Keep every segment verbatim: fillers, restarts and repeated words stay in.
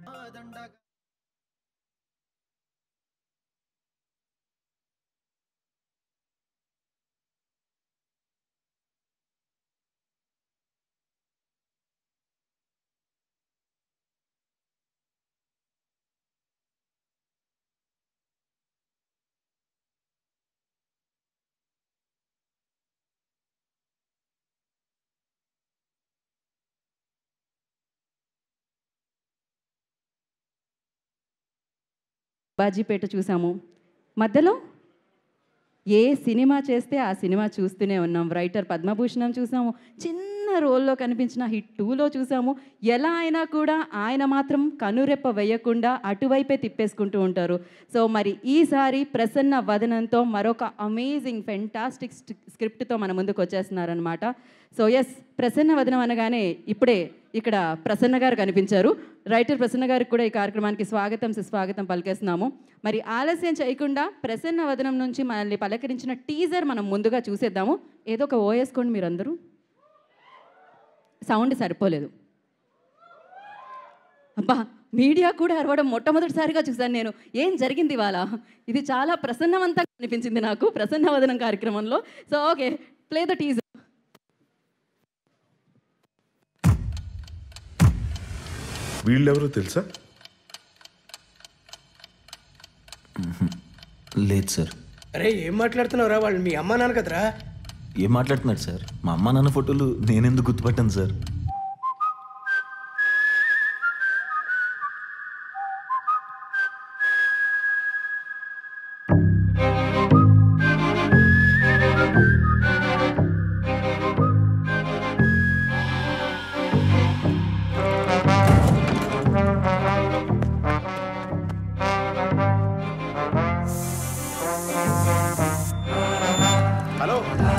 బాజీపేట చూసాము. మధ్యలో ఏ సినిమా చేస్తే ఆ సినిమా చూస్తూనే ఉన్నాం. రైటర్ పద్మభూషణం చూసాము, చిన్న రోల్లో కనిపించిన హిట్ టూలో చూసాము. ఎలా అయినా కూడా ఆయన మాత్రం కనురెప్ప వేయకుండా అటువైపే తిప్పేసుకుంటూ ఉంటారు. సో మరి ఈసారి ప్రసన్న వదనంతో మరొక అమేజింగ్ ఫెంటాస్టిక్ స్క్రిప్ట్తో మన ముందుకు వచ్చేస్తున్నారనమాట. సో ఎస్, ప్రసన్న వదనం అనగానే ఇప్పుడే ఇక్కడ ప్రసన్న గారు కనిపించారు. రైటర్ ప్రసన్న గారికి కూడా ఈ కార్యక్రమానికి స్వాగతం సుస్వాగతం పలికేస్తున్నాము. మరి ఆలస్యం చేయకుండా ప్రసన్న వదనం నుంచి మనల్ని పలకరించిన టీజర్ మనం ముందుగా చూసేద్దాము. ఏదో ఒక ఓయేసుకోండి మీరందరూ. సౌండ్ సరిపోలేదు. అబ్బా, మీడియా కూడా అరవడం మొట్టమొదటిసారిగా చూశాను నేను. ఏం జరిగింది ఇవాళ? ఇది చాలా ప్రసన్నవంతంగా అనిపించింది నాకు ప్రసన్న వదనం కార్యక్రమంలో. So okay, play the teaser. వీళ్ళెవరో తెలుసా? లేదు సార్. అరే ఏం మాట్లాడుతున్నావురా? వాళ్ళు మీ అమ్మా నాన్న కదరా? ఏం మాట్లాడుతున్నారు సార్? మా అమ్మ నాన్న ఫోటోలు నేనెందుకు గుర్తుపట్టాను సార్? హలో,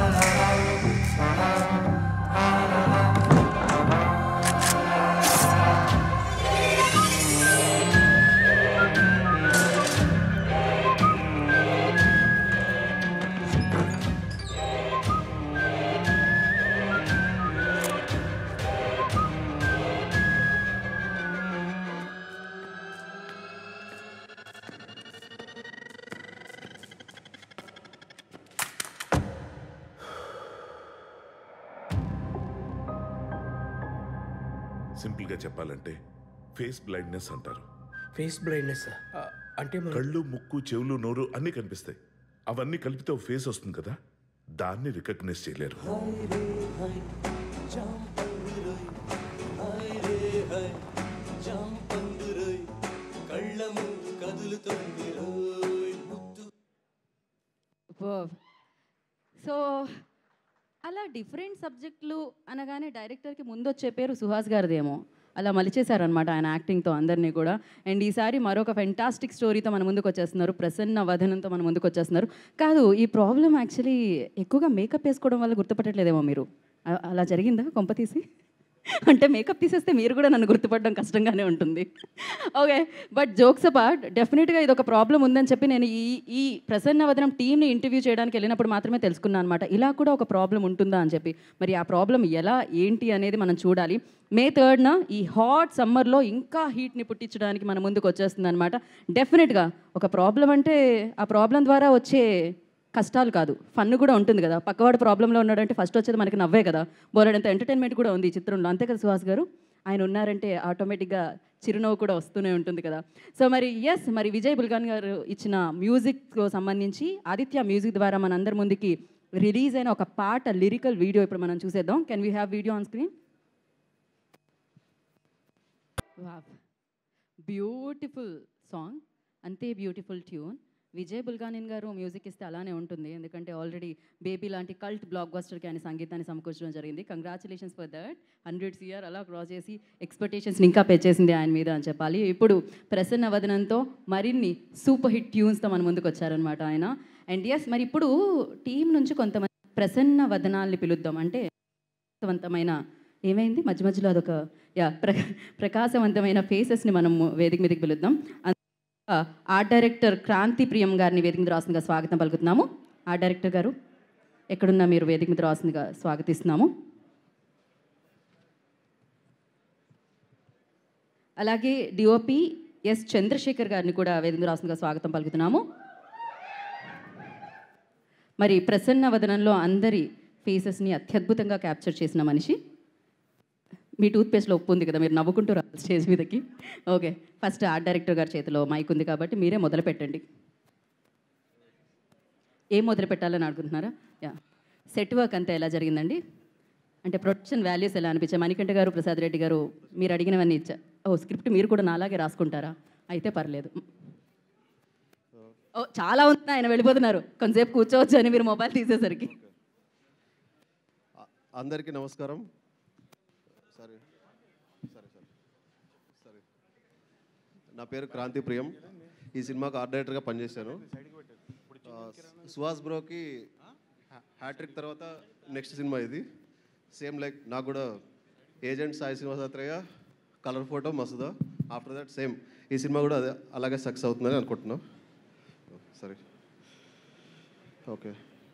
సింపుల్గా చెప్పాలంటే ఫేస్ బ్లైండ్నెస్ అంటారు. ఫేస్ బ్లైండ్నెస్ అంటే మన- కళ్ళు, ముక్కు, చెవులు, నోరు అన్నీ కనిపిస్తాయి. అవన్నీ కలిపితే ఒక ఫేస్ వస్తుంది కదా, దాన్ని రికగ్నైజ్ చేయలేరు. సో అలా డిఫరెంట్ సబ్జెక్టులు అనగానే డైరెక్టర్కి ముందు వచ్చే పేరు సుహాస్ గారిదేమో. అలా మలిచేశారనమాట ఆయన యాక్టింగ్తో అందరినీ కూడా. అండ్ ఈసారి మరొక ఫెంటాస్టిక్ స్టోరీతో మన ముందుకు వచ్చేస్తున్నారు, ప్రసన్న వదనంతో మన ముందుకు వచ్చేస్తున్నారు. కాదు, ఈ ప్రాబ్లం యాక్చువల్లీ ఎక్కువగా మేకప్ వేసుకోవడం వల్ల గుర్తుపట్టట్లేదేమో మీరు. అ- అలా జరిగిందా కొంపతీసి? అంటే మేకప్ తీసేస్తే మీరు కూడా నన్ను గుర్తుపడడం కష్టంగానే ఉంటుంది. ఓకే, బట్ జోక్స్ అపార్ట్, డెఫినెట్గా ఇది ఒక ప్రాబ్లం ఉందని చెప్పి నేను ఈ ఈ ప్రసన్న వదనం టీంని ఇంటర్వ్యూ చేయడానికి వెళ్ళినప్పుడు మాత్రమే తెలుసుకున్నాను అనమాట. ఇలా కూడా ఒక ప్రాబ్లం ఉంటుందా అని చెప్పి. మరి ఆ ప్రాబ్లం ఎలా ఏంటి అనేది మనం చూడాలి. మే థర్డ్న ఈ హాట్ సమ్మర్లో ఇంకా హీట్ని పుట్టించడానికి మన ముందుకు వచ్చేస్తుంది అనమాట. డెఫినెట్గా ఒక ప్రాబ్లం అంటే ఆ ప్రాబ్లం ద్వారా వచ్చే కష్టాలు కాదు, ఫన్ కూడా ఉంటుంది కదా. పక్కవాడు ప్రాబ్లంలో ఉన్నాడంటే ఫస్ట్ వచ్చేది మనకి నవ్వే కదా. బోలెడంత ఎంటర్టైన్మెంట్ కూడా ఉంది ఈ చిత్రంలో, అంతే కదా సుహాస్ గారు? ఆయన ఉన్నారంటే ఆటోమేటిక్గా చిరునవ్వు కూడా వస్తూనే ఉంటుంది కదా. సో మరి ఎస్, మరి విజయ్ బుల్గాన్ గారు ఇచ్చిన మ్యూజిక్కు సంబంధించి ఆదిత్య మ్యూజిక్ ద్వారా మన అందరి ముందుకి రిలీజ్ అయిన ఒక పాట లిరికల్ వీడియో ఇప్పుడు మనం చూసేద్దాం. Can we have video on screen? Beautiful song, అంతే బ్యూటిఫుల్ ట్యూన్. విజయ్ బుల్గానిన్ గారు మ్యూజిక్ ఇస్తే అలానే ఉంటుంది, ఎందుకంటే ఆల్రెడీ బేబీ లాంటి కల్ట్ బ్లాక్ బస్టర్కి ఆయన సంగీతాన్ని సమకూర్చడం జరిగింది. Congratulations for that. Hundred CR అలా క్రాస్ చేసి ఎక్స్పెక్టేషన్స్ని ఇంకా పెంచేసింది ఆయన మీద అని చెప్పాలి. ఇప్పుడు ప్రసన్న వదనంతో మరిన్ని సూపర్ హిట్ ట్యూన్స్తో మన ముందుకు వచ్చారనమాట ఆయన. అండ్ ఎస్, మరి ఇప్పుడు టీం నుంచి కొంతమంది ప్రసన్న వదనాల్ని పిలుద్దాం. అంటే ప్రకాశవంతమైన ఏమైంది మధ్య మధ్యలో అదొక యా ప్ర ప్రకాశవంతమైన ఫేసెస్ని మనం వేదిక మీదకి పిలుద్దాం. ఆర్ట్ డైరెక్టర్ క్రాంతి ప్రియం గారిని వేదిక మీద రాసిందిగా స్వాగతం పలుకుతున్నాము. ఆర్ట్ డైరెక్టర్ గారు ఎక్కడున్నా మీరు వేదిక మీద రాసిందిగా స్వాగతిస్తున్నాము. అలాగే డిఓపి ఎస్ చంద్రశేఖర్ గారిని కూడా వేదిక రాష్ట్రంగా స్వాగతం పలుకుతున్నాము. మరి ప్రసన్న వదనంలో అందరి ఫేసెస్ని అత్యద్భుతంగా క్యాప్చర్ చేసిన మనిషి. మీ టూత్పేస్ట్లో ఉప్పు ఉంది కదా, మీరు నవ్వుకుంటూ రావాలి స్టేజ్ మీదకి. ఓకే, ఫస్ట్ ఆర్ట్ డైరెక్టర్ గారి చేతిలో మైక్ ఉంది కాబట్టి మీరే మొదలు పెట్టండి. ఏం మొదలు పెట్టాలని అనుకుంటున్నారా? యా, సెట్ వర్క్ అంతా ఎలా జరిగిందండి? అంటే ప్రొడక్షన్ వాల్యూస్ ఎలా అనిపించాయి? మణికంఠ గారు, ప్రసాద్ రెడ్డి గారు మీరు అడిగినవన్నీ ఇచ్చా. ఓ, స్క్రిప్ట్ మీరు కూడా నాలాగే రాసుకుంటారా? అయితే పర్లేదు. ఓ, చాలా ఉంది, ఆయన వెళ్ళిపోతున్నారు. కొంతసేపు కూర్చోవచ్చు అని మీరు మొబైల్ తీసేసరికి. అందరికీ నమస్కారం. సరే సరే సరే సరే నా పేరు క్రాంతి ప్రియం. ఈ సినిమాకు ఆర్ట్ డైరెక్టర్గా పనిచేశాను. సుహాస్ బ్రోకి హ్యాట్రిక్ తర్వాత నెక్స్ట్ సినిమా ఇది. సేమ్ లైక్ నాకు కూడా agent Sai Srinivasa Athreya, colour photo Masooda. After that same ఈ సినిమా కూడా అదే అలాగే సక్సెస్ అవుతుందని అనుకుంటున్నాం. సరే ఓకే.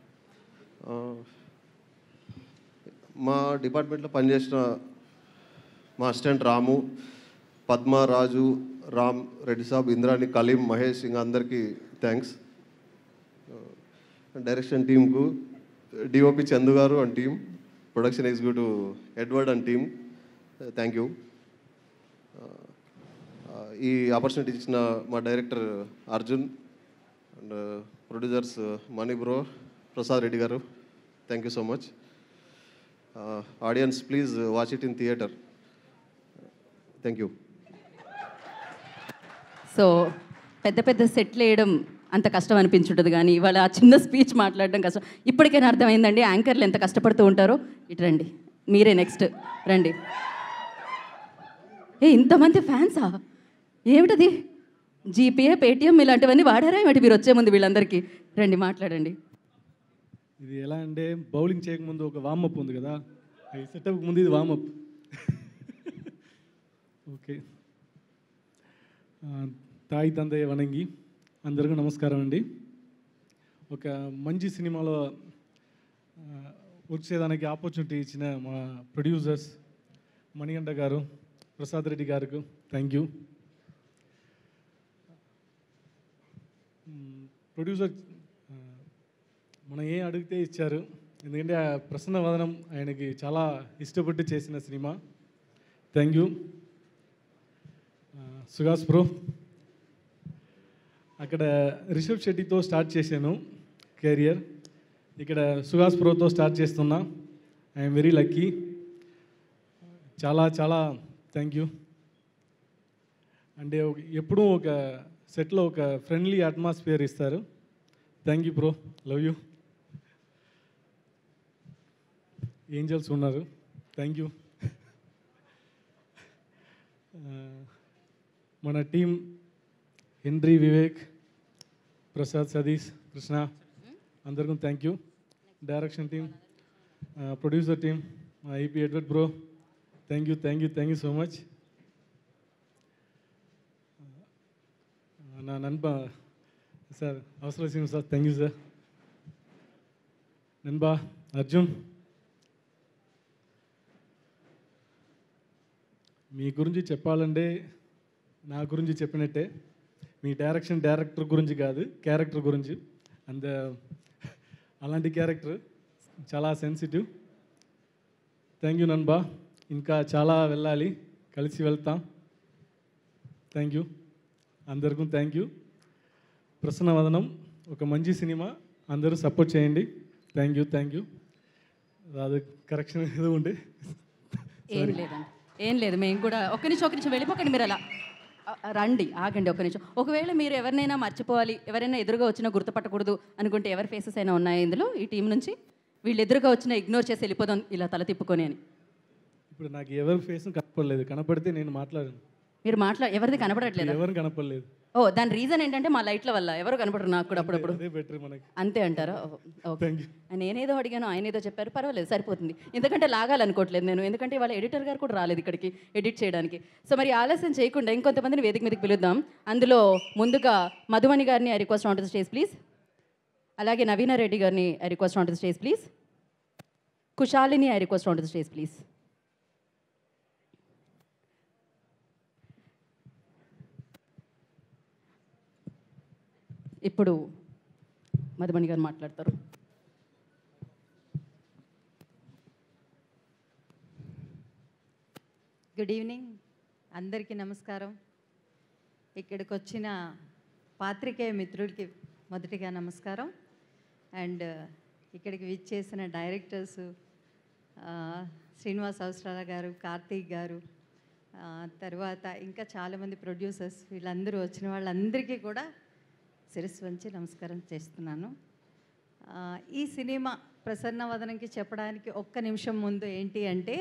మా డిపార్ట్మెంట్లో పనిచేసిన మా అసిస్టెంట్ రాము, పద్మ, రాజు, రామ్, రెడ్డి సాబ్, ఇంద్రాణి, కలీం, మహేష్, ఇంకా అందరికీ థ్యాంక్స్. డైరెక్షన్ టీంకు డిఓపి చందు గారు and team, production executive Edward and team, thank you. ఈ ఆపర్చునిటీ ఇచ్చిన మా director Arjun and producers Mani bro, Prasad Reddy గారు, thank you so much. Audience please watch it in theatre. Thank you. So పెద్ద పెద్ద సెట్లు వేయడం అంత కష్టం అనిపించుంటుంది, కానీ ఇవాళ ఆ చిన్న స్పీచ్ మాట్లాడడం కష్టం. ఇప్పటికైనా అర్థమైందండి యాంకర్లు ఎంత కష్టపడుతూ ఉంటారో. ఇటు రండి, మీరే నెక్స్ట్ రండి. ఏ, ఇంతమంది ఫ్యాన్సా? ఏమిటది? జీపీఏ, పేటిఎం ఇలాంటివన్నీ వాడారా ఏమిటి మీరు వచ్చే ముందు? వీళ్ళందరికీ రండి, మాట్లాడండి. ఇది ఎలా అంటే బౌలింగ్ చేయకముందు ఒక వార్మప్ ఉంది కదా, ఈ సెటప్ ముందు ఇది వార్మప్. ఓకే. తాయి తందయ్య వనంగి అందరికీ నమస్కారం అండి. ఒక మంచి సినిమాలో వచ్చేదానికి ఆపర్చునిటీ ఇచ్చిన మా ప్రొడ్యూసర్స్ మణికంఠ గారు, ప్రసాద్ రెడ్డి గారికి థ్యాంక్ యూ. ప్రొడ్యూసర్ మనం ఏం అడిగితే ఇచ్చారు, ఎందుకంటే ఆ ప్రసన్న వదనం ఆయనకి చాలా ఇష్టపడి చేసిన సినిమా. Thank you. సుహాస్ బ్రో, అక్కడ రిషబ్ శెట్టితో స్టార్ట్ చేశాను కెరియర్, ఇక్కడ సుహాస్ బ్రోతో స్టార్ట్ చేస్తున్నా. I'm very lucky. చాలా చాలా థ్యాంక్ యూ. అంటే ఎప్పుడూ ఒక సెట్లో ఒక ఫ్రెండ్లీ అట్మాస్ఫియర్ ఇస్తారు. Thank you bro, love you. Angels ఉన్నారు, థ్యాంక్ యూ. మన టీం హెన్రీ, వివేక్, ప్రసాద్, సతీష్, కృష్ణ అందరికీ thank you. Direction team, producer team, మా IP Edward bro, thank you thank you thank you so much. నా నన్బా సార్, అవసరం సార్, థ్యాంక్ యూ సార్. నన్బా అర్జున్, మీ గురించి చెప్పాలంటే నా గురించి చెప్పినట్టే. మీ డైరెక్షన్ డైరెక్టర్ గురించి కాదు, క్యారెక్టర్ గురించి. అంత అలాంటి క్యారెక్టర్, చాలా సెన్సిటివ్. Thank you నన్బా. ఇంకా చాలా వెళ్ళాలి, కలిసి వెళ్తాం. థ్యాంక్ యూ అందరికీ, థ్యాంక్ యూ. ప్రసన్న వదనం ఒక మంచి సినిమా, అందరూ సపోర్ట్ చేయండి. Thank you thank you. అది కరెక్షన్ ఏదో ఉండే. ఏం లేదండి, ఏం లేదు. మేము కూడా ఒక్క నిమిషం ఒక్క నిమిషం వెళ్ళిపోకండి మీరు అలా. రండి, ఆగండి ఒక్క నిమిషం. ఒకవేళ మీరు ఎవరినైనా మర్చిపోవాలి, ఎవరైనా ఎదురుగా వచ్చినా గుర్తుపట్టకూడదు అనుకుంటే ఎవరి ఫేసెస్ అయినా ఉన్నాయి ఇందులో ఈ టీం నుంచి? వీళ్ళు ఎదురుగా వచ్చినా ఇగ్నోర్ చేసి వెళ్ళిపోదాం ఇలా తల తిప్పుకొని అని. ఇప్పుడు నాకు ఎవరి ఫేస్ కనపడలేదు, కనపడితే నేను మాట్లాడాను. మీరు మాట్లా ఎవరిది కనపడట్లేదు? ఎవరు కనపడలేదు. ఓ, దాని రీజన్ ఏంటంటే మా లైట్ల వల్ల ఎవరు కనపడరు నాకు కూడా అప్పుడప్పుడు. అంతే అంటారా? ఓకే. నేనేదో అడిగాను, ఆయన ఏదో చెప్పారు, పర్వాలేదు, సరిపోతుంది. ఎందుకంటే లాగాలనుకోవట్లేదు నేను, ఎందుకంటే వాళ్ళ ఎడిటర్ గారు కూడా రాలేదు ఇక్కడికి ఎడిట్ చేయడానికి. సో మరి ఆలస్యం చేయకుండా ఇంకొంతమందిని వేదిక మీదకి పిలుద్దాం. అందులో ముందుగా మధుమణి గారిని I request on to the stage please. అలాగే నవీన రెడ్డి గారిని I request on to the stage please. Kushalini I request on to the stage please. ఇప్పుడు మధుమణి గారు మాట్లాడతారు. గుడ్ ఈవినింగ్, అందరికీ నమస్కారం. ఇక్కడికి వచ్చిన పాత్రికేయ మిత్రుడికి మొదటిగా నమస్కారం. అండ్ ఇక్కడికి విచ్చేసిన డైరెక్టర్స్ శ్రీనివాస్ అవసరాల గారు, కార్తీక్ గారు, తర్వాత ఇంకా చాలామంది ప్రొడ్యూసర్స్, వీళ్ళందరూ వచ్చిన వాళ్ళందరికీ కూడా శిరస్సు వంచి నమస్కారం చేస్తున్నాను. ఈ సినిమా ప్రసన్నవదనంకి చెప్పడానికి ఒక్క నిమిషం ముందు ఏంటి అంటే,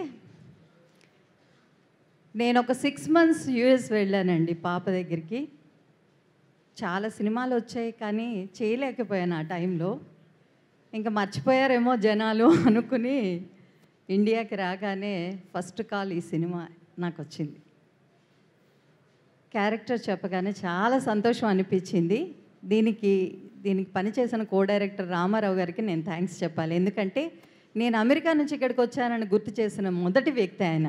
నేను ఒక సిక్స్ మంత్స్ యూఎస్ వెళ్ళానండి పాప దగ్గరికి. చాలా సినిమాలు వచ్చాయి కానీ చేయలేకపోయాను ఆ టైంలో. ఇంకా మర్చిపోయారేమో జనాలు అనుకుని ఇండియాకి రాగానే ఫస్ట్ కాల్ ఈ సినిమా నాకు వచ్చింది. క్యారెక్టర్ చెప్పగానే చాలా సంతోషం అనిపించింది. దీనికి దీనికి పనిచేసిన కో డైరెక్టర్ రామారావు గారికి నేను థ్యాంక్స్ చెప్పాలి. ఎందుకంటే నేను అమెరికా నుంచి ఇక్కడికి వచ్చానని గుర్తు చేసిన మొదటి వ్యక్తి ఆయన.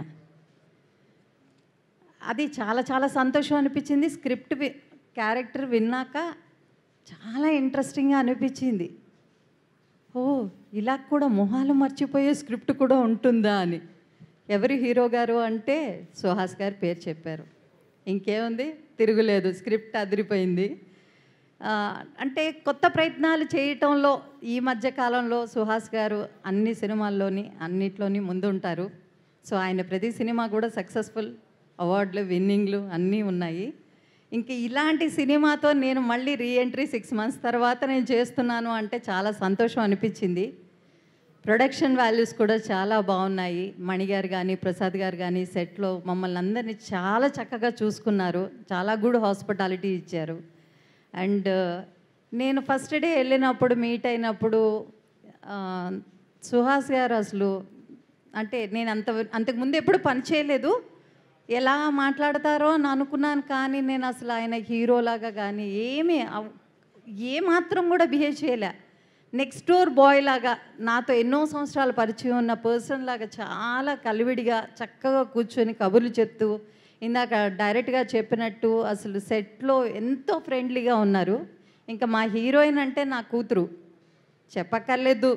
అది చాలా చాలా సంతోషం అనిపించింది. స్క్రిప్ట్ వి క్యారెక్టర్ విన్నాక చాలా ఇంట్రెస్టింగ్గా అనిపించింది. ఓ, ఇలా కూడా మొహాలు మర్చిపోయే స్క్రిప్ట్ కూడా ఉంటుందా అని. ఎవరి హీరో గారు అంటే సుహాస్ గారు పేరు చెప్పారు. ఇంకేముంది, తిరుగులేదు, స్క్రిప్ట్ అదిరిపోయింది. అంటే కొత్త ప్రయత్నాలు చేయటంలో ఈ మధ్య కాలంలో సుహాస్ గారు అన్ని సినిమాల్లోని అన్నిట్లోని ముందుంటారు. సో ఆయన ప్రతి సినిమా కూడా సక్సెస్ఫుల్, అవార్డులు, విన్నింగ్లు అన్నీ ఉన్నాయి. ఇంక ఇలాంటి సినిమాతో నేను మళ్ళీ రీఎంట్రీ సిక్స్ మంత్స్ తర్వాత నేను చేస్తున్నాను అంటే చాలా సంతోషం అనిపించింది. ప్రొడక్షన్ వాల్యూస్ కూడా చాలా బాగున్నాయి. మణిగారు కానీ ప్రసాద్ గారు కానీ సెట్లో మమ్మల్ని అందరినీ చాలా చక్కగా చూసుకున్నారు. చాలా గుడ్ హాస్పిటాలిటీ ఇచ్చారు. అండ్ నేను ఫస్ట్ డే వెళ్ళినప్పుడు మీట్ అయినప్పుడు సుహాస్ గారు అసలు అంటే నేను అంత అంతకుముందు ఎప్పుడు పని చేయలేదు, ఎలా మాట్లాడతారో అని అనుకున్నాను. కానీ నేను అసలు ఆయన హీరోలాగా కానీ ఏమీ ఏమాత్రం కూడా బిహేవ్ చేయలే. నెక్స్ట్ డోర్ బాయ్ లాగా నాతో ఎన్నో సంవత్సరాల పరిచయం ఉన్న పర్సన్ లాగా చాలా కలివిడిగా చక్కగా కూర్చొని కబుర్లు చెప్తూ, ఇందాక డైరెక్ట్గా చెప్పినట్టు అసలు సెట్లో ఎంతో ఫ్రెండ్లీగా ఉన్నారు. ఇంకా మా హీరోయిన్ అంటే నా కూతురు, చెప్పక్కర్లేదు.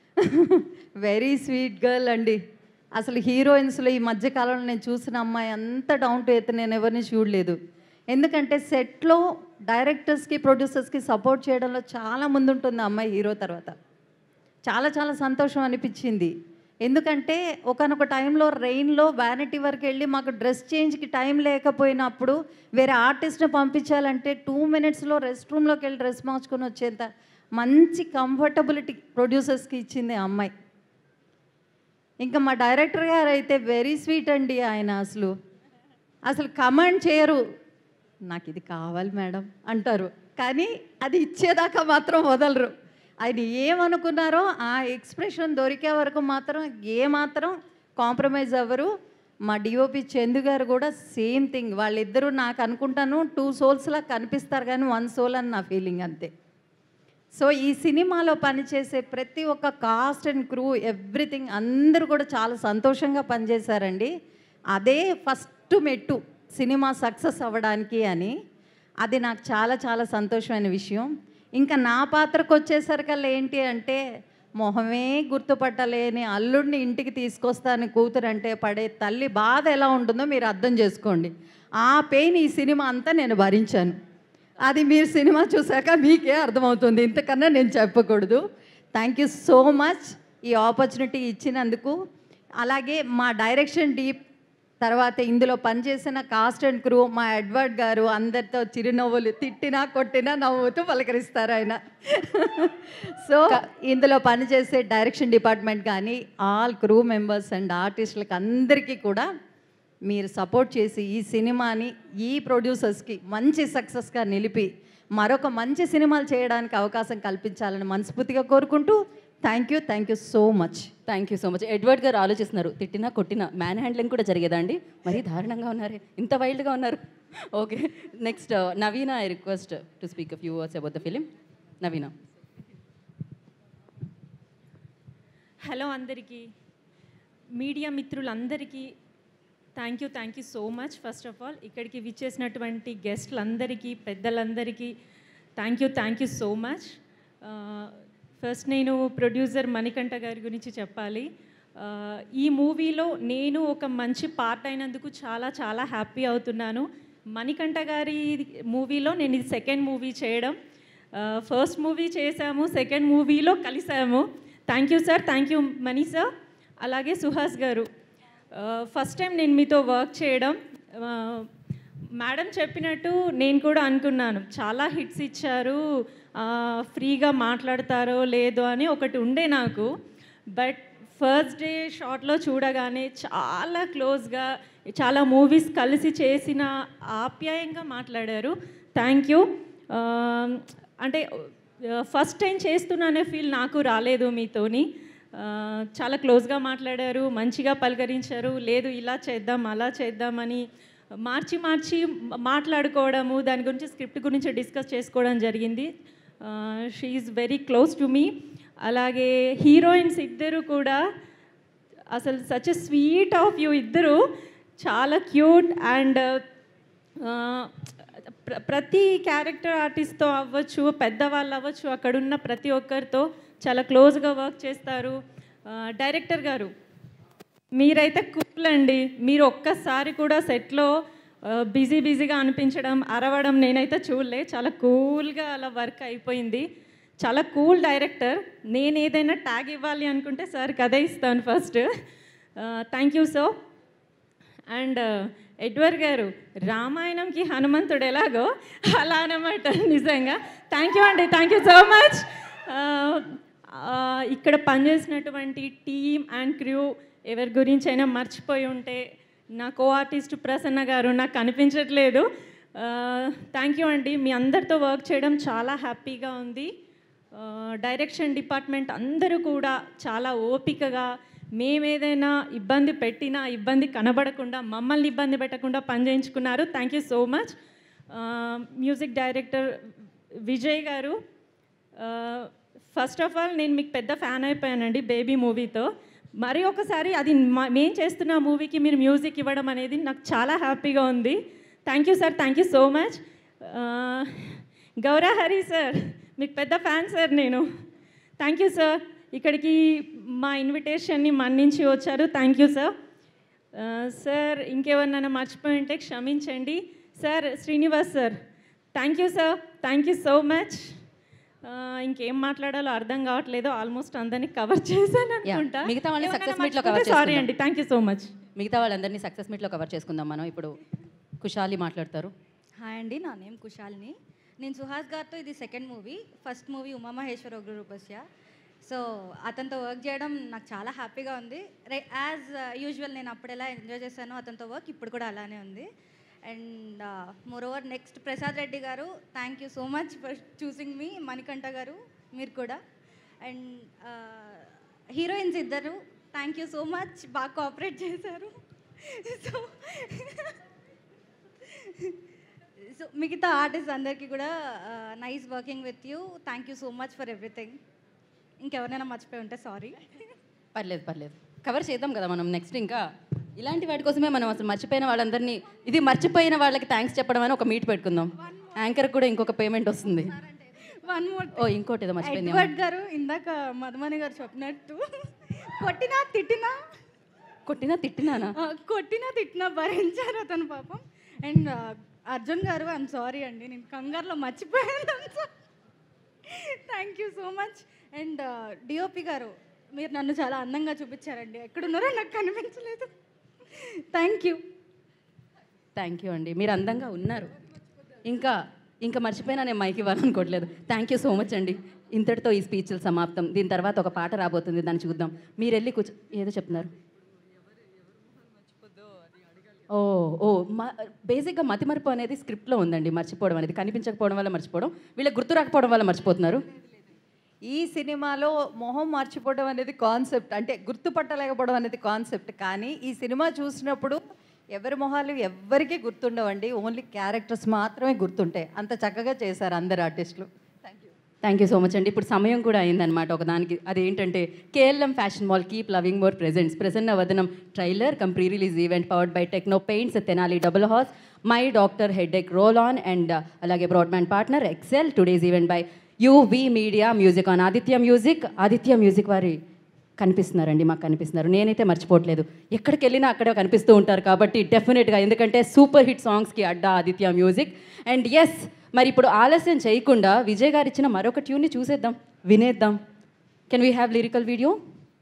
వెరీ స్వీట్ గర్ల్ అండి. అసలు హీరోయిన్స్లో ఈ మధ్యకాలంలో నేను చూసిన అమ్మాయి అంత డౌన్ టు ఎర్త్ నేను ఎవరిని చూడలేదు. ఎందుకంటే సెట్లో డైరెక్టర్స్కి ప్రొడ్యూసర్స్కి సపోర్ట్ చేయడంలో చాలా ముందుంటుంది అమ్మాయి హీరో తర్వాత. చాలా చాలా సంతోషం అనిపించింది. ఎందుకంటే ఒకనొక టైంలో రెయిన్లో వ్యానిటీ వరకు వెళ్ళి మాకు డ్రెస్ చేంజ్కి టైం లేకపోయినప్పుడు వేరే ఆర్టిస్ట్ని పంపించాలంటే టూ మినిట్స్లో రెస్ట్ రూమ్లోకి వెళ్ళి డ్రెస్ మార్చుకొని వచ్చేంత మంచి కంఫర్టబిలిటీ ప్రొడ్యూసర్స్కి ఇచ్చింది ఆ అమ్మాయి. ఇంకా మా డైరెక్టర్ గారు అయితే వెరీ స్వీట్ అండి. ఆయన అసలు అసలు కమాండ్ చేయరు, నాకు ఇది కావాలి మేడం అంటారు, కానీ అది ఇచ్చేదాకా మాత్రం వదలరు. ఆయన ఏమనుకున్నారో ఆ ఎక్స్ప్రెషన్ దొరికే వరకు మాత్రం ఏమాత్రం కాంప్రమైజ్ అవ్వరు. మా డిఓపి చందు గారు కూడా సేమ్ థింగ్. వాళ్ళిద్దరూ నాకు అనుకుంటాను టూ సోల్స్లా కనిపిస్తారు కానీ వన్ సోల్ అని నా ఫీలింగ్ అంతే. సో ఈ సినిమాలో పనిచేసే ప్రతి ఒక్క కాస్ట్ అండ్ క్రూ ఎవ్రీథింగ్ అందరూ కూడా చాలా సంతోషంగా పనిచేశారండి. అదే ఫస్ట్ మెట్టు సినిమా సక్సెస్ అవ్వడానికి అని. అది నాకు చాలా చాలా సంతోషమైన విషయం. ఇంకా నా పాత్రకు వచ్చేసరికల్లా ఏంటి అంటే, మొహమే గుర్తుపట్టలేని అల్లుడిని ఇంటికి తీసుకొస్తాను కూతురు అంటే పడే తల్లి బాధ ఎలా ఉంటుందో మీరు అర్థం చేసుకోండి. ఆ పెయిన్ ఈ సినిమా అంతా నేను భరించాను. అది మీరు సినిమా చూసాక మీకే అర్థమవుతుంది, ఇంతకన్నా నేను చెప్పకూడదు. థ్యాంక్ యూ సో మచ్ ఈ ఆపర్చునిటీ ఇచ్చినందుకు. అలాగే మా డైరెక్షన్ డీప్ తర్వాత ఇందులో పనిచేసిన కాస్ట్ అండ్ క్రూ, మా ఎడ్వర్డ్ గారు అందరితో చిరునవ్వులు, తిట్టినా కొట్టినా నవ్వుతూ పలకరిస్తారు ఆయన. సో ఇందులో పనిచేసే డైరెక్షన్ డిపార్ట్మెంట్ కానీ ఆల్ క్రూ మెంబర్స్ అండ్ ఆర్టిస్టులకు అందరికీ కూడా మీరు సపోర్ట్ చేసి ఈ సినిమాని ఈ ప్రొడ్యూసర్స్కి మంచి సక్సెస్గా నిలిపి మరొక మంచి సినిమాలు చేయడానికి అవకాశం కల్పించాలని మనస్ఫూర్తిగా కోరుకుంటూ thank you thank you so much. Thank you so much. Edward గారు ఆలోచిస్తున్నారు, తిట్టినా కొట్టినా మ్యాన్ హ్యాండ్లింగ్ కూడా జరిగేదా అండి? మరీ దారుణంగా ఉన్నారు, ఇంత వైల్డ్గా ఉన్నారు. Okay, next Naveena, I request to speak a few words about the film. Naveena. Hello అందరికీ, మీడియా మిత్రులందరికీ thank you thank you so much. First of all ఇక్కడికి విచ్చేసినటువంటి గెస్ట్లందరికీ, పెద్దలందరికీ thank you thank you so much. First నేను ప్రొడ్యూసర్ మణికంఠ గారి గురించి చెప్పాలి. Uh, ఈ మూవీలో నేను ఒక మంచి పార్ట్ అయినందుకు చాలా చాలా హ్యాపీ అవుతున్నాను. మణికంఠ గారి మూవీలో నేను ఇది సెకండ్ మూవీ చేయడం. ఫస్ట్ మూవీ చేశాము, సెకండ్ మూవీలో కలిసాము. Thank you sir, thank you Mani sir. అలాగే సుహాస్ గారు, ఫస్ట్ టైం నేను మీతో వర్క్ చేయడం. మేడం చెప్పినట్టు నేను కూడా అనుకున్నాను, చాలా హిట్స్ ఇచ్చారు, ఫ్రీగా మాట్లాడతారో లేదో అని ఒకటి ఉండే నాకు. బట్ ఫస్ట్ డే షాట్లో చూడగానే చాలా క్లోజ్గా, చాలా మూవీస్ కలిసి చేసిన ఆప్యాయంగా మాట్లాడారు. Thank you. అంటే ఫస్ట్ టైం చేస్తున్నానే ఫీల్ నాకు రాలేదు మీతోని. చాలా క్లోజ్గా మాట్లాడారు, మంచిగా పలకరించారు. లేదు ఇలా చేద్దాం అలా చేద్దామని మార్చి మార్చి మాట్లాడుకోవడము, దాని గురించి స్క్రిప్ట్ గురించి డిస్కస్ చేసుకోవడం జరిగింది. She is very close to me. అలాగే హీరోయిన్స్ ఇద్దరు కూడా అసలు such a sweet of you, ఇద్దరు చాలా క్యూట్. అండ్ ప్రతి క్యారెక్టర్ ఆర్టిస్ట్తో అవ్వచ్చు, పెద్దవాళ్ళు అవ్వచ్చు, అక్కడున్న ప్రతి ఒక్కరితో చాలా క్లోజ్గా వర్క్ చేస్తారు. డైరెక్టర్ గారు మీరైతే కూల్ అండి. మీరు ఒక్కసారి కూడా సెట్లో బిజీ బిజీగా అనిపించడం, అరవడం నేనైతే చూడలే. చాలా కూల్గా అలా వర్క్ అయిపోయింది. చాలా కూల్ డైరెక్టర్. నేను ఏదైనా ట్యాగ్ ఇవ్వాలి అనుకుంటే సార్కి అదే ఇస్తాను first. Thank you so. And Edward గారు, రామాయణంకి హనుమంతుడు ఎలాగో అలా అనమాట నిజంగా. థ్యాంక్ యూ అండి, థ్యాంక్ యూ సో మచ్. ఇక్కడ పనిచేసినటువంటి టీమ్ అండ్ క్రూ ఎవరి గురించి అయినా మర్చిపోయి ఉంటే, నా కో ఆర్టిస్ట్ ప్రసన్న గారు నాకు కనిపించట్లేదు. థ్యాంక్ యూ అండి. మీ అందరితో వర్క్ చేయడం చాలా హ్యాపీగా ఉంది. డైరెక్షన్ డిపార్ట్మెంట్ అందరూ కూడా చాలా ఓపికగా, మేమేదైనా ఇబ్బంది పెట్టినా ఇబ్బంది కనబడకుండా, మమ్మల్ని ఇబ్బంది పెట్టకుండా పనిచేయించుకున్నారు. Thank you so much. Music director Vijay గారు, ఫస్ట్ ఆఫ్ ఆల్ నేను మీకు పెద్ద ఫ్యాన్ అయిపోయానండి బేబీ మూవీతో. మరి ఒకసారి అది మేము చేస్తున్న మూవీకి మీరు మ్యూజిక్ ఇవ్వడం అనేది నాకు చాలా హ్యాపీగా ఉంది. Thank you sir, thank you so much. Gowra Hari sir, మీకు పెద్ద ఫ్యాన్ సార్ నేను. Thank you sir. ఇక్కడికి మా ఇన్విటేషన్ని మన్నించి వచ్చారు. Thank you sir. సార్ ఇంకెవరినైనా మర్చిపోయి ఉంటే క్షమించండి. Sir Srinivas sir, thank you sir, thank you so much. ఇంకేం మాట్లాడాలో అర్థం కావట్లేదు. ఆల్మోస్ట్ అందరినీ కవర్ చేశాను అనుకుంటా. మిగతా వాళ్ళని సక్సెస్ మీట్లో కవర్ సారీ అండి. Thank you so much. మిగతా వాళ్ళందరినీ సక్సెస్ మీట్లో కవర్ చేసుకుందాం మనం. ఇప్పుడు కుశాలి మాట్లాడతారు. హాయ్ అండి, నా నేమ్ కుశాలిని. నేను సుహాస్ గారితో ఇది second movie. First movie Umamaheswara Ugraroopasya. So అతనితో వర్క్ చేయడం నాకు చాలా హ్యాపీగా ఉంది. యాజ్ యూజువల్ నేను అప్పుడు ఎలా ఎంజాయ్ చేశానో అతనితో వర్క్ ఇప్పుడు కూడా అలానే ఉంది. And moreover next Prasad Reddy గారు, thank you so much for choosing me. Manikanta గారు మీరు కూడా. అండ్ హీరోయిన్స్ ఇద్దరు, థ్యాంక్ యూ సో మచ్, బాగా కోఆపరేట్ చేశారు. సో సో మిగతా ఆర్టిస్ట్ అందరికీ కూడా nice working with you. Thank you so much for everything. ఇంకెవరైనా మర్చిపోయి ఉంటే సారీ. పర్లేదు పర్లేదు, కవర్ చేద్దాం కదా మనం నెక్స్ట్. ఇంకా ఇలాంటి వాటి కోసమే మనం అసలు మర్చిపోయిన వాళ్ళందరినీ, ఇది మర్చిపోయిన వాళ్ళకి థ్యాంక్స్ చెప్పడం అని ఒక మీట్ పెట్టుకుందాం. యాంకర్ కూడా ఇంకొక పేమెంట్ వస్తుంది. One more. ఓ ఇంకోటి ఏదో మర్చిపోయింది. ఎడ్వర్డ్ గారు ఇందాక మధుమణి గారు చెప్పినట్టు కొట్టినా తిట్టినా కొట్టినా తిట్టినానా కొట్టినా తిట్టినా భరించారు అతను పాపం. అండ్ అర్జున్ గారు, ఐఎమ్ సారీ అండి, నేను కంగారులో మర్చిపోయాను. Thank you so much. And DOP గారు, మీరు నన్ను చాలా అందంగా చూపించారండి. ఎక్కడున్నారో నాకు కనిపించలేదు. Thank you. థ్యాంక్ యూ అండి, మీరు అందంగా ఉన్నారు. ఇంకా ఇంకా మర్చిపోయినా నేను మైక్ ఇవ్వాలనుకోవట్లేదు. థ్యాంక్ యూ సో మచ్ అండి. ఇంతటితో ఈ స్పీచ్లు సమాప్తం. దీని తర్వాత ఒక పాట రాబోతుంది, దాన్ని చూద్దాం. మీరు వెళ్ళి కూర్చో. ఏదో చెప్తున్నారు. ఓ ఓ మా బేసిక్గా మతిమరుపు అనేది స్క్రిప్ట్లో ఉందండి. మర్చిపోవడం అనేది, కనిపించకపోవడం వల్ల మర్చిపోవడం, వీళ్ళకి గుర్తు రాకపోవడం వల్ల మర్చిపోతున్నారు. ఈ సినిమాలో మొహం మర్చిపోవడం అనేది కాన్సెప్ట్, అంటే గుర్తుపట్టలేకపోవడం అనేది కాన్సెప్ట్. కానీ ఈ సినిమా చూసినప్పుడు ఎవరి మొహాలు ఎవ్వరికీ గుర్తుండవండి, ఓన్లీ క్యారెక్టర్స్ మాత్రమే గుర్తుంటాయి. అంత చక్కగా చేశారు అందరు ఆర్టిస్టులు. Thank you. Thank you so much అండి. ఇప్పుడు సమయం కూడా అయిందనమాట ఒకదానికి. అదేంటంటే KLM fashion mall keep loving more presents Prasanna Vadanam trailer cum pre release event powered by techno paints Tenali double horse my doctor headache roll on and అలాగే broadband partner Excel today's event by UV media music on Aditya music. Aditya music వారి కనిపిస్తున్నారండి, మాకు కనిపిస్తున్నారు, నేనైతే మర్చిపోవట్లేదు, ఎక్కడికి వెళ్ళినా అక్కడే కనిపిస్తూ ఉంటారు కాబట్టి డెఫినెట్గా, ఎందుకంటే సూపర్ హిట్ సాంగ్స్కి అడ్డా ఆదిత్య మ్యూజిక్. అండ్ ఎస్, మరి ఇప్పుడు ఆలస్యం చేయకుండా విజయ్ గారు ఇచ్చిన మరొక ట్యూన్ని చూసేద్దాం, వినేద్దాం. Can we have lyrical video?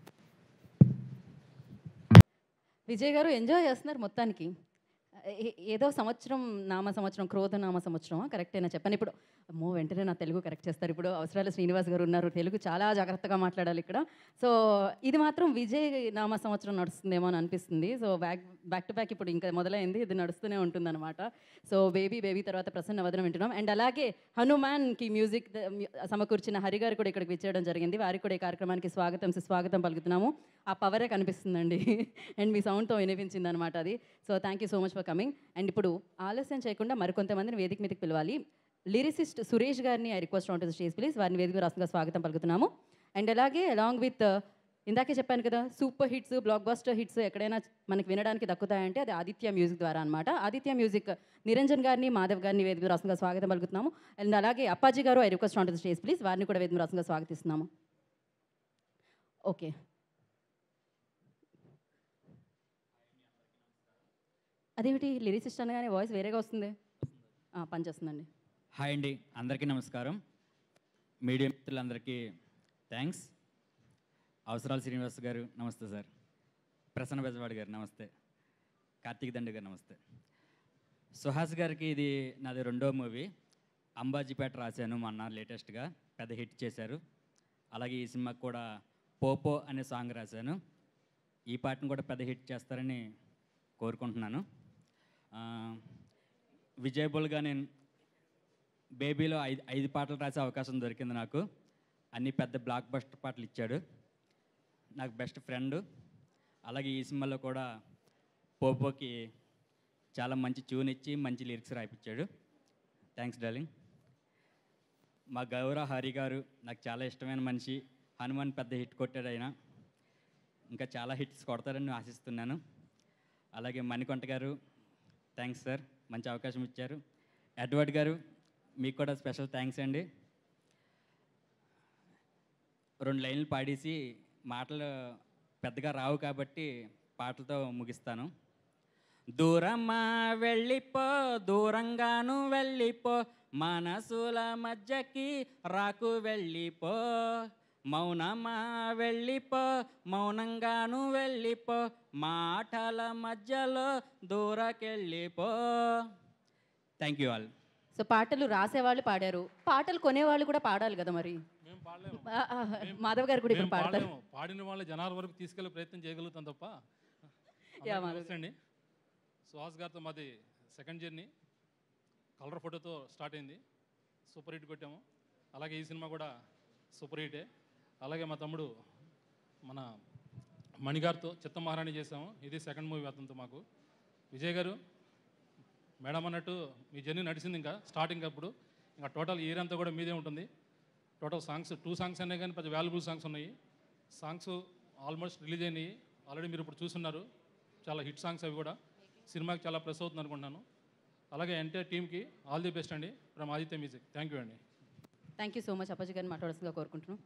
Vijay గారు ఎంజాయ్ చేస్తున్నారు మొత్తానికి. ఏ- ఏదో సంవత్సరం నామ సంవత్సరం, క్రోధ నామ సంవత్సరం కరెక్టేనా చెప్పాను. ఇప్పుడు అమ్మో వెంటనే నా తెలుగు కరెక్ట్ చేస్తారు. ఇప్పుడు అవసరాలు శ్రీనివాస్ గారు ఉన్నారు, తెలుగు చాలా జాగ్రత్తగా మాట్లాడాలి ఇక్కడ. సో ఇది మాత్రం విజయ్ నామ సంవత్సరం నడుస్తుందేమో అని అనిపిస్తుంది. So back back to back ఇప్పుడు ఇంకా మొదలైంది, ఇది నడుస్తూనే ఉంటుందన్నమాట. సో బేబీ బేబీ తర్వాత ప్రసన్న వదనం వింటున్నాం. అండ్ అలాగే హనుమాన్కి మ్యూజిక్ సమకూర్చిన హరి గారు కూడా ఇక్కడికి విచ్చేయడం జరిగింది. వారికి కూడా ఈ కార్యక్రమానికి స్వాగతం సుస్వాగతం పలుకుతున్నాము. ఆ పవరే కనిపిస్తుందండి అండ్ మీ సౌండ్తో వినిపించింది అనమాట అది. So thank you so much for coming. And ఇప్పుడు ఆలస్యం చేయకుండా మరికొంతమందిని వేదిక మీదకి పిలవాలి. లిరిసిస్ట్ సురేష్ గారిని I request on to the stage please. వారిని వేదిక రాష్ట్రంగా స్వాగతం పలుకుతున్నాము. అండ్ అలాగే అలాంగ్ విత్ ఇందాకే చెప్పాను కదా, super hits blockbuster hits ఎక్కడైనా మనకి వినడానికి దక్కుతాయంటే అది ఆదిత్య మ్యూజిక్ ద్వారా అనమాట. ఆదిత్య మ్యూజిక్ నిరంజన్ గారిని మాధవ్ గారిని వేదిక రాష్ట్రంగా స్వాగతం పలుకుతున్నాము. అండ్ అలాగే అప్పాజీ గారు I request on to the stage please. వారిని కూడా వేదిక రాష్ట్రంగా స్వాగతిస్తున్నాము. ఓకే, అదేమిటి లిరిసిస్ట్ అనగానే వాయిస్ వేరేగా వస్తుంది, పనిచేస్తుందండి. హాయ్ అండి, అందరికీ నమస్కారం. మీడియా మిత్రులందరికీ థ్యాంక్స్. అవసరాలు శ్రీనివాస్ గారు నమస్తే సార్. ప్రసన్న బెజవాడి గారు నమస్తే. కార్తీక్ దండు గారు నమస్తే. సుహాస్ గారికి ఇది నాది రెండో మూవీ. అంబాజీపేట రాశాను మొన్న లేటెస్ట్గా, పెద్ద హిట్ చేశారు. అలాగే ఈ సినిమాకి కూడా పోపో అనే సాంగ్ రాశాను. ఈ పాటను కూడా పెద్ద హిట్ చేస్తారని కోరుకుంటున్నాను. విజయబుల్గా నేను బేబీలో ఐదు ఐదు పాటలు రాసే అవకాశం దొరికింది నాకు. అన్ని పెద్ద బ్లాక్ బస్టర్ పాటలు ఇచ్చాడు, నాకు బెస్ట్ ఫ్రెండ్. అలాగే ఈ సినిమాలో కూడా పోపోకి చాలా మంచి ట్యూన్ ఇచ్చి మంచి లిరిక్స్ రాయిపించాడు. Thanks darling. మా గౌరవ హరి గారు నాకు చాలా ఇష్టమైన మనిషి. హనుమాన్ పెద్ద హిట్ కొట్టాడు ఆయన, ఇంకా చాలా హిట్స్ కొడతారని ఆశిస్తున్నాను. అలాగే మణికొంట గారు థ్యాంక్స్ సార్, మంచి అవకాశం ఇచ్చారు. ఎడ్వర్డ్ గారు మీకు కూడా స్పెషల్ థ్యాంక్స్ అండి. రెండు లైన్లు పాడేసి, మాటలు పెద్దగా రావు కాబట్టి పాటలతో ముగిస్తాను. దూరమ్మా వెళ్ళిపో, దూరంగాను వెళ్ళిపో, మనసుల మధ్యకి రాకు వెళ్ళిపో, మౌనమా వెళ్ళిపో, మౌనంగాను వెళ్ళిపో, మాటల మధ్యలో దూరకెళ్ళిపో. Thank you all. సో పాటలు రాసేవాళ్ళు పాడారు, పాటలు కొనేవాళ్ళు కూడా పాడాలి కదా మరి. ఆ, ఆ, మాధవ్ గారు కూడా ఇప్పుడు పాడతారు. పాడిన వాళ్ళ జనాల వరకు తీసుకెళ్లే ప్రయత్నం చేయగలుగుతాం తప్ప. యా, మాధవ్. అండి, సుహాస్ గారితో మాది సెకండ్ జర్నీ కలర్ ఫోటోతో స్టార్ట్ అయింది, సూపర్ హిట్ కొట్టాము. అలాగే ఈ సినిమా కూడా సూపర్ హిటే. అలాగే మా తమ్ముడు మన మణిగారితో చిత్త మహారాణి చేసాము, ఇది సెకండ్ మూవీ అతనితో మాకు. విజయ్ గారు మేడం అన్నట్టు మీ జర్నీ నడిచింది, ఇంకా స్టార్టింగ్ అప్పుడు. ఇంకా టోటల్ ఇయర్ అంతా కూడా మీదే ఉంటుంది. టోటల్ సాంగ్స్ టూ సాంగ్స్ అనే కానీ పెద్ద వాల్యుబుల్ సాంగ్స్ ఉన్నాయి. సాంగ్స్ ఆల్మోస్ట్ రిలీజ్ అయినాయి, ఆల్రెడీ మీరు ఇప్పుడు చూస్తున్నారు. చాలా హిట్ సాంగ్స్ అవి కూడా. సినిమాకి చాలా ప్లస్ అవుతుంది అనుకుంటున్నాను. అలాగే ఎంటైర్ టీమ్కి ఆల్ ది బెస్ట్ అండి from Aditya music. Thank you అండి. Thank you so much. Appaji గారిని మాట్లాడాల్సిందిగా కోరుకుంటున్నాం.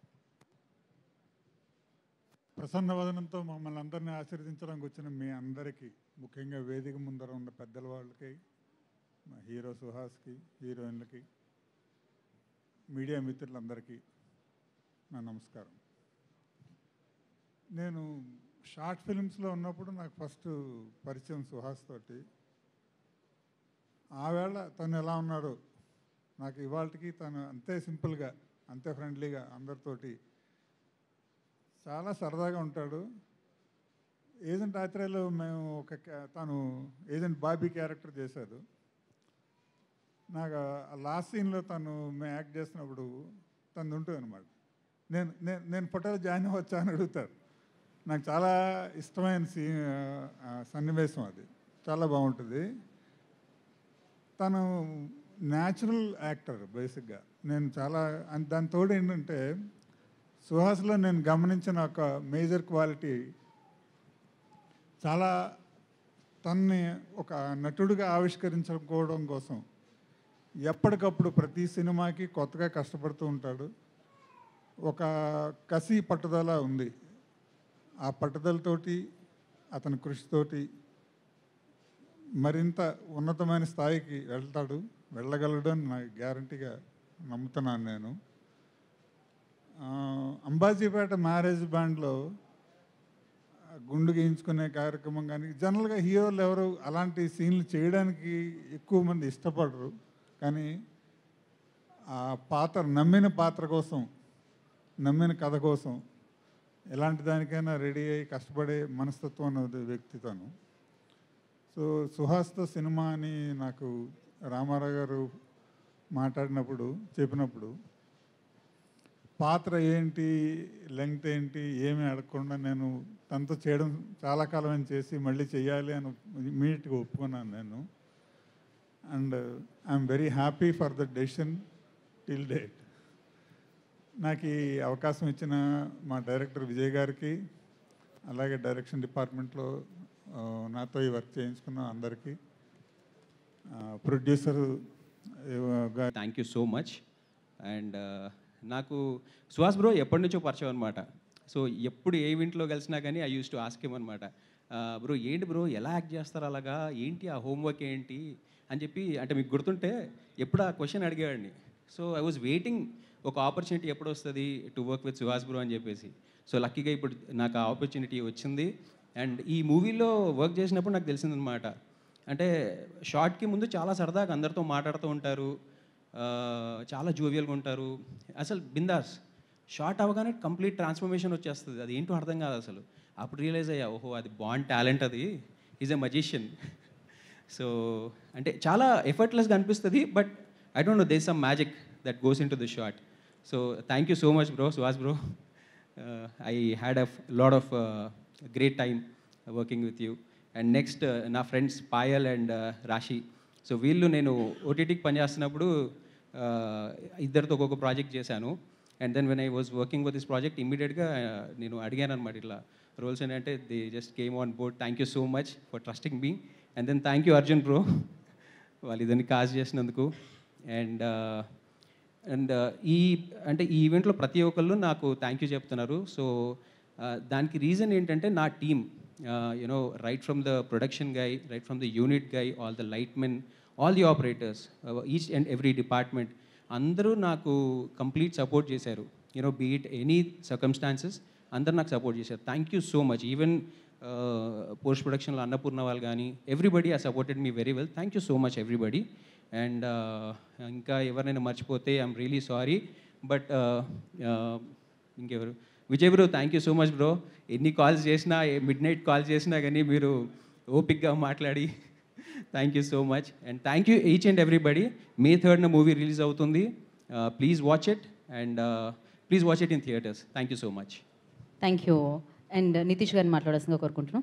ప్రసన్న వదనంతో మమ్మల్ని అందరినీ ఆశీర్వదించడానికి వచ్చిన మీ అందరికీ, ముఖ్యంగా వేదిక ముందర ఉన్న పెద్దల వాళ్ళకి, మా హీరో సుహాస్కి, హీరోయిన్లకి, మీడియా మిత్రులందరికీ నా నమస్కారం. నేను షార్ట్ ఫిల్మ్స్లో ఉన్నప్పుడు నాకు ఫస్ట్ పరిచయం సుహాస్ తోటి. ఆవేళ తను ఎలా ఉన్నాడో నాకు ఇవాళకి తను అంతే సింపుల్గా, అంతే ఫ్రెండ్లీగా, అందరితోటి చాలా సరదాగా ఉంటాడు. ఏజెంట్ ఆత్రేయలో మేము ఒక తను ఏజెంట్ బాబీ క్యారెక్టర్ చేశాడు. నాకు ఆ లాస్ట్ సీన్లో తను మేము యాక్ట్ చేసినప్పుడు తను ఉంటుంది అనమాట. నేను నేను నేను ఫోటోలో జాయిన్ అవ్వచ్చా అని అడుగుతారు. నాకు చాలా ఇష్టమైన సీ సన్నివేశం అది, చాలా బాగుంటుంది. తను న్యాచురల్ యాక్టర్ బేసిక్గా. నేను చాలా దాని తోడు ఏంటంటే, సుహాస్లో నేను గమనించిన ఒక మేజర్ క్వాలిటీ, చాలా తన్ని ఒక నటుడిగా ఆవిష్కరించుకోవడం కోసం ఎప్పటికప్పుడు ప్రతి సినిమాకి కొత్తగా కష్టపడుతూ ఉంటాడు. ఒక కసి పట్టుదల ఉంది. ఆ పట్టుదలతోటి అతని కృషితోటి మరింత ఉన్నతమైన స్థాయికి వెళ్తాడు, వెళ్ళగలడు అని నాకు గ్యారంటీగా నమ్ముతున్నాను నేను. అంబాజీపేట మ్యారేజ్ బ్యాండ్లో గుండు గీయించుకునే కార్యక్రమం కానీ జనరల్గా హీరోలు ఎవరు అలాంటి సీన్లు చేయడానికి ఎక్కువ మంది ఇష్టపడరు. కానీ ఆ పాత్ర నమ్మిన పాత్ర కోసం, నమ్మిన కథ కోసం ఎలాంటి దానికైనా రెడీ అయ్యి కష్టపడే మనస్తత్వం అన్నది వ్యక్తిత్వం. సో సుహాస్తో సినిమా అని నాకు రామారావు గారు మాట్లాడినప్పుడు చెప్పినప్పుడు పాత్ర ఏంటి, లెంగ్త్ ఏంటి ఏమీ అడగకుండా నేను తనతో చేయడం చాలా కాలం అని చేసి మళ్ళీ చెయ్యాలి అని ఇమీడియట్గా ఒప్పుకున్నాను నేను. And I'm very happy for the decision till date. నాకు ఈ అవకాశం ఇచ్చిన మా డైరెక్టర్ విజయ్ గారికి, అలాగే డైరెక్షన్ డిపార్ట్మెంట్లో నాతో ఈ వర్క్ చేయించుకున్న అందరికీ, producer thank you so much. And నాకు సుహాస్ బ్రో ఎప్పటి నుంచో పరిచయం అనమాట. సో ఎప్పుడు ఏ ఈవెంట్లో కలిసినా కానీ I use to ask him అనమాట, బ్రో ఏంటి బ్రో ఎలా యాక్ట్ చేస్తారు అలాగా, ఏంటి ఆ హోంవర్క్ ఏంటి అని చెప్పి, అంటే మీకు గుర్తుంటే ఎప్పుడు ఆ క్వశ్చన్ అడిగేవాడిని. సో ఐ వాజ్ వెయిటింగ్ ఒక ఆపర్చునిటీ ఎప్పుడు వస్తుంది to work with Suhas bro అని చెప్పేసి. సో లక్కీగా ఇప్పుడు నాకు ఆ ఆపర్చునిటీ వచ్చింది. అండ్ ఈ మూవీలో వర్క్ చేసినప్పుడు నాకు తెలిసిందనమాట, అంటే షార్ట్కి ముందు చాలా సరదాగా అందరితో మాట్లాడుతూ ఉంటారు, చాలా జోవియల్గా ఉంటారు, అసలు బిందాస్. షార్ట్ అవ్వగానే కంప్లీట్ ట్రాన్స్ఫర్మేషన్ వచ్చేస్తుంది, అది ఏంటో అర్థం కాదు అసలు. అప్పుడు రియలైజ్ అయ్యా, ఓహో అది బాండ్ టాలెంట్, అది ఈజ్ ఎ మజిషియన్. సో అంటే చాలా ఎఫర్ట్లెస్గా అనిపిస్తుంది, but I don't know there some magic that goes into the shot. So thank you so much bro, Suhas bro. I had a lot of great time working with you. And next నా friends Payal and Raashi. So వీళ్ళు నేను ఓటీటీకి పనిచేస్తున్నప్పుడు ఇద్దరితో ఒక్కొక్క project చేశాను. And then when I was working with this project ఇమ్మీడియట్గా నేను అడిగాను అనమాట ఇట్లా రోల్స్ ఏంటంటే they just came on board. Thank you so much for trusting me. And then thank you Arjun bro, వాళ్ళు ఇద్దరిని కాజ్ చేసినందుకు. అండ్ అండ్ ఈ అంటే ఈ ఈవెంట్లో ప్రతి ఒక్కళ్ళు నాకు థ్యాంక్ యూ చెప్తున్నారు. సో దానికి రీజన్ ఏంటంటే నా team, you know right from the production guy, right from the unit guy, all the light men, all the operators, each and every department అందరూ నాకు కంప్లీట్ సపోర్ట్ చేశారు. యూనో బీట్ ఎనీ సర్కమ్స్టాన్సెస్ అందరూ నాకు support చేశారు. Thank you so much. Even post ప్రొడక్షన్లో అన్నపూర్ణ వాళ్ళు కానీ everybody uh supported me very well. Thank you so much everybody. And ఇంకా ఎవరైనా మర్చిపోతే ఐఎమ్ రియలీ సారీ. బట్ ఇంకెవరు, Vijay bro thank you so much bro. ఎన్ని కాల్స్ చేసినా, మిడ్ నైట్ కాల్ చేసినా కానీ మీరు ఓపిక్గా మాట్లాడి thank you so much. And thank you each and everybody. May థర్డ్న మూవీ రిలీజ్ అవుతుంది, please watch it and please watch it in theatres. Thank you so much. Thank you. And Nitish గారిని మాట్లాడాల్సిందిగా కోరుకుంటున్నాం.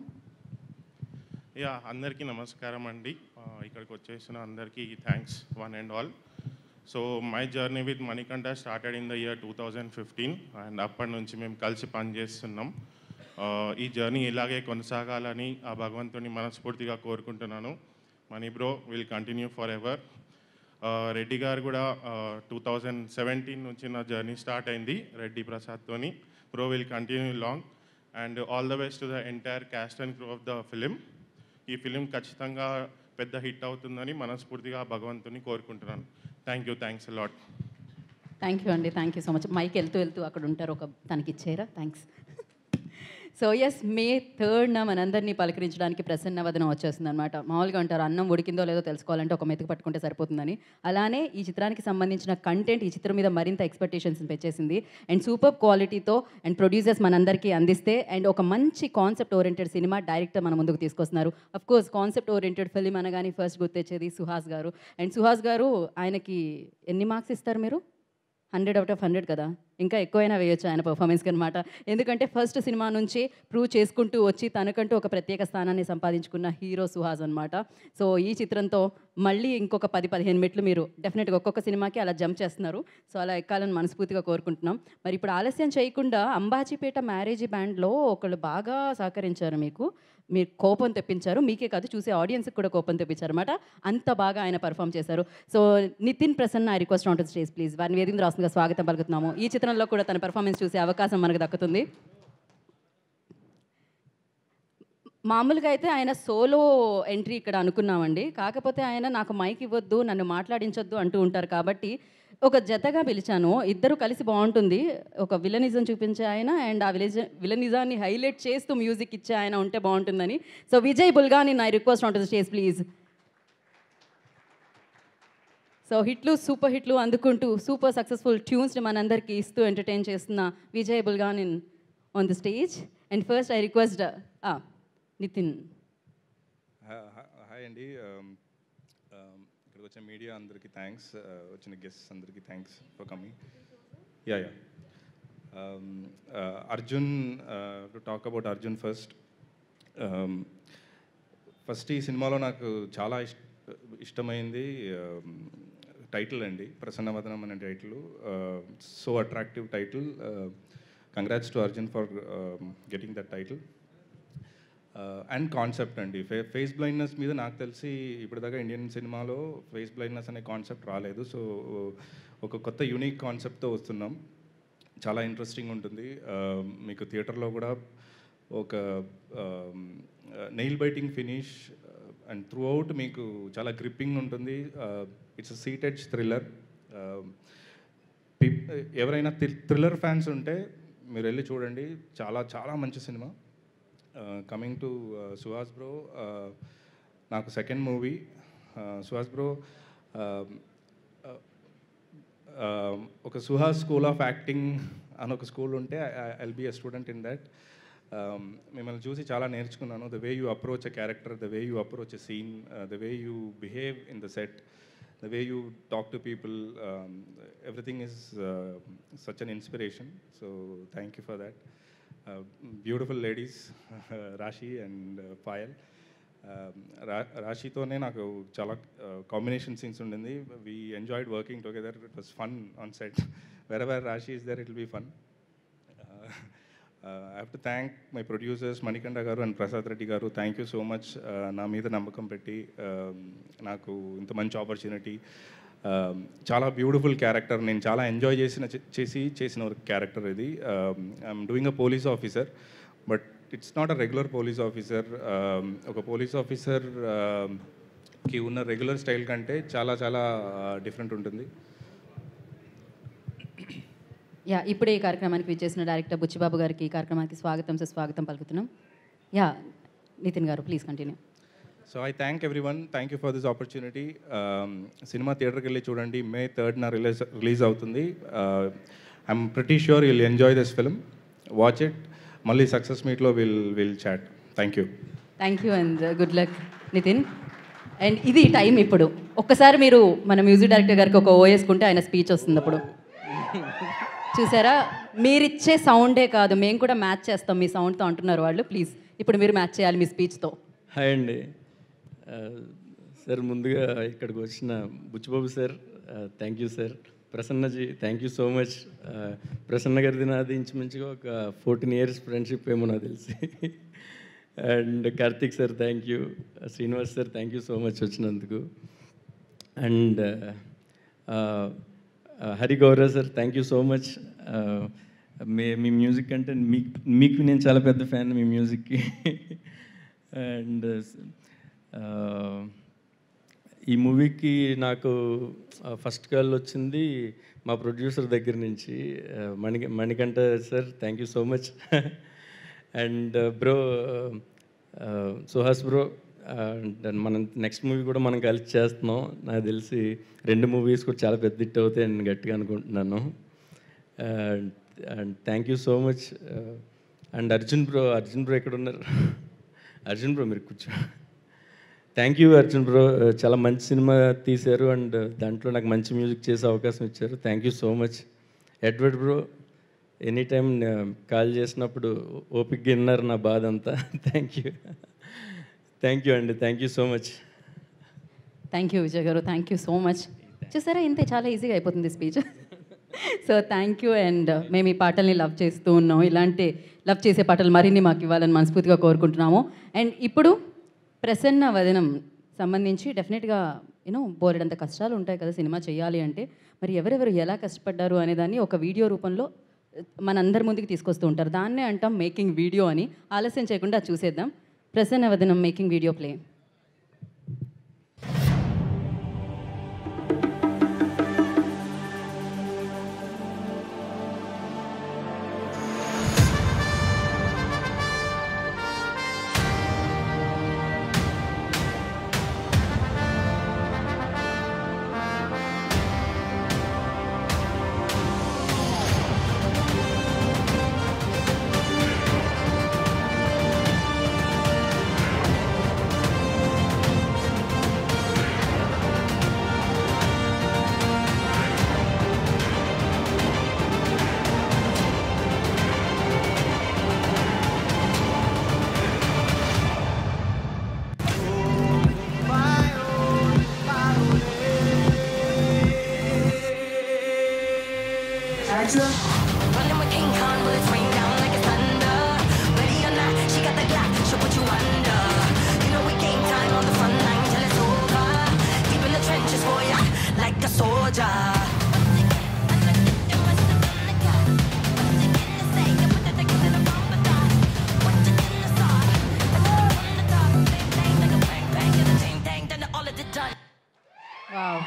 యా, అందరికీ నమస్కారం అండి. ఇక్కడికి వచ్చేసిన అందరికీ thanks one and all. So my journey with Manikanta started in the year two thousand fifteen and అప్పటి నుంచి మేము కలిసి పనిచేస్తున్నాం. ఈ జర్నీ ఇలాగే కొనసాగాలని ఆ భగవంతుని మనస్ఫూర్తిగా కోరుకుంటున్నాను. Mani bro will continue forever. Reddy గారు కూడా టూ థౌజండ్ సెవెంటీన్ నుంచి నా జర్నీ స్టార్ట్ అయింది రెడ్డి ప్రసాద్తోని. Bro will continue long and all the best to the entire cast and crew of the film. ఈ ఫిలిం ఖచ్చితంగా పెద్ద హిట్ అవుతుందని మనస్ఫూర్తిగా భగవంతుని కోరుకుంటున్నాను. Thank you, thanks a lot. Thank you అండి, thank you so much. Mic వెళ్తూ వెళ్తూ అక్కడ ఉంటారు, ఒక తనకి ఇచ్చేరా, థ్యాంక్స్. సో ఎస్, మే థర్డ్న మనందరినీ పలకరించడానికి ప్రసన్న వదనం వచ్చేస్తుంది అనమాట. మామూలుగా అంటారు అన్నం ఉడికిందో లేదో తెలుసుకోవాలంటే ఒక మెతుకు పట్టుకుంటే సరిపోతుందని. అలానే ఈ చిత్రానికి సంబంధించిన కంటెంట్ ఈ చిత్రం మీద మరింత ఎక్స్పెక్టేషన్స్ పెంచేసింది. అండ్ సూపర్ క్వాలిటీతో అండ్ ప్రొడ్యూసర్స్ మనందరికీ అందిస్తే అండ్ ఒక మంచి కాన్సెప్ట్ ఓరియంటెడ్ సినిమా డైరెక్టర్ మన ముందుకు తీసుకొస్తున్నారు. Of course concept oriented film అనగానే ఫస్ట్ గుర్తొచ్చేది సుహాస్ గారు. అండ్ సుహాస్ గారు, ఆయనకి ఎన్ని మార్క్స్ ఇస్తారు మీరు? హండ్రెడ్ అవుట్ ఆఫ్ హండ్రెడ్ కదా, ఇంకా ఎక్కువైనా వేయొచ్చు ఆయన పర్ఫార్మెన్స్కి అనమాట. ఎందుకంటే ఫస్ట్ సినిమా నుంచి ప్రూవ్ చేసుకుంటూ వచ్చి తనకంటూ ఒక ప్రత్యేక స్థానాన్ని సంపాదించుకున్న హీరో సుహాస్ అనమాట. సో ఈ చిత్రంతో మళ్ళీ ఇంకొక పది పదిహేను మెట్లు మీరు డెఫినెట్గా ఒక్కొక్క సినిమాకి అలా జంప్ చేస్తున్నారు. సో అలా ఎక్కాలని మనస్ఫూర్తిగా కోరుకుంటున్నాం. మరి ఇప్పుడు ఆలస్యం చేయకుండా అంబాజీపేట మ్యారేజీ బ్యాండ్లో ఒకళ్ళు బాగా సహకరించారు మీకు. మీరు కోపం తెప్పించారు, మీకే కాదు చూసే ఆడియన్స్కి కూడా కోపం తెప్పించారు అనమాట. అంత బాగా ఆయన పర్ఫామ్ చేశారు. So Nitin Prasanna I request on to stage please. వారిని వేదిక రాస్తుందిగా స్వాగతం పలుకుతున్నాము. ఈ చిత్రంలో కూడా తన పర్ఫార్మెన్స్ చూసే అవకాశం మనకు దక్కుతుంది. మామూలుగా అయితే ఆయన సోలో ఎంట్రీ ఇక్కడ అనుకున్నామండి. కాకపోతే ఆయన నాకు మైక్ ఇవ్వద్దు, నన్ను మాట్లాడించొద్దు అంటూ ఉంటారు కాబట్టి ఒక జతగా పిలిచాను. ఇద్దరు కలిసి బాగుంటుంది. ఒక విలనిజం చూపించే ఆయన అండ్ ఆ విలేజ్ విలనిజాన్ని హైలైట్ చేస్తూ మ్యూజిక్ ఇచ్చే ఆయన ఉంటే బాగుంటుందని. So Vijay Bulganin I request on to the stage please. So హిట్లు సూపర్ హిట్లు అందుకుంటూ సూపర్ సక్సెస్ఫుల్ ట్యూన్స్ని మనందరికీ ఇస్తూ ఎంటర్టైన్ చేస్తున్న Vijay Bulganin on the stage. And first I request Nitin. Hi అండి, ఇక్కడికి వచ్చిన మీడియా అందరికీ థ్యాంక్స్, వచ్చిన గెస్ట్స్ అందరికీ thanks for coming. Yeah yeah Arjun, to talk about Arjun first. First ఈ సినిమాలో నాకు చాలా ఇష్ట ఇష్టమైంది టైటిల్ అండి, ప్రసన్నవదనం అనే title. So attractive title. Congrats to Arjun for getting that title. And concept అండి, ఫే ఫేస్ బ్లైండ్నెస్ మీద నాకు తెలిసి ఇప్పటిదాకా ఇండియన్ సినిమాలో ఫేస్ బ్లైండ్నెస్ అనే కాన్సెప్ట్ రాలేదు. సో ఒక కొత్త యూనిక్ కాన్సెప్ట్తో వస్తున్నాం. చాలా ఇంట్రెస్టింగ్ ఉంటుంది. మీకు థియేటర్లో కూడా ఒక nail biting finish and throughout మీకు చాలా గ్రిప్పింగ్ ఉంటుంది. It's seat edge thriller. ఎవరైనా థ్రిల్లర్ ఫ్యాన్స్ ఉంటే మీరు వెళ్ళి చూడండి, చాలా చాలా మంచి సినిమా. కమింగ్ టు సుహాస్ బ్రో, నాకు సెకండ్ మూవీ. సుహాస్ బ్రో ఒక సుహాస్ స్కూల్ ఆఫ్ యాక్టింగ్ అని ఒక స్కూల్ ఉంటే I'll be a student in that. మిమ్మల్ని చూసి చాలా నేర్చుకున్నాను. The way you approach a character, the way you approach a scene, the way you behave in the set, the way you talk to people, um, everything is uh, such an inspiration. So thank you for that. Uh, beautiful ladies, Rashi and uh, Payal. Um, Ra- Rashitone naku chala uh, combination scenes undindi. We enjoyed working together. It was fun on set. Wherever Rashi is there, it will be fun. Uh, uh, I have to thank my producers Manikanda garu and Prasad Reddy garu. Thank you so much. నా మీద నమ్మకం పెట్టి నాకు ఇంత మంచి opportunity. చాలా beautiful character, నేను చాలా ఎంజాయ్ చేసిన చేసి చేసిన ఒక క్యారెక్టర్ ఇది. I'm doing a police officer, but it's not a regular police officer. ఒక పోలీస్ ఆఫీసర్కి ఉన్న రెగ్యులర్ స్టైల్ కంటే చాలా చాలా డిఫరెంట్ ఉంటుంది. యా ఇప్పుడే ఈ కార్యక్రమానికి విచ్చేసిన డైరెక్టర్ బుచ్చిబాబు గారికి ఈ కార్యక్రమానికి స్వాగతం సుస్వాగతం పలుకుతున్నాం. యా నితిన్ గారు please continue. So I thank everyone, thank you for this opportunity. సినిమా థియేటర్కి వెళ్ళి చూడండి, మే థర్డ్న రిలీజ్ రిలీజ్ అవుతుంది. I'm pretty sure will enjoy this film, watch it. మళ్ళీ సక్సెస్ మీట్లో will will chat. Thank you. Thank you and good luck Nitin. And ఇది time ఇప్పుడు ఒక్కసారి మీరు మన మ్యూజిక్ డైరెక్టర్ గారికి ఒక ఓ వేసుకుంటే ఆయన స్పీచ్ వస్తుంది. అప్పుడు చూసారా, మీరిచ్చే సౌండే కాదు మేము కూడా మ్యాచ్ చేస్తాం మీ సౌండ్తో అంటున్నారు వాళ్ళు. ప్లీజ్ ఇప్పుడు మీరు మ్యాచ్ చేయాలి మీ స్పీచ్తో. హాయ్ అండి సార్, ముందుగా ఇక్కడికి వచ్చిన Buchibabu sir thank you sir. Prasanna ji thank you so much. Prasanna గారిది నాది ఇంచుమించుగా ఒక ఫోర్టీన్ ఇయర్స్ ఫ్రెండ్షిప్ ఏమో నాకు తెలిసి. And Karthik sir thank you. Srinivas sir thank you so much వచ్చినందుకు. And Hari Gaurav sir thank you so much. మీ మీ మ్యూజిక్ అంటే మీకు మీకు నేను చాలా పెద్ద ఫ్యాన్ మీ మ్యూజిక్కి. అండ్ ఈ మూవీకి నాకు ఫస్ట్ కాల్ వచ్చింది మా ప్రొడ్యూసర్ దగ్గర నుంచి, Mani Manikanta sir thank you so much. And bro Suhas bro, మనం నెక్స్ట్ మూవీ కూడా మనం కలిసి చేస్తున్నాం. నాకు తెలిసి రెండు మూవీస్ కూడా చాలా పెద్ద హిట్ అవుతాయి అని గట్టిగా అనుకుంటున్నాను. And thank you so much. And Arjun bro, Arjun bro ఎక్కడ ఉన్నారు? అర్జున్ బ్రో మీరు కూర్చో. థ్యాంక్ యూ అర్జున్ బ్రో, చాలా మంచి సినిమా తీశారు అండ్ దాంట్లో నాకు మంచి మ్యూజిక్ చేసే అవకాశం ఇచ్చారు. Thank you so much. Edward bro any time call చేసినప్పుడు ఓపిక్గా విన్నారు నా బాధ అంతా. థ్యాంక్ యూ థ్యాంక్ యూ అండి, thank you so much. Thank you Vijay గారు, థ్యాంక్ యూ సో మచ్. చూసారా ఇంతే, చాలా ఈజీగా అయిపోతుంది speech. So thank you. And మేము ఈ పాటల్ని లవ్ చేస్తూ ఉన్నాం. ఇలాంటి లవ్ చేసే పాటలు మరిన్ని మాకు ఇవ్వాలని మనస్ఫూర్తిగా కోరుకుంటున్నాము. అండ్ ఇప్పుడు ప్రసన్న వదనం సంబంధించి డెఫినెట్గా యూనో బోలెడంత కష్టాలు ఉంటాయి కదా సినిమా చేయాలి అంటే. మరి ఎవరెవరు ఎలా కష్టపడ్డారు అనేదాన్ని ఒక వీడియో రూపంలో మనందరి ముందుకు తీసుకొస్తూ ఉంటారు. దాన్నే అంటాం మేకింగ్ వీడియో అని. ఆలస్యం చేయకుండా చూసేద్దాం. Prasanna Vadanam making video play. Running with King Kong, bullets rain down like it's thunder. Ready or not, she got the Glock, she'll put you under. You know we game time on the front line till it's over. Deep in the trenches for ya, like a soldier. Wow.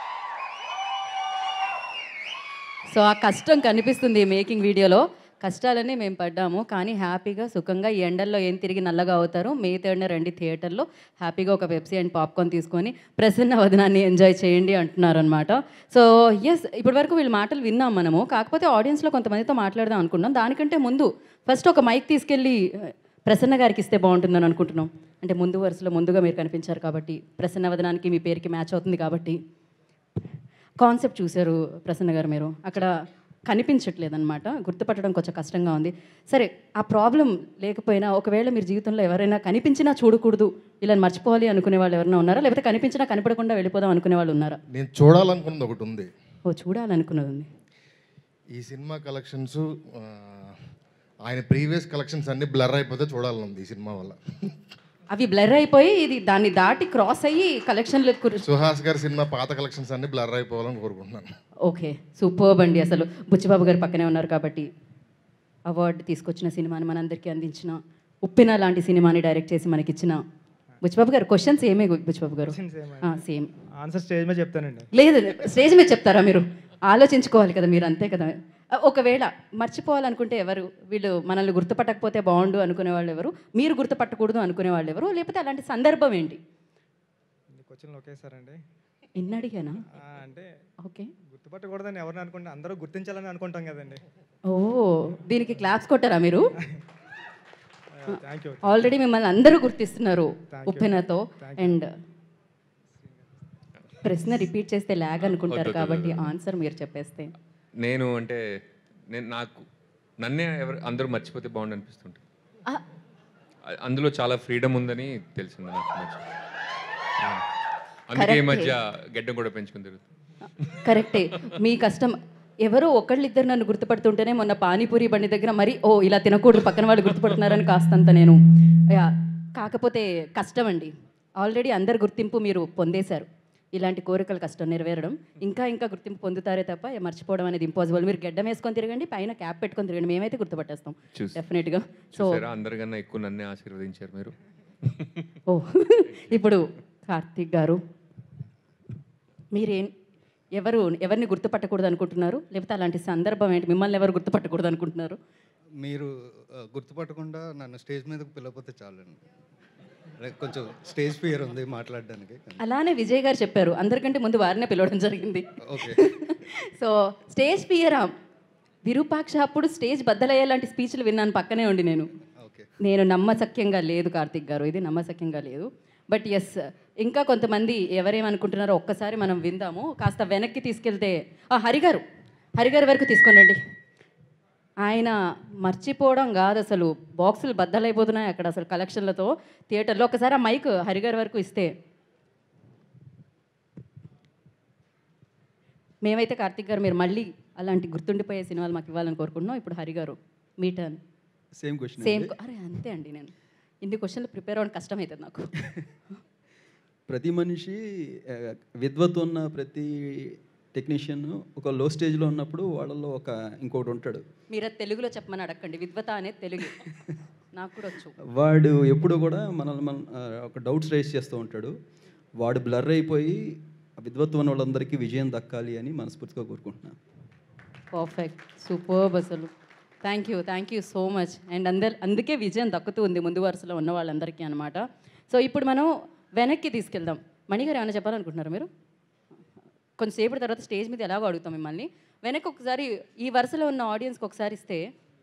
So ఆ కష్టం కనిపిస్తుంది ఈ making వీడియోలో. కష్టాలన్నీ మేము పడ్డాము, కానీ హ్యాపీగా సుఖంగా ఈ ఎండల్లో ఏం తిరిగి నల్లగా అవుతారు. మే థర్డ్న రండి థియేటర్లో, హ్యాపీగా ఒక పెప్సీ అండ్ పాప్కార్న్ తీసుకొని ప్రసన్న వదనాన్ని ఎంజాయ్ చేయండి అంటున్నారనమాట. సో ఎస్, ఇప్పటి వరకు వీళ్ళ మాటలు విన్నాం మనము. కాకపోతే ఆడియన్స్లో కొంతమందితో మాట్లాడదాం అనుకున్నాం. దానికంటే ముందు ఫస్ట్ ఒక మైక్ తీసుకెళ్ళి ప్రసన్న గారికి ఇస్తే బాగుంటుందని అనుకుంటున్నాం. అంటే ముందు వరుసలో ముందుగా మీరు కనిపించారు కాబట్టి, ప్రసన్న వదనానికి మీ పేరుకి మ్యాచ్ అవుతుంది కాబట్టి. కాన్సెప్ట్ చూశారు ప్రసన్న గారు, మీరు అక్కడ కనిపించట్లేదన్నమాట. గుర్తుపట్టడం కొంచెం కష్టంగా ఉంది. సరే, ఆ ప్రాబ్లం లేకపోయినా ఒకవేళ మీరు జీవితంలో ఎవరైనా కనిపించినా చూడకూడదు, ఇలా మర్చిపోవాలి అనుకునే వాళ్ళు ఎవరైనా ఉన్నారా? లేకపోతే కనిపించినా కనపడకుండా వెళ్ళిపోదాం అనుకునే వాళ్ళు ఉన్నారా? నేను చూడాలనుకున్నది ఒకటి ఉంది. ఓ, చూడాలనుకున్నది ఉంది. ఈ సినిమా కలెక్షన్స్ ఆయన ప్రీవియస్ కలెక్షన్స్ అన్ని బ్లర్ అయిపోతే చూడాలనుంది ఈ సినిమా వల్ల. అవి బ్లర్ అయిపోయి ఇది దాన్ని దాటి క్రాస్ అయ్యి కలెక్షన్లు. సుహాస్ గారి సినిమా పాత కలెక్షన్స్ అన్ని బ్లర్ అయిపోవాలని కోరుకుంటున్నాను. ఓకే, సూపర్బ్ అండి. అసలు బుచ్చిబాబు గారు పక్కనే ఉన్నారు కాబట్టి అవార్డు తీసుకొచ్చిన సినిమాని మనందరికీ అందించిన, ఉప్పెన లాంటి సినిమాని డైరెక్ట్ చేసి మనకిచ్చిన బుచ్చిబాబు గారు. క్వశ్చన్స్ ఏమే బుచ్చిబాబు గారు? సేమ్ ఆన్సర్ స్టేజ్ మీద చెప్తానండి. లేదు, స్టేజ్ మీద చెప్తారా? మీరు ఆలోచించుకోవాలి కదా, మీరు అంతే కదా. ఒకవేళ మర్చిపోవాలనుకుంటే ఎవరు? వీళ్ళు మనల్ని గుర్తుపట్టకపోతే బాగుండు అనుకునే వాళ్ళు ఎవరు? మీరు గుర్తుపట్టకూడదు అనుకునే వాళ్ళు ఎవరు? లేకపోతే అలాంటి సందర్భం ఏంటి? క్వశ్చన్లు ఒకేసారండి. ఎన్ని అడిగానా? అంటే ఓకే, గుర్తుపట్టకూడదని ఎవరిని అనుకుంటే అందరూ గుర్తించాలని అనుకుంటాం కదండి. ఓ, దీనికి క్లాప్స్ కొట్టారా మీరు? Thank you. ఆల్రెడీ మిమ్మల్ని అందరూ గుర్తిస్తున్నారు ఉప్పెనతో. అండ్ ప్రశ్న రిపీట్ చేస్తే ల్యాగ్ అనుకుంటారు కాబట్టి ఆన్సర్ మీరు చెప్పేస్తే. నేను అంటే నేను నాకు నన్నే ఎవరు అందరూ మర్చిపోతే బాగుండు అనిపిస్తుంటుంది. అందులో చాలా ఫ్రీడమ్ ఉందని తెలిసింది నాకు. అందుకే ఈ మధ్య గెడ్డం కూడా పెంచుకుని తిరుగుతుంది. కరెక్టే, మీ కష్టం. ఎవరో ఒకళ్ళిద్దరు నన్ను గుర్తుపడుతుంటేనే మొన్న పానీపూరి బండి దగ్గర మరి ఓ ఇలా తినకూడదు, పక్కన వాళ్ళు గుర్తుపడుతున్నారని కాస్తంత నేను. కాకపోతే కష్టం అండి. ఆల్రెడీ అందరు గుర్తింపు మీరు పొందేశారు. ఇలాంటి కోరికలు కష్టం నెరవేరడం. ఇంకా ఇంకా గుర్తింపు పొందుతారే తప్ప మర్చిపోవడం అనేది ఇంపాసిబుల్. మీరు గడ్డం వేసుకొని తిరగండి, పైన క్యాప్ పెట్టుకొని తిరగండి, మేమైతే గుర్తుపట్టేస్తాం డెఫినెట్గా. సో అందరికన్నా ఎక్కువ నన్నే ఆశీర్వదించారు మీరు. ఓ, ఇప్పుడు కార్తీక్ గారు, మీరేం ఎవరు ఎవరిని గుర్తుపట్టకూడదు అనుకుంటున్నారు? లేకపోతే అలాంటి సందర్భం ఏంటి? మిమ్మల్ని ఎవరు గుర్తుపట్టకూడదు అనుకుంటున్నారు? మీరు గుర్తుపట్టకుండా నన్ను స్టేజ్ మీదకు పిలవకపోతే చాలండి. కొంచెం స్టేజ్ ఫియర్ ఉంది మాట్లాడడానికి. అలానే విజయ్ గారు చెప్పారు, అందరికంటే ముందు వారినే పిలవడం జరిగింది. ఓకే. సో స్టేజ్ ఫియరా? విరూపాక్ష అప్పుడు స్టేజ్ బద్దలయ్యేలాంటి స్పీచ్లు విన్నాను పక్కనే ఉండి. నేను నేను నమ్మశక్యంగా లేదు కార్తీక్ గారు, ఇది నమ్మశక్యంగా లేదు. బట్ ఎస్, ఇంకా కొంతమంది ఎవరేమనుకుంటున్నారో ఒక్కసారి మనం విందాము. కాస్త వెనక్కి తీసుకెళ్తే హరిగారు హరిగారి వరకు తీసుకొనండి. ఆయన మర్చిపోవడం కాదు, అసలు బాక్సులు బద్దలైపోతున్నాయి అక్కడ అసలు కలెక్షన్లతో థియేటర్లో. ఒకసారి ఆ మైక్ హరిగారి వరకు ఇస్తే. మేమైతే కార్తీక్ గారు మీరు మళ్ళీ అలాంటి గుర్తుండిపోయే సినిమాలు మాకు ఇవ్వాలని కోరుకుంటున్నాం. ఇప్పుడు హరి గారు మీ టర్న్. సేమ్ క్వశ్చన్ సేమ్ అరే అంతే అండి, నేను ఇన్ని క్వశ్చన్లు ప్రిపేర్ అవ్వడం కష్టమవుతుంది నాకు. ప్రతి మనిషి ఆ, విద్వత్ ఉన్న ప్రతి టెక్నీషియన్ ఒక లో స్టేజ్లో ఉన్నప్పుడు వాళ్ళలో ఒక ఇంకోటి ఉంటాడు. మీరు అది తెలుగులో చెప్పమని అడగండి, విద్వత అనేది తెలుగు నాకు కూడా వచ్చు. వాడు ఎప్పుడు కూడా మనల్ని మన ఆ, ఒక డౌట్స్ రైజ్ చేస్తూ ఉంటాడు. వాడు బ్లర్ అయిపోయి విద్వత్వం ఉన్న వాళ్ళందరికీ విజయం దక్కాలి అని మనస్ఫూర్తిగా కోరుకుంటున్నాను. పర్ఫెక్ట్, సూపర్బ్ అసలు. Thank you thank you so much. And అందరు అందుకే విజయం దక్కుతూ ఉంది ముందు వరుసలో ఉన్న వాళ్ళందరికీ అనమాట. సో ఇప్పుడు మనం వెనక్కి తీసుకెళ్దాం. మణిగారు ఏమైనా చెప్పాలనుకుంటున్నారు మీరు? కొంచెంసేపటి తర్వాత స్టేజ్ మీద ఎలాగో అడుగుతాం మిమ్మల్ని. వెనక్కి ఒకసారి ఈ వరుసలో ఉన్న ఆడియన్స్కి ఒకసారి ఇస్తే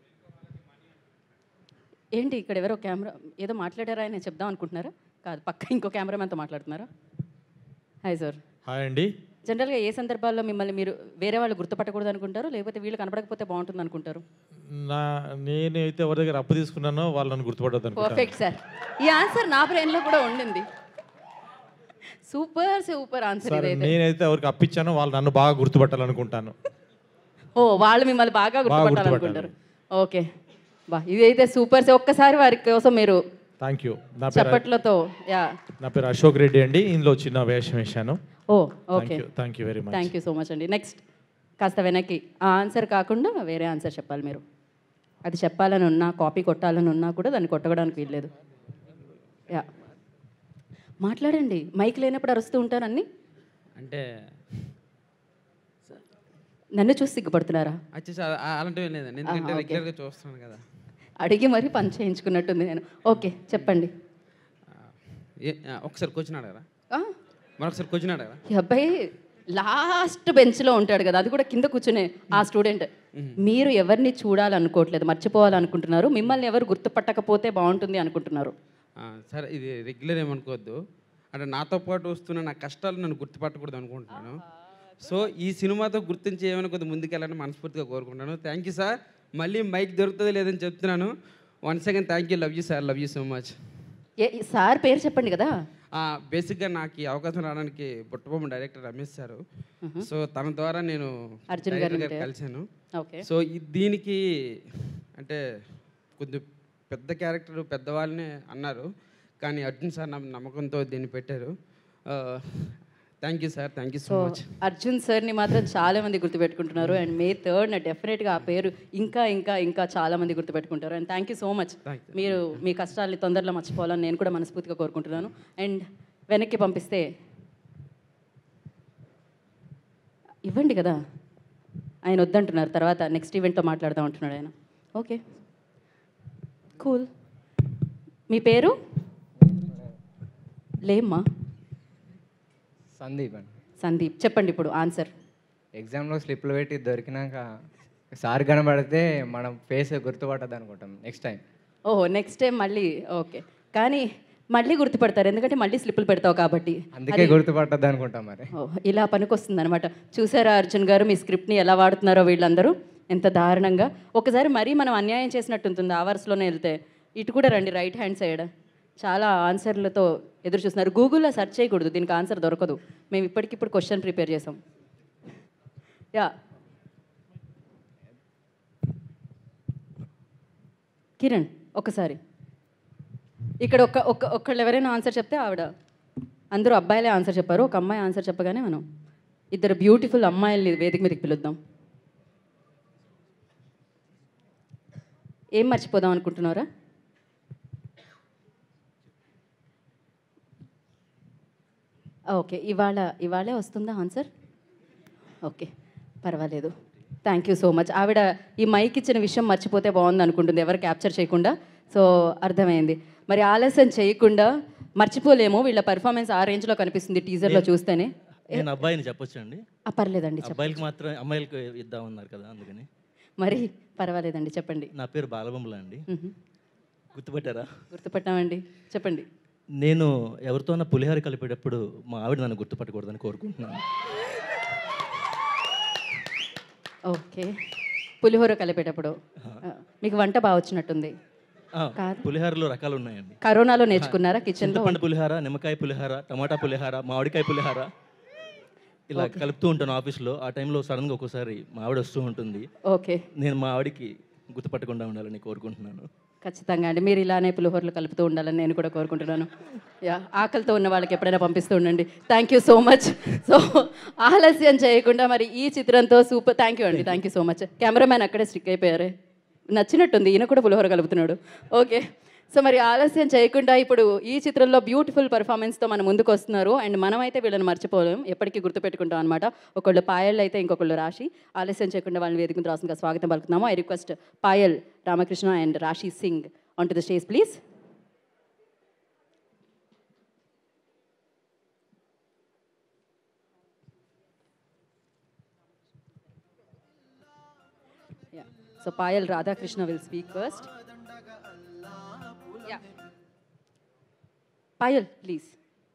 ఏంటి ఇక్కడ ఎవరో కెమెరా ఏదో మాట్లాడారా అని చెప్దాం అనుకుంటున్నారా? కాదు, పక్క ఇంకో కెమెరామ్యాన్తో మాట్లాడుతున్నారా? Hi sir. హాయ్ అండి. జనరల్గా ఏ సందర్భాల్లో మిమ్మల్ని మీరు వేరే వాళ్ళు గుర్తుపట్టకూడదు అనుకుంటారు, లేకపోతే వీళ్ళు కనపడకపోతే బాగుంటుంది అనుకుంటారు? నా నేనైతే ఎవరి దగ్గర అప్పు తీసుకున్నానో వాళ్ళని గుర్తుపడదు అనుకుంటాను. Perfect sir. ఈ ఆన్సర్ నా బ్రెయిన్లో కూడా ఉండింది. సూపర్ సూపర్ ఆన్సర్ సార్, ఇదైతే. నేనైతే ఎవరికి అప్పిచ్చానో వాళ్ళు నన్ను బాగా గుర్తుపట్టాలనుకుంటాను. ఓ వాళ్ళు మిమ్మల్ని బాగా గుర్తుపట్టాలనుకుంటారు. ఓకే బా, ఇదైతే సూపర్. ఒక్కసారి వారి కోసం మీరు థ్యాంక్ యూ. నా పేరు చప్పట్లతో. యా, నా పేరు అశోక్ రెడ్డి అండి. ఇందులో చిన్న వేషం వేశాను. Oh okay, thank you very much. Thank you so much అండి. నెక్స్ట్ కాస్త వెనక్కి ఆ ఆన్సర్ కాకుండా వేరే ఆన్సర్ చెప్పాలి మీరు. అది చెప్పాలని ఉన్నా, కాపీ కొట్టాలని ఉన్నా కూడా దాన్ని కొట్టడానికి వీల్లేదు. యా, మాట్లాడండి. మైక్ లేనప్పుడు అరుస్తూ ఉంటారు అన్ని. అంటే నన్ను చూసి సిగ్గుపడుతున్నారా? అచ్చా అలాంటివి లేదండి, ఎందుకంటే ఆహా, ఓకే. రెగ్యులర్గా చూస్తున్నాను కదా. అడిగి మరీ పని చేయించుకున్నట్టుంది నేను. ఓకే చెప్పండి. ఏ- ఆ, ఒకసారి క్వశ్చన్ అడగరా? ఆ? మరొకసారి క్వశ్చన్ అడగరా? ఈ అబ్బాయి లాస్ట్ బెంచ్లో ఉంటాడు కదా, అది కూడా కింద కూర్చునే ఆ స్టూడెంట్. మీరు ఎవరిని చూడాలనుకోవట్లేదు, మర్చిపోవాలనుకుంటున్నారు, మిమ్మల్ని ఎవరు గుర్తుపట్టకపోతే బాగుంటుంది అనుకుంటున్నారు? ఆ, సరే, ఇది రెగ్యులర్ ఏమనుకోవద్దు. అంటే నాతో పాటు వస్తున్న నా కష్టాలు నన్ను గుర్తుపట్టకూడదు అనుకుంటున్నాను. సో ఈ సినిమాతో గుర్తించి ఏమైనా కొద్దిగా ముందుకెళ్ళాలని మనస్ఫూర్తిగా కోరుకుంటాను. Thank you sir. మళ్ళీ మైక్ దొరుకుతుంది లేదని చెప్తున్నాను. One second thank you. Love you sir, love you so much. ఏ సార్ పేరు చెప్పండి కదా. బేసిక్గా నాకు ఈ అవకాశం రావడానికి Buttabomma director Ramesh sir. So తన ద్వారా నేను అర్జున్ డైరెక్టర్ గారిని గారు కలిశాను. ఓకే. సో ఈ- దీనికి అంటే కొద్ది పెద్ద క్యారెక్టర్ పెద్దవాళ్ళనే అన్నారు, కానీ అర్జున్ సార్ నా నమ్మకంతో దీన్ని పెట్టారు. Thank you sir, thank you so so much. Arjun సార్ని మాత్రం చాలా మంది గుర్తుపెట్టుకుంటున్నారు. అండ్ మే థర్డ్న డెఫినెట్గా ఆ పేరు ఇంకా ఇంకా ఇంకా చాలా మంది గుర్తుపెట్టుకుంటారు. And thank you so much. మీరు మీ కష్టాలని తొందరలో మర్చిపోవాలని నేను కూడా మనస్ఫూర్తిగా కోరుకుంటున్నాను. అండ్ వెనక్కి పంపిస్తే ఇవ్వండి కదా, ఆయన వద్దంటున్నారు, తర్వాత నెక్స్ట్ ఈవెంట్లో మాట్లాడదాం అంటున్నాడు ఆయన. Okay cool. మీ పేరు? లేమ్మా. సందీప్ అండి. సందీప్. చెప్పండి ఇప్పుడు ఆన్సర్. ఎగ్జామ్లో స్లిప్లు పెట్టి దొరికినాక సార్ కనబడితే మనం ఫేస్ గుర్తుపట్టదు అనుకుంటాం నెక్స్ట్ టైం. ఓహో నెక్స్ట్ టైం మళ్ళీ. ఓకే, కానీ మళ్ళీ గుర్తుపడతారు ఎందుకంటే మళ్ళీ స్లిప్పులు పెడతావు కాబట్టి. అందుకే గుర్తుపట్టద్దు అనుకుంటాం మరి. ఓ, ఇలా పనికొస్తుంది అనమాట. చూసారా అర్జున్ గారు మీ స్క్రిప్ట్ని ఎలా వాడుతున్నారో వీళ్ళందరూ, ఎంత దారుణంగా. ఒకసారి మరీ మనం అన్యాయం చేసినట్టు ఉంటుంది ఆ వరుసలోనే వెళ్తే. ఇటు కూడా రండి, రైట్ హ్యాండ్ సైడ్ చాలా ఆన్సర్లతో ఎదురు చూస్తున్నారు. గూగుల్లో సెర్చ్ చేయకూడదు, దీనికి ఆన్సర్ దొరకదు. మేము ఇప్పటికిప్పుడు క్వశ్చన్ ప్రిపేర్ చేసాం. యా కిరణ్ ఒకసారి ఇక్కడ ఒక ఒక్క ఒక్కళ్ళు ఎవరైనా ఆన్సర్ చెప్తే ఆవిడ, అందరూ అబ్బాయిలే ఆన్సర్ చెప్పారు, ఒక అమ్మాయి ఆన్సర్ చెప్పగానే మనం ఇద్దరు బ్యూటిఫుల్ అమ్మాయిల్ని వేదిక మీదకి పిలుద్దాం. ఏం మర్చిపోదాం అనుకుంటున్నారా? ఓకే, ఇవాళ ఇవాళే వస్తుందా ఆన్సర్? ఓకే పర్వాలేదు, థ్యాంక్ యూ సో మచ్. ఆవిడ ఈ మైక్ ఇచ్చిన విషయం మర్చిపోతే బాగుంది అనుకుంటుంది, ఎవరు క్యాప్చర్ చేయకుండా. సో అర్థమైంది. మరి ఆలస్యం చేయకుండా, మర్చిపోలేము వీళ్ళ పర్ఫార్మెన్స్ ఆ రేంజ్లో కనిపిస్తుంది టీజర్లో చూస్తేనే. నేను అబ్బాయిని చెప్పొచ్చు అండి? పర్లేదండి, అబ్బాయిలకి మాత్రం అమ్మాయిలకు ఇద్దాం ఉన్నారు కదా అందుకని. మరి పర్వాలేదండి చెప్పండి. నా పేరు బాలబొమ్మల అండి. గుర్తుపట్టారా? గుర్తుపట్టామండి, చెప్పండి. నేను ఎవరితోనా పులిహోర కలిపేటప్పుడు మా ఆవిడ నన్ను గుర్తుపట్టకూడదని కోరుకుంటున్నాను. ఓకే, పులిహోర కలిపేటప్పుడు మీకు వంట బాగా వచ్చినట్టుంది. కాదు, పులిహోరలో రకాలు ఉన్నాయండి. కరోనాలో నేర్చుకున్నారా కిచెన్లో? చింతపండు పులిహోర, నిమ్మకాయ పులిహోర, టమాటా పులిహోర, మామిడికాయ పులిహోర, ఇలా Okay. కలుపుతూ ఉంటాను ఆఫీస్లో. ఆ టైంలో సడన్గా ఒక్కోసారి మా ఆవిడ వస్తూ ఉంటుంది. ఓకే. నేను మా ఆవిడకి గుర్తుపట్టకుండా ఉండాలని కోరుకుంటున్నాను. ఖచ్చితంగా అండి. మీరు ఇలానే పులిహోరలు కలుపుతూ ఉండాలని నేను కూడా కోరుకుంటున్నాను. యా, ఆకలితో ఉన్న వాళ్ళకి ఎప్పుడైనా పంపిస్తూ ఉండండి. Thank you so much. So ఆలస్యం చేయకుండా మరి ఈ చిత్రంతో సూపర్ థ్యాంక్ యూ అండి. Thank you so much. Cameraman అక్కడే స్టిక్ అయిపోయారే. నచ్చినట్టుంది, ఈయన కూడా పులిహోర కలుపుతున్నాడు. ఓకే, సో మరి ఆలస్యం చేయకుండా ఇప్పుడు ఈ చిత్రంలో బ్యూటిఫుల్ పర్ఫార్మెన్స్తో మన ముందుకు వస్తున్నారు. అండ్ మనమైతే వీళ్ళని మర్చిపోలేం, ఎప్పటికీ గుర్తుపెట్టుకుంటాం అనమాట. ఒకళ్ళు పాయల్ అయితే ఇంకొకళ్ళు రాశి. ఆలస్యం చేయకుండా వాళ్ళని వేదిక మీద రాసుగా స్వాగతం పలుకుతున్నాము. I request Payal Ramakrishna and Raashi Singh on to the stage please. So Payal Radhakrishna will speak first. Yeah. Payal, please.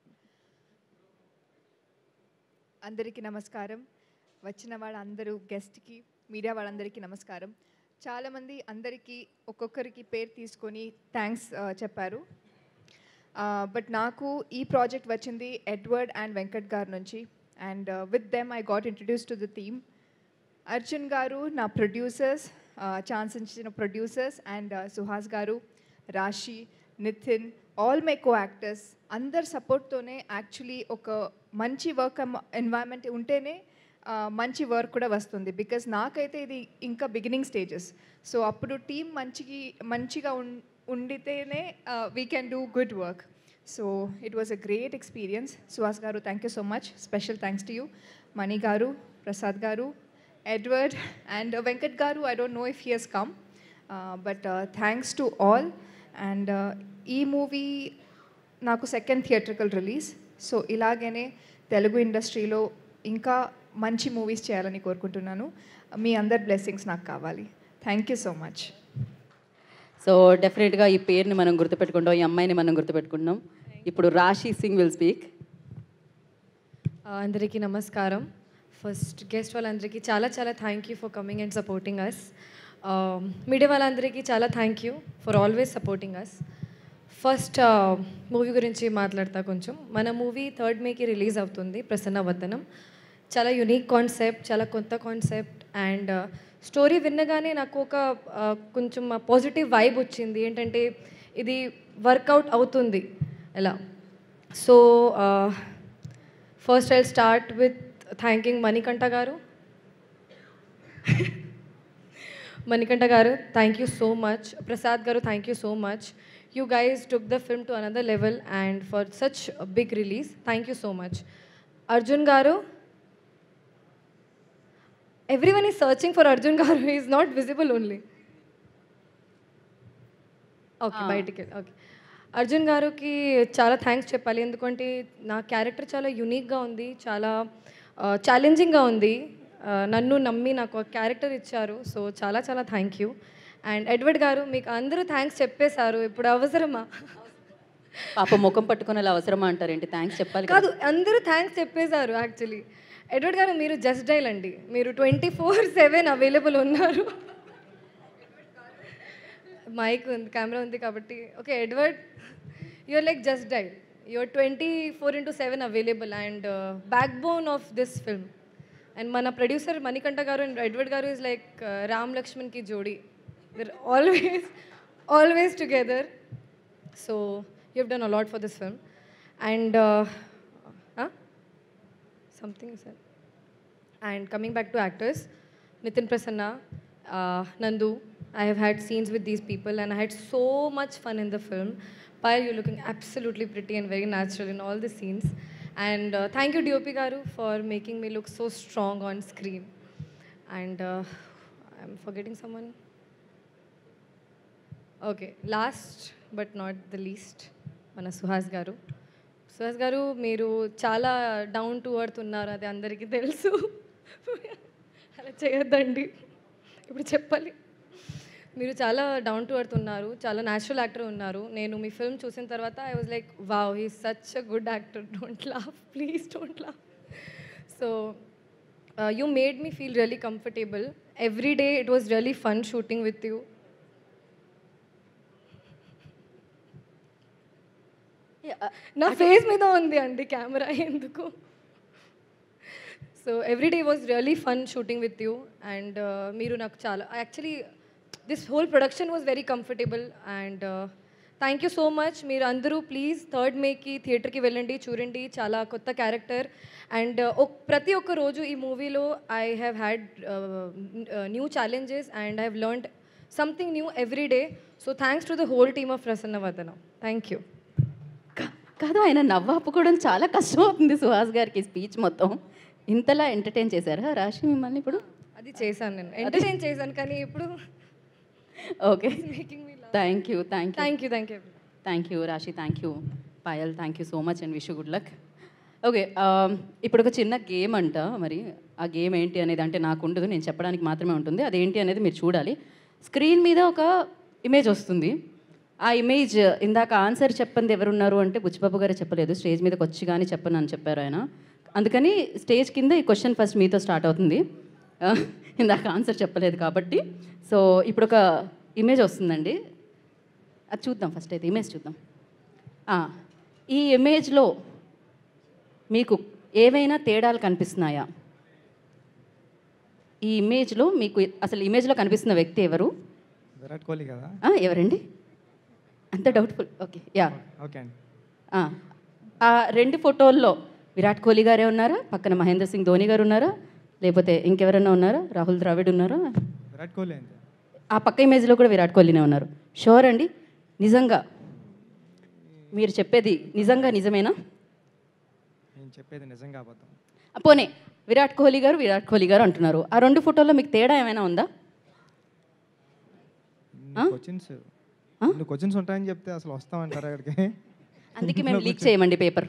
అందరికీ నమస్కారం. వచ్చిన వాళ్ళందరూ గెస్ట్కి, మీడియా వాళ్ళందరికీ నమస్కారం. చాలామంది అందరికీ ఒక్కొక్కరికి పేరు తీసుకొని థ్యాంక్స్ చెప్పారు. బట్ నాకు ఈ ప్రాజెక్ట్ వచ్చింది ఎడ్వర్డ్ అండ్ వెంకట్ గారి నుంచి. And with them I got introduce to the theme. Arjun garu నా ప్రొడ్యూసర్స్, ఛాన్స్ ఇచ్చిన producers, and Suhas garu, Raashi, Nitin, all my co actors అందరి సపోర్ట్తోనే యాక్చువల్లీ ఒక మంచి వర్క్ ఎన్వైరన్మెంట్ ఉంటేనే మంచి వర్క్ కూడా వస్తుంది. బికాజ్ నాకైతే ఇది ఇంకా బిగినింగ్ స్టేజెస్. సో అప్పుడు టీం మంచికి మంచిగా ఉం ఉండితేనే we can do good work. So it was a great experience. Suhas గారు, thank you so much. Special thanks to you. Mani garu, Prasad గారు, Edward, and uh, Venkat Garu, I don't know if he has come, uh, but uh, thanks to all. And uh, ee movie naku second theatrical release. So ilagane Telugu industry lo inka manchi movies cheyalani korukuntunnanu. మీ అందరి blessings నాకు కావాలి. Thank you so much. So డెఫినెట్గా ఈ పేరుని మనం గుర్తుపెట్టుకుంటాం, ఈ అమ్మాయిని మనం గుర్తుపెట్టుకుంటాం. ఇప్పుడు రాశి సింగ్ విల్ స్పీక్. అందరికీ నమస్కారం. ఫస్ట్ గెస్ట్ వాళ్ళందరికీ చాలా చాలా thank you for coming and supporting us. Media వాళ్ళందరికీ చాలా thank you for always supporting us. First movie గురించి మాట్లాడతా కొంచెం. మన మూవీ థర్డ్ మేకి రిలీజ్ అవుతుంది, ప్రసన్న వదనం. చాలా యునిక్ కాన్సెప్ట్, చాలా కొత్త కాన్సెప్ట్. అండ్ స్టోరీ విన్నగానే నాకు ఒక కొంచెం పాజిటివ్ వైబ్ వచ్చింది. ఏంటంటే ఇది వర్కౌట్ అవుతుంది ఎలా. So first I start with thanking Manikanta garu. Manikanta garu, thank you so much. Prasad garu, thank you so much. You guys took the film to another level and for such big release. Thank you so much. Arjun garu, everyone is searching for Arjun garu. Is not visible only. Okay, బయటికి okay. Arjun గారికి చాలా thanks చెప్పాలి, ఎందుకంటే నా character చాలా యూనిక్గా ఉంది, చాలా ఛాలెంజింగ్గా ఉంది. నన్ను నమ్మి నాకు ఒక క్యారెక్టర్ ఇచ్చారు. సో చాలా చాలా థ్యాంక్ యూ. అండ్ ఎడ్వర్డ్ గారు, మీకు అందరూ థ్యాంక్స్ చెప్పేశారు, ఇప్పుడు అవసరమా? పాప ముఖం పట్టుకుని అలా అవసరమా అంటారేంటి? థ్యాంక్స్ చెప్పాలి కాదు, అందరూ థ్యాంక్స్ చెప్పేశారు యాక్చువల్లీ. ఎడ్వర్డ్ గారు, మీరు జస్ట్ డైల్ అండి, మీరు ట్వంటీ ఫోర్ సెవెన్ అవైలబుల్ ఉన్నారు. మైక్ ఉంది, కెమెరా ఉంది కాబట్టి. Okay Edward, you're like just dial. You're twenty four into seven available and backbone of this film. And మన producer Manikanta garu and Edward garu is like Ram లక్ష్మణ్కి జోడీ. We're always always together. So you have done a lot for this film. And something sir. And coming back to actors, Nitin Prasanna, Nandu, I have had scenes with these people and I had so much fun in the film. Payal, you're looking absolutely pretty and very natural in all the scenes. And uh, thank you D O P Garu for making me look so strong on screen. And uh, I'm forgetting someone. Okay, last but not the least, mana Suhas Garu. Suhas Garu, మీరు చాలా down to earth ఉన్నారు, అది అందరికీ తెలుసు. అలా చేయొద్దండి, ఇప్పుడు చెప్పాలి. మీరు చాలా డౌన్ టు ఎర్త్ ఉన్నారు, చాలా న్యాచురల్ యాక్టర్ ఉన్నారు. నేను మీ ఫిల్మ్ చూసిన తర్వాత I was like wow, he is such a good actor. Don't laugh please, don't laugh. So you made me feel really comfortable. Every day it was really fun shooting with you. నా face మీద ఉంది అండి camera, ఎందుకు? So every day was really fun shooting with you and మీరు నాకు చాలా actually this whole production was very comfortable and thank you so much. మీరు అందరూ ప్లీజ్ థర్డ్ మేకి థియేటర్కి వెళ్ళండి, చూడండి. చాలా కొత్త క్యారెక్టర్ అండ్ ప్రతి ఒక్క రోజు ఈ మూవీలో I have had new challenges and I have learned something new every day. So thanks to the whole team of Prasannavadanam. Thank you. కాదు, ఆయన నవ్వు ఆపుకోవడం చాలా కష్టం అవుతుంది సుహాస్ గారికి. స్పీచ్ మొత్తం ఇంతలా ఎంటర్టైన్ చేశారా రాశి మిమ్మల్ని? ఇప్పుడు అది చేశాను నేను, ఎంటర్టైన్ చేశాను, కానీ ఇప్పుడు okay. Thank you thank you thank you thank you thank you Raashi, thank you Payal, thank you so much and wish good luck. Okay, ఇప్పుడు ఒక చిన్న గేమ్ అంట. మరి ఆ గేమ్ ఏంటి అనేది అంటే నాకు ఉండదు, నేను చెప్పడానికి మాత్రమే ఉంటుంది. అదేంటి అనేది మీరు చూడాలి. స్క్రీన్ మీద ఒక ఇమేజ్ వస్తుంది. ఆ ఇమేజ్ ఇందాక ఆన్సర్ చెప్పంది ఎవరున్నారు అంటే బుచ్చిబాబు గారే చెప్పలేదు, స్టేజ్ మీదకి వచ్చి కానీ చెప్పను అని చెప్పారు ఆయన. అందుకని స్టేజ్ కింద ఈ క్వశ్చన్ ఫస్ట్ మీతో స్టార్ట్ అవుతుంది. ఇందాక ఆన్సర్ చెప్పలేదు కాబట్టి. సో ఇప్పుడు ఒక ఇమేజ్ వస్తుందండి, అది చూద్దాం. ఫస్ట్ అయితే ఇమేజ్ చూద్దాం. ఈ ఇమేజ్లో మీకు ఏవైనా తేడాలు కనిపిస్తున్నాయా? ఈ ఇమేజ్లో మీకు అసలు ఇమేజ్లో కనిపిస్తున్న వ్యక్తి ఎవరు? విరాట్ కోహ్లీ కదా? ఎవరండి? అంత డౌట్ఫుల్. ఓకే, యా ఓకే అండి. ఆ రెండు ఫోటోల్లో విరాట్ కోహ్లీ గారే ఉన్నారా? పక్కన మహేంద్ర సింగ్ ధోని గారు ఉన్నారా? లేకపోతే ఇంకెవరన్నా ఉన్నారా? రాహుల్ ద్రావిడ్ ఉన్నారా? విరాట్ కోహ్లీ అండి. ఆ పక్క ఇమేజ్లో కూడా విరాట్ కోహ్లీనే ఉన్నారు. షూర్ అండి? నిజంగా మీరు చెప్పేది నిజంగా నిజమేనా? నేను చెప్పేది నిజంగా అబద్ధం. పోనీ విరాట్ కోహ్లీ గారు విరాట్ కోహ్లీ గారు అంటున్నారు. ఆ రెండు ఫోటోల్లో మీకు తేడా ఏమైనా ఉందా? క్వశ్చన్స్ క్వశ్చన్స్ ఉంటాయని చెప్తే అసలు వస్తామంటారా అక్కడికి? అందుకే మేము లీక్ చేయమండి పేపర్.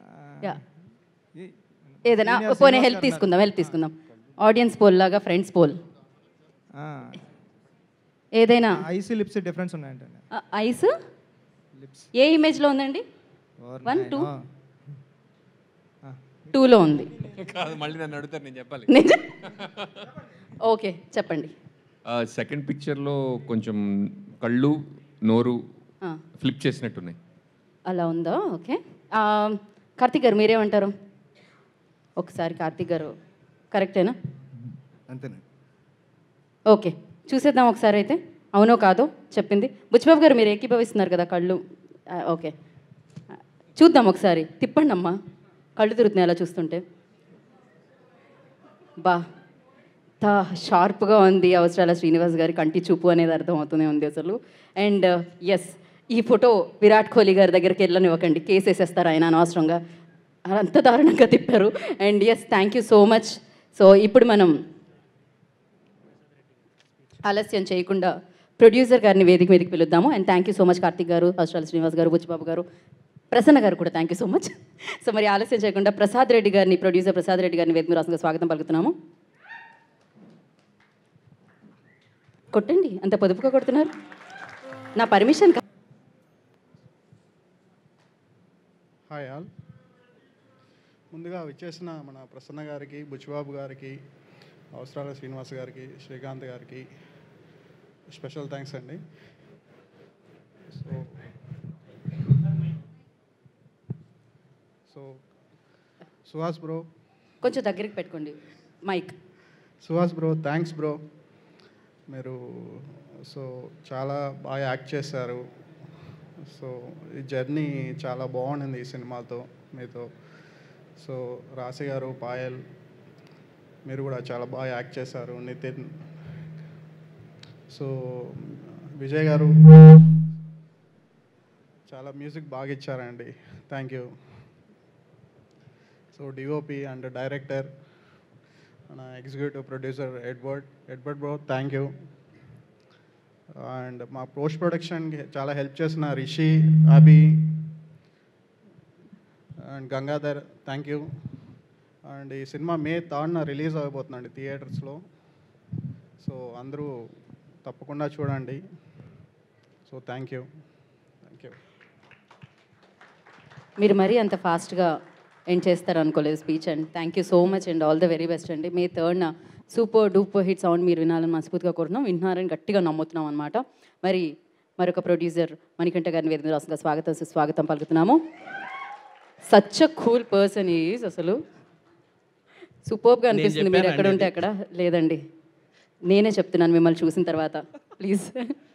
ఏదైనా పోనీ హెల్ప్ తీసుకుందాం, హెల్ప్ తీసుకుందాం. ఆడియన్స్ పోల్ లాగా ఫ్రెండ్స్ పోల్ ఏదైనా. ఐస్ లిప్స్ డిఫరెన్స్ ఉన్నాయంటే. ఐస్ ఏ ఇమేజ్లో ఉందండి? వన్ టూ టూలో ఉంది. మళ్ళీ నన్ను అడుగుతారు, నేను చెప్పాలి. ఓకే చెప్పండి. సెకండ్ పిక్చర్లో కొంచెం కళ్ళు నోరు ఫ్లిప్ చేసినట్టున్నాయి. అలా ఉందా? ఓకే. కార్తీక్ గారు మీరేమంటారు? ఒకసారి కార్తీక్ గారు కరెక్టేనా? అంతేనా? ఓకే, చూసేద్దాం ఒకసారి అయితే. అవునో కాదో చెప్పింది. బుచ్చిబాబు గారు మీరు ఏకీభవిస్తున్నారు కదా కళ్ళు? ఓకే, చూద్దాం ఒకసారి. తిప్పండి అమ్మా, కళ్ళు తిరుగుతున్నాయి అలా చూస్తుంటే. బా తా షార్ప్గా ఉంది. అవసరాల శ్రీనివాస్ గారి కంటి చూపు అనేది అర్థమవుతూనే ఉంది అసలు. అండ్ ఎస్, ఈ ఫోటో విరాట్ కోహ్లీ గారి దగ్గరికి వెళ్ళనివ్వకండి, కేసు వేసేస్తారు ఆయన అనవసరంగా. అంత దారుణంగా తిప్పారు. And yes, thank you so much. So ఇప్పుడు మనం ఆలస్యం చేయకుండా ప్రొడ్యూసర్ గారిని వేదిక మీదకి పిలుద్దాము. And thank you so much Karthik garu, Avasarala Srinivas garu, Buchibabu garu, Prasanna garu కూడా thank you so much. So మరి ఆలస్యం చేయకుండా ప్రసాద్ రెడ్డి గారిని, ప్రొడ్యూసర్ ప్రసాద్ రెడ్డి గారిని వేదిక రాష్ట్రంగా స్వాగతం పలుకుతున్నాము. కొట్టండి, అంత పొదుపుగా కొడుతున్నారు. నా పర్మిషన్. Hi all. ముందుగా విచ్చేసిన మన ప్రసన్న గారికి, బుచ్చిబాబు గారికి, అవసరాల శ్రీనివాస్ గారికి, శ్రీకాంత్ గారికి స్పెషల్ థ్యాంక్స్ అండి. సో సో సుహాస్ బ్రో, కొంచెం దగ్గరికి పెట్టుకోండి mic. Suhas bro, thanks bro. మీరు సో చాలా బాగా యాక్ట్ చేశారు. సో ఈ జర్నీ చాలా బాగుండింది ఈ సినిమాతో మీతో. సో రాశి గారు, పాయల్ మీరు కూడా చాలా బాగా యాక్ట్ చేశారు. నితిన్, సో విజయ్ గారు చాలా మ్యూజిక్ బాగా ఇచ్చారండి, thank you. So DOP and director మన executive producer Edward Edward bro, thank you. And మా పోస్ట్ ప్రొడక్షన్కి చాలా హెల్ప్ చేసిన Rishi, Abhi and Gangadhar, thank you. And ఈ సినిమా మే థర్డ్న రిలీజ్ అయిపోతుందండి థియేటర్స్లో. సో అందరూ తప్పకుండా చూడండి. So thank you thank you. మీరు మరీ అంత ఫాస్ట్గా ఎండ్ చేస్తారు అనుకోలేదు speech. And thank you so much and all the very best అండి. మే థర్డ్న సూపర్ డూపర్ హిట్ సౌండ్ మీరు వినాలని మనస్ఫూర్తిగా కోరుతున్నాం. వింటున్నారని గట్టిగా నమ్ముతున్నాం అనమాట. మరి మరొక ప్రొడ్యూసర్ మణికంఠ గారిని వేదిక రాష్ట్రంగా స్వాగతం సుస్వాగతం పలుకుతున్నాము. Such a cool person is అసలు సూపర్గా నేను అనిపిస్తుంది మీరు చెప్పానండి ఎక్కడ ఉంటే అది. అక్కడ. లేదండి, నేనే చెప్తున్నాను మిమ్మల్ని చూసిన తర్వాత. ప్లీజ్.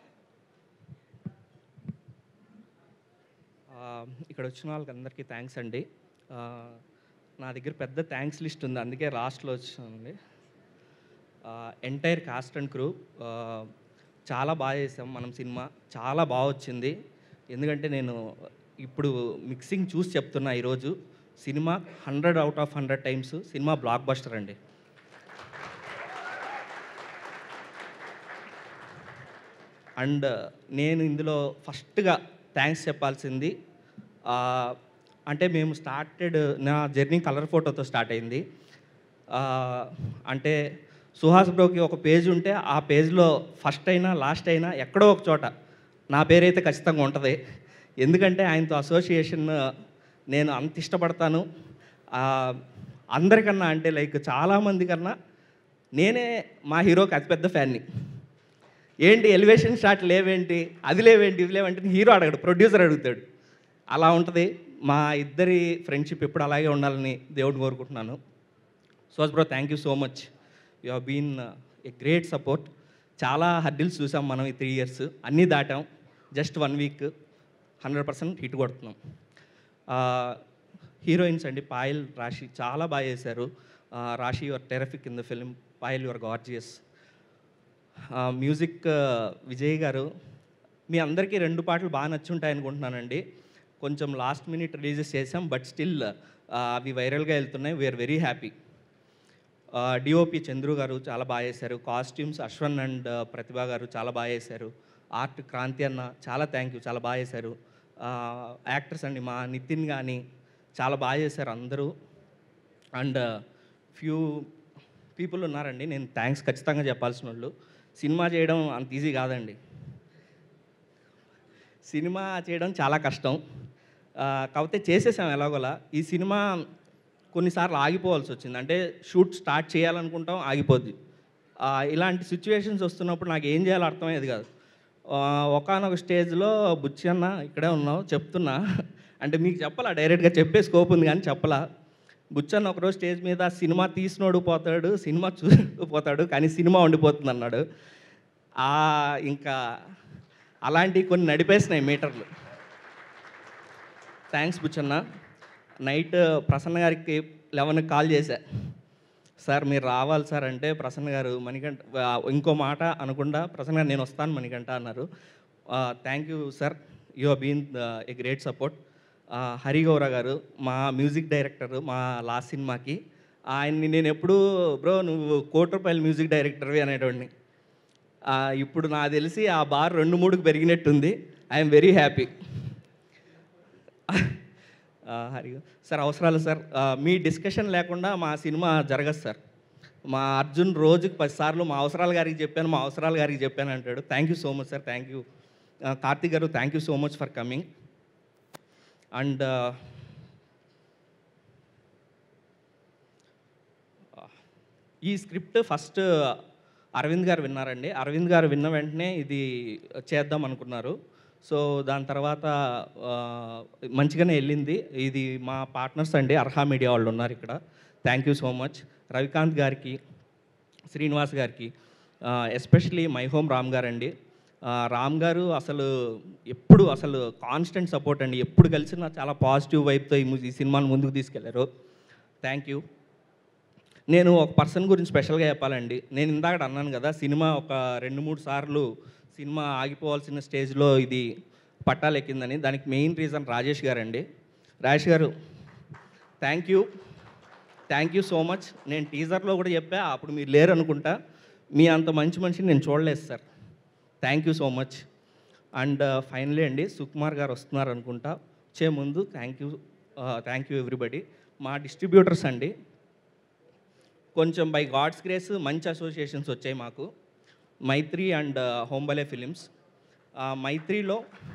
ఆ, ఇక్కడ వచ్చిన వాళ్ళకి అందరికీ థ్యాంక్స్ అండి. ఆ, నా దగ్గర పెద్ద థ్యాంక్స్ లిస్ట్ ఉంది, అందుకే లాస్ట్లో వచ్చానండి. ఎంటైర్ కాస్ట్ అండ్ క్రూ చాలా బాగా చేసాం మనం సినిమా, చాలా బాగా వచ్చింది. ఎందుకంటే నేను ఇప్పుడు మిక్సింగ్ చూసి చెప్తున్నా, ఈరోజు సినిమా hundred out of hundred times సినిమా బ్లాక్ బస్టర్ అండి. అండ్ నేను ఇందులో ఫస్ట్గా థ్యాంక్స్ చెప్పాల్సింది, ఆ, అంటే మేము స్టార్టెడ్ నా జర్నీ కలర్ ఫోటోతో స్టార్ట్ అయింది. ఆ, అంటే సుహాస్ బ్రోకి ఒక పేజ్ ఉంటే ఆ పేజ్లో ఫస్ట్ అయినా లాస్ట్ అయినా ఎక్కడో ఒక చోట నా పేరైతే ఖచ్చితంగా ఉంటుంది. ఎందుకంటే ఆయనతో అసోసియేషన్ నేను అంత ఇష్టపడతాను. ఆ, అందరికన్నా అంటే లైక్ చాలామంది కన్నా నేనే మా హీరోకి అతిపెద్ద ఫ్యాన్ని. ఏంటి ఎలివేషన్ షాట్ లేవేంటి, అది లేవేంటి, ఇది లేవంటే హీరో అడగడు, ప్రొడ్యూసర్ అడుగుతాడు. అలా ఉంటుంది మా ఇద్దరి ఫ్రెండ్షిప్, ఎప్పుడు అలాగే ఉండాలని దేవుడిని కోరుకుంటున్నాను. Suhas bro, thank you so much. You have been a great support. చాలా హర్డిల్స్ చూసాం మనం ఈ త్రీ ఇయర్స్, అన్నీ దాటాం. Just one week hundred percent hit కొడుతున్నాం. హీరోయిన్స్ అండి, పాయల్, రాశి చాలా బాగా చేశారు. Raashi your terrific in the film, Payal your gorgeous. Music Vijay garu, మీ అందరికీ రెండు పాటలు బాగా నచ్చుంటాయి అనుకుంటున్నానండి. కొంచెం లాస్ట్ మినిట్ రిలీజెస్ చేసాం, బట్ స్టిల్ అవి వైరల్గా వెళ్తున్నాయి. We're very happy. DOP Chandru garu చాలా బాగా చేశారు. కాస్ట్యూమ్స్ అశ్వన్ అండ్ ప్రతిభ గారు చాలా బాగా చేశారు. ఆర్ట్ క్రాంతి అన్న చాలా థ్యాంక్ యూ, చాలా బాగా చేశారు. యాక్టర్స్ అండి, మా నితిన్ కానీ చాలా బాగా చేశారు అందరూ. అండ్ ఫ్యూ పీపుల్ ఉన్నారండి, నేను థ్యాంక్స్ ఖచ్చితంగా చెప్పాల్సిన వాళ్ళు. సినిమా చేయడం అంత ఈజీ కాదండి. సినిమా చేయడం చాలా కష్టం. కాకపోతే చేసేసాం ఎలాగోలా. ఈ సినిమా కొన్నిసార్లు ఆగిపోవాల్సి వచ్చింది. అంటే షూట్ స్టార్ట్ చేయాలనుకుంటాం, ఆగిపోద్ది. ఇలాంటి సిచ్యువేషన్స్ వస్తున్నప్పుడు నాకు ఏం చేయాలో అర్థమయ్యేది కాదు. ఒకానొక స్టేజ్లో బుచ్చి అన్న ఇక్కడే ఉన్నావు చెప్తున్నా, అంటే మీకు చెప్పాలా, డైరెక్ట్గా చెప్పే స్కోప్ ఉంది కానీ చెప్పలా. బుచ్చన్న ఒకరోజు స్టేజ్ మీద సినిమా తీసినోడు పోతాడు, సినిమా చూడు పోతాడు, కానీ సినిమా ఉండిపోతుంది అన్నాడు. ఇంకా అలాంటివి కొన్ని నడిపేసినాయి మీటర్లు. థ్యాంక్స్ బుచ్చన్న. నైట్ ప్రసన్న గారికి లెవెన్కి కాల్ చేశా, సార్ మీరు రావాలి సార్ అంటే, ప్రసన్న గారు మణికంఠ ఇంకో మాట అనకుండా ప్రసన్న గారు నేను వస్తాను మణికంఠ అన్నారు. Thank you sir, you have been a great support. Harigowra garu మా మ్యూజిక్ డైరెక్టర్ మా లాస్ట్ సినిమాకి, ఆయన్ని నేను ఎప్పుడూ బ్రో నువ్వు కోటి రూపాయల మ్యూజిక్ డైరెక్టర్వి అనేటోడిని. ఇప్పుడు నాకు తెలిసి ఆ బార్ రెండు మూడుకు పెరిగినట్టుంది. I'm very happy. Hari sir అవసరాలు సార్, మీ డిస్కషన్ లేకుండా మా సినిమా జరగదు సార్. మా అర్జున్ రోజుకి పదిసార్లు మా అవసరాల గారికి చెప్పాను, మా అవసరాల గారికి చెప్పాను అంటాడు. Thank you so much sir, thank you. Karthik garu thank you so much for coming. And ఈ స్క్రిప్ట్ ఫస్ట్ అరవింద్ గారు విన్నారండి. అరవింద్ గారు విన్న వెంటనే ఇది చేద్దాం అనుకున్నారు. సో దాని తర్వాత మంచిగానే వెళ్ళింది. ఇది మా పార్ట్నర్స్ అండి, అర్హా మీడియా వాళ్ళు ఉన్నారు ఇక్కడ. Thank you so much. Ravikanth గారికి, శ్రీనివాస్ గారికి, ఎస్పెషలీ మై హోమ్ రామ్ గారు అండి. రామ్ గారు అసలు ఎప్పుడు అసలు కాన్స్టెంట్ సపోర్ట్ అండి, ఎప్పుడు కలిసినా చాలా పాజిటివ్ వైబ్తో ఈ సినిమాను ముందుకు తీసుకెళ్లారు. Thank you. నేను ఒక పర్సన్ గురించి స్పెషల్గా చెప్పాలండి. నేను ఇందాక అన్నాను కదా, సినిమా ఒక రెండు మూడు సార్లు సినిమా ఆగిపోవాల్సిన స్టేజ్లో ఇది పట్టాలెక్కిందని. దానికి మెయిన్ రీజన్ రాజేష్ గారు అండి. Rajesh garu thank you, thank you so much. నేను టీజర్లో కూడా చెప్పా, అప్పుడు మీరు లేరు అనుకుంటా. మీ అంత మంచి మనిషిని నేను చూడలేదు sir. Thank you so much. And finally అండి సుకుమార్ గారు వస్తున్నారు అనుకుంటా. వచ్చే ముందు thank you, thank you everybody. మా డిస్ట్రిబ్యూటర్స్ అండి, కొంచెం బై గాడ్స్ గ్రేస్ మంచి అసోసియేషన్స్ వచ్చాయి మాకు. Mythri and Hombale films. మైత్రిలో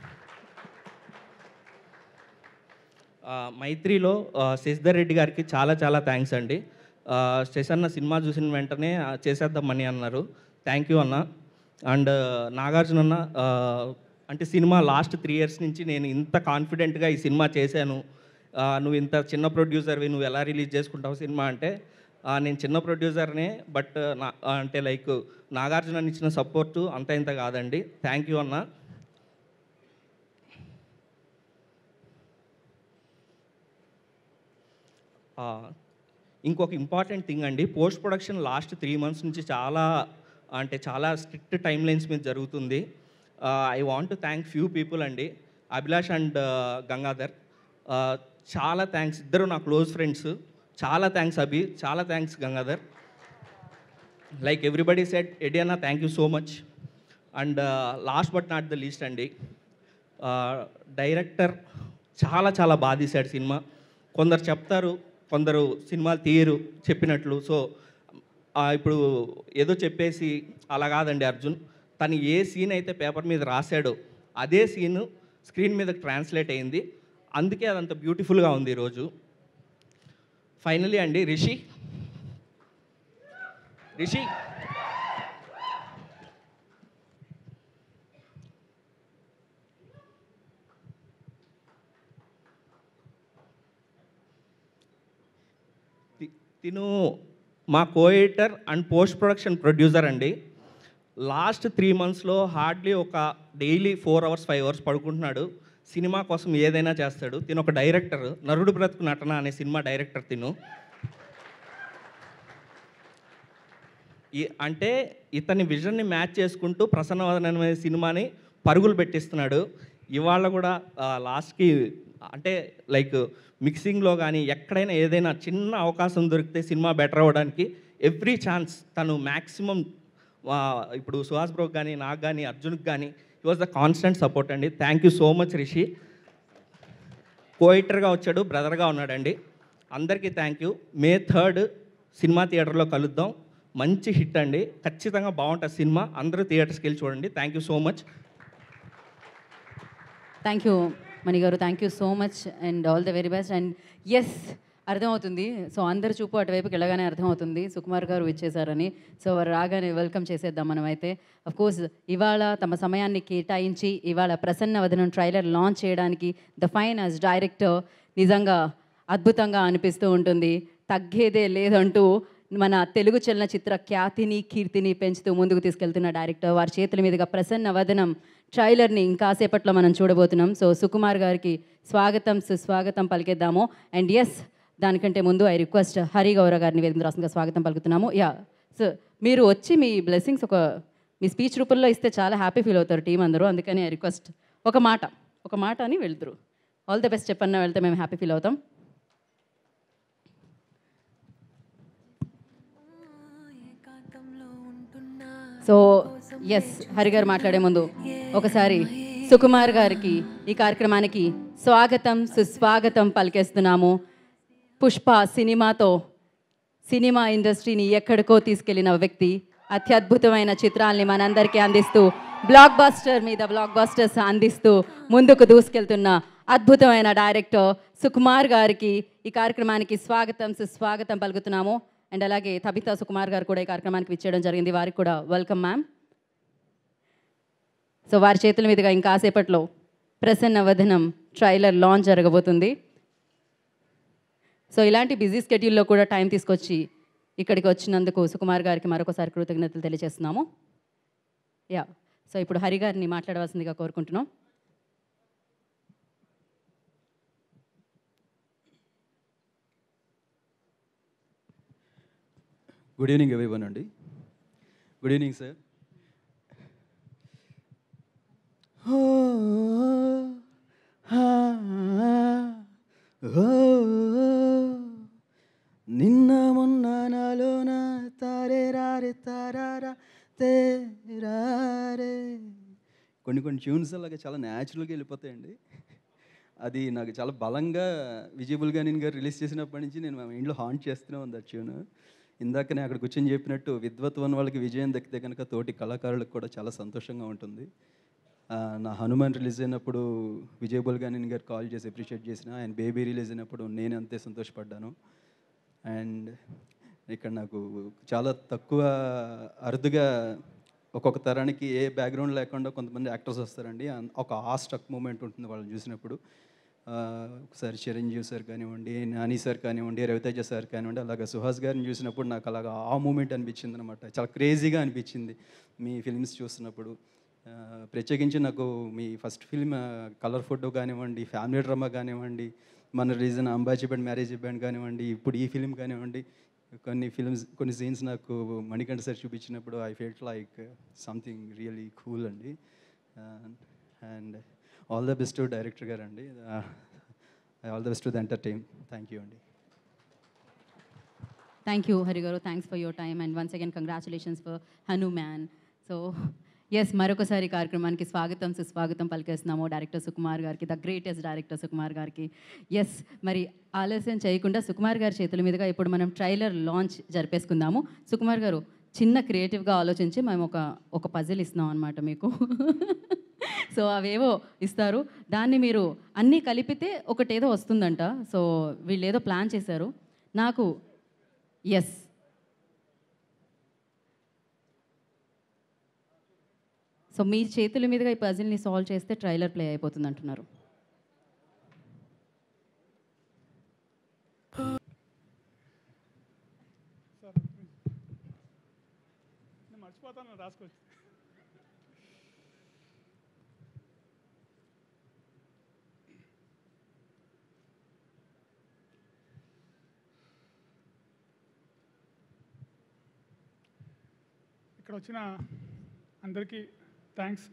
మైత్రిలో శశిధర్ రెడ్డి గారికి చాలా చాలా థ్యాంక్స్ అండి. శశన్న సినిమా చూసిన వెంటనే చేసేద్దామని అన్నారు. థ్యాంక్ యూ అన్న. అండ్ నాగార్జున అన్న, అంటే సినిమా లాస్ట్ త్రీ ఇయర్స్ నుంచి నేను ఇంత కాన్ఫిడెంట్గా ఈ సినిమా చేశాను, నువ్వు ఇంత చిన్న ప్రొడ్యూసర్వి, నువ్వు ఎలా రిలీజ్ చేసుకుంటావు సినిమా అంటే నేను చిన్న ప్రొడ్యూసర్నే, బట్ నా అంటే లైక్ నాగార్జున ఇచ్చిన సపోర్టు అంత ఇంత కాదండి. థ్యాంక్ యూ అన్న. ఇంకొక ఇంపార్టెంట్ థింగ్ అండి, post production last three months నుంచి చాలా అంటే చాలా స్ట్రిక్ట్ టైం లైన్స్ మీద జరుగుతుంది. I want to thank few people అండి, అభిలాష్ అండ్ గంగాధర్. చాలా థ్యాంక్స్, ఇద్దరు నా క్లోజ్ ఫ్రెండ్స్. చాలా థ్యాంక్స్ అభి, చాలా thanks Gangadhar. Like everybody set ఎడి అన్న thank you so much. And last but not the least అండి, డైరెక్టర్ చాలా చాలా బాగా తీశాడు సినిమా. కొందరు చెప్తారు, కొందరు సినిమాలు తీయరు చెప్పినట్లు. సో ఇప్పుడు ఏదో చెప్పేసి అలా కాదండి అర్జున్, తను ఏ సీన్ అయితే పేపర్ మీద రాశాడో అదే సీను స్క్రీన్ మీద ట్రాన్స్లేట్ అయింది. అందుకే అదంత బ్యూటిఫుల్గా ఉంది ఈరోజు. ఫైనలీ అండి రిషి రిషి తిను మా co editor and post production producer అండి. లాస్ట్ త్రీ మంత్స్లో హార్డ్లీ ఒక daily four hours five hours పడుకుంటున్నాడు. సినిమా కోసం ఏదైనా చేస్తాడు. తిను ఒక డైరెక్టర్, నరుడు బ్రతుకు నటన అనే సినిమా డైరెక్టర్ తిను. ఈ అంటే ఇతని విజన్ని మ్యాచ్ చేసుకుంటూ ప్రసన్నవదన అనే సినిమాని పరుగులు పెట్టిస్తున్నాడు. ఇవాళ కూడా లాస్ట్కి అంటే లైక్ మిక్సింగ్లో కానీ ఎక్కడైనా ఏదైనా చిన్న అవకాశం దొరికితే సినిమా బెటర్ అవ్వడానికి ఎవ్రీ ఛాన్స్ తను మ్యాక్సిమం, ఇప్పుడు సుహాస్ బ్రోకి కానీ నాకు కానీ అర్జున్కి కానీ ఈ వాజ్ ద కాన్స్టెంట్ సపోర్ట్ అండి. Thank you so much Rishi. కోయిటర్గా వచ్చాడు, బ్రదర్గా ఉన్నాడండి. అందరికీ థ్యాంక్ యూ. మే థర్డ్ సినిమా థియేటర్లో కలుద్దాం. మంచి హిట్ అండి, ఖచ్చితంగా బాగుంటుంది సినిమా. అందరూ థియేటర్స్కి వెళ్ళి చూడండి. Thank you so much. Thank you Mani garu, thank you so much and all the very best. And yes అర్థమవుతుంది, సో అందరు చూపు అటువైపుకి వెళ్ళగానే అర్థమవుతుంది సుకుమార్ గారు ఇచ్చేశారని. సో వారు రాగానే వెల్కమ్ చేసేద్దాం మనం. అయితే అఫ్కోర్స్ ఇవాళ తమ సమయాన్ని కేటాయించి ఇవాళ ప్రసన్న వదనం ట్రైలర్ లాంచ్ చేయడానికి ద ఫైన్ యాజ్ డైరెక్టర్ నిజంగా అద్భుతంగా అనిపిస్తూ ఉంటుంది. తగ్గేదే లేదంటూ మన తెలుగు చలనచిత్ర ఖ్యాతిని కీర్తిని పెంచుతూ ముందుకు తీసుకెళ్తున్న డైరెక్టర్, వారి చేతుల మీదుగా ప్రసన్న వదనం ట్రైలర్ని ఇంకాసేపట్లో మనం చూడబోతున్నాం. సో సుకుమార్ గారికి స్వాగతం సుస్వాగతం పలికేద్దాము. అండ్ ఎస్ దానికంటే ముందు ఐ రిక్వెస్ట్ హరి గౌరవ్ గారిని వేదిక రాష్ట్రంగా స్వాగతం పలుకుతున్నాము. యా సో మీరు వచ్చి మీ బ్లెస్సింగ్స్ ఒక మీ స్పీచ్ రూపంలో ఇస్తే చాలా హ్యాపీ ఫీల్ అవుతారు టీం అందరూ. అందుకని ఐ రిక్వెస్ట్ ఒక మాట ఒక మాట అని వెళ్తురు. ఆల్ ద బెస్ట్ చెప్పన్నా వెళ్తే మేము హ్యాపీ ఫీల్ అవుతాం. సో ఎస్ హరి గారు మాట్లాడే ముందు ఒకసారి సుకుమార్ గారికి ఈ కార్యక్రమానికి స్వాగతం సుస్వాగతం పలికేస్తున్నాము. పుష్ప సినిమాతో సినిమా ఇండస్ట్రీని ఎక్కడికో తీసుకెళ్లిన వ్యక్తి, అత్యద్భుతమైన చిత్రాల్ని మనందరికీ అందిస్తూ బ్లాక్ బాస్టర్ మీద బ్లాక్ బాస్టర్స్ అందిస్తూ ముందుకు దూసుకెళ్తున్న అద్భుతమైన డైరెక్టర్ సుకుమార్ గారికి ఈ కార్యక్రమానికి స్వాగతం సుస్వాగతం పలుకుతున్నాము. అండ్ అలాగే తబితా సుకుమార్ గారు కూడా ఈ కార్యక్రమానికి విచ్చేయడం జరిగింది. వారికి కూడా వెల్కమ్ మ్యామ్. సో వారి చేతుల మీదుగా ఇంకాసేపట్లో ప్రసన్న వదనం ట్రైలర్ లాంచ్ జరగబోతుంది. సో ఇలాంటి బిజీ స్కెడ్యూల్లో కూడా టైం తీసుకొచ్చి ఇక్కడికి వచ్చినందుకు సుకుమార్ గారికి మరొకసారి కృతజ్ఞతలు తెలియజేస్తున్నాము. యా సో ఇప్పుడు హరి గారిని మాట్లాడవలసిందిగా కోరుకుంటున్నాం. గుడ్ ఈవినింగ్ ఎవ్రీవన్ అండి. Good evening sir. నిన్న మొన్న నాలోన తారే రారే తారారా తేరారే కొన్ని కొన్ని ట్యూన్స్ అలాగే చాలా న్యాచురల్గా వెళ్ళిపోతాయండి. అది నాకు చాలా బలంగా విజయబుల్గా నేను గారు రిలీజ్ చేసినప్పటి నుంచి నేను మా ఇంట్లో హాంట్ చేస్తూనే ఉంది ఆ ట్యూన్. ఇందాకనే అక్కడ కూర్చొని చెప్పినట్టు విద్వత్వన్ వాళ్ళకి విజయం దక్కితే కనుక తోటి కళాకారులకు కూడా చాలా సంతోషంగా ఉంటుంది. నా హనుమాన్ రిలీజ్ అయినప్పుడు విజయబుల్ గాని గారు కాల్ చేసి అప్రిషియేట్ చేసిన, ఆయన బేబీ రిలీజ్ అయినప్పుడు నేను అంతే సంతోషపడ్డాను. అండ్ ఇక్కడ నాకు చాలా తక్కువ అరుదుగా ఒక్కొక్క తరానికి ఏ బ్యాక్గ్రౌండ్ లేకుండా కొంతమంది యాక్టర్స్ వస్తారండి. ఒక ఆ స్టక్ మూమెంట్ ఉంటుంది వాళ్ళని చూసినప్పుడు. ఒకసారి చిరంజీవి సార్ కానివ్వండి, నాని సార్ కానివ్వండి, రవితేజ సార్ కానివ్వండి, అలాగా సుహాస్ గారిని చూసినప్పుడు నాకు అలాగా ఆ మూమెంట్ అనిపించింది అనమాట. చాలా క్రేజీగా అనిపించింది మీ ఫిల్మ్స్ చూస్తున్నప్పుడు. ప్రత్యేకించి నాకు మీ ఫస్ట్ ఫిల్మ్ కలర్ ఫోటో కానివ్వండి, ఫ్యామిలీ డ్రామా కానివ్వండి, మన recent Ambaji band marriage band కానివ్వండి, ఇప్పుడు ఈ ఫిల్మ్ కానివ్వండి, కొన్ని ఫిల్మ్స్ కొన్ని సీన్స్ నాకు మణికంఠ సార్ చూపించినప్పుడు I felt like something really cool అండి. And all the best director గారు అండి, all the best the entire team. Thank you అండి. థ్యాంక్ యూ హరి గారు, thanks for your time and once again congratulations for Hanuman. So yes, మరొకసారి కార్యక్రమానికి స్వాగతం సుస్వాగతం పలికేస్తున్నాము director Sukumar గారికి, ద గ్రేటెస్ట్ డైరెక్టర్ సుకుమార్ గారికి. ఎస్, మరి ఆలస్యం చేయకుండా సుకుమార్ గారి చేతుల మీదుగా ఇప్పుడు మనం ట్రైలర్ లాంచ్ జరిపేసుకుందాము. సుకుమార్ గారు చిన్న క్రియేటివ్గా ఆలోచించి మేము ఒక ఒక పజిల్ ఇస్తున్నాం అనమాట మీకు. సో అవేవో ఇస్తారు, దాన్ని మీరు అన్నీ కలిపితే ఒకటేదో వస్తుందంట. సో వీళ్ళు ఏదో ప్లాన్ చేశారు నాకు. ఎస్, సో మీ చేతుల మీదుగా ఈ పజిల్ని సాల్వ్ చేస్తే ట్రైలర్ ప్లే అయిపోతుంది అంటున్నారు. మర్చిపోతాను రాసుకోవచ్చు. ఇక్కడ వచ్చిన అందరికీ థ్యాంక్స్.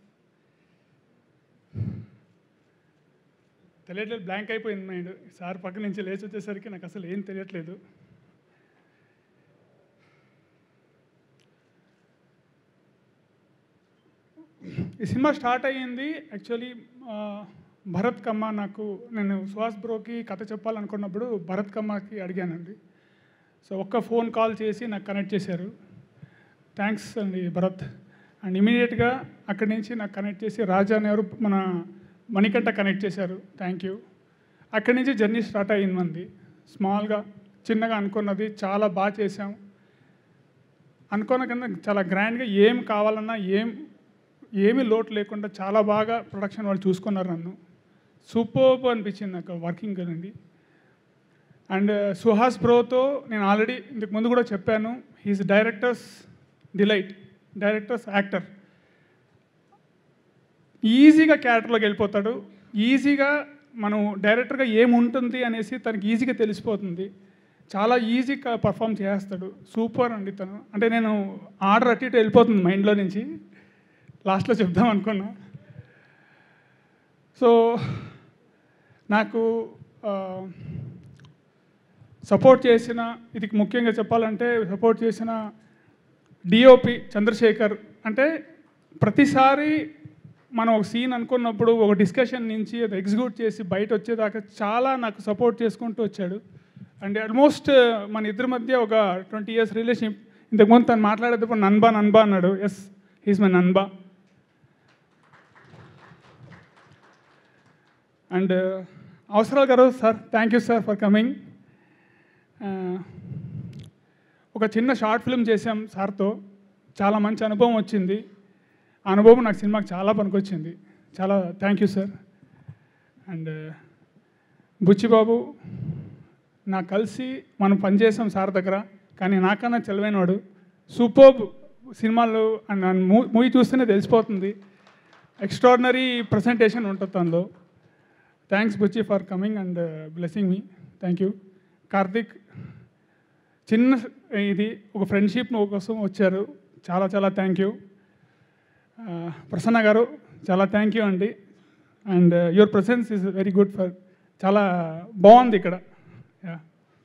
తెలియట్లేదు, బ్లాంక్ అయిపోయింది మైండ్. సార్ పక్క నుంచి లేచి వచ్చేసరికి నాకు అసలు ఏం తెలియట్లేదు. ఈ సినిమా స్టార్ట్ అయ్యింది యాక్చువల్లీ భరత్ కమ్మ. నాకు నేను సుహాస్ బ్రోకి కథ చెప్పాలనుకున్నప్పుడు భరత్ కమ్మకి అడిగానండి. సో ఒక్క ఫోన్ కాల్ చేసి నాకు కనెక్ట్ చేశారు. థ్యాంక్స్ అండి భరత్. అండ్ ఇమీడియట్గా అక్కడి నుంచి నాకు కనెక్ట్ చేసి రాజా అనేవారు మన మణికంఠ కనెక్ట్ చేశారు. Thank you. అక్కడి నుంచి జర్నీ స్టార్ట్ అయ్యింది మంది. స్మాల్గా చిన్నగా అనుకున్నది చాలా బాగా చేసాం. అనుకున్న కన్నా చాలా గ్రాండ్గా ఏం కావాలన్నా ఏం ఏమీ లోటు లేకుండా చాలా బాగా ప్రొడక్షన్ వాళ్ళు చూసుకున్నారు నన్ను. సూపర్బ్ అనిపించింది నాకు వర్కింగ్ కదండి. అండ్ సుహాస్ బ్రోతో నేను ఆల్రెడీ ఇంతకు ముందు కూడా చెప్పాను, he's directors delight, directors actor. ఈజీగా క్యారెక్టర్లోకి వెళ్ళిపోతాడు. ఈజీగా మనం డైరెక్టర్గా ఏముంటుంది అనేసి తనకి ఈజీగా తెలిసిపోతుంది. చాలా ఈజీగా పర్ఫామ్ చేస్తాడు. సూపర్ అండి తను. అంటే నేను ఆర్డర్ అటు ఇటు వెళ్ళిపోతుంది మైండ్లో నుంచి, లాస్ట్లో చెప్దాం అనుకున్నా. సో నాకు సపోర్ట్ చేసిన, ఇది ముఖ్యంగా చెప్పాలంటే సపోర్ట్ చేసిన డిఓపి చంద్రశేఖర్. అంటే ప్రతిసారి మనం ఒక సీన్ అనుకున్నప్పుడు ఒక డిస్కషన్ నుంచి అది ఎగ్జిక్యూట్ చేసి బయట వచ్చేదాకా చాలా నాకు సపోర్ట్ చేసుకుంటూ వచ్చాడు. అండ్ ఆల్మోస్ట్ మన ఇద్దరి మధ్య ఒక ట్వంటీ ఇయర్స్ రిలేషన్షిప్. ఇంతకుముందు తను మాట్లాడేటప్పుడు నన్బా నన్బా అన్నాడు. ఎస్, హీస్ మై నన్బా. అండ్ అవసరాలు గారు sir, thank you sir for coming. ఒక చిన్న షార్ట్ ఫిల్మ్ చేసాం సార్తో, చాలా మంచి అనుభవం వచ్చింది. ఆ అనుభవం నాకు సినిమాకి చాలా పనికొచ్చింది. చాలా thank you sir. And Buchibabu, నాకు కలిసి మనం పనిచేసాం సార్ దగ్గర, కానీ నాకన్నా తెలివైనవాడు. సూపర్ సినిమాలు అండ్ మూవీ చూస్తేనే తెలిసిపోతుంది. ఎక్స్ట్రాడినరీ ప్రజెంటేషన్ ఉంటుంది అందులో. Thanks Buchi for coming and blessing మీ. Thank you. కార్తిక్, చిన్న ఇది ఒక ఫ్రెండ్షిప్ కోసం వచ్చారు. చాలా చాలా థ్యాంక్ యూ. ప్రసన్న గారు చాలా థ్యాంక్ యూ అండి. And your presence is very good for, చాలా బాగుంది ఇక్కడ. Yeah.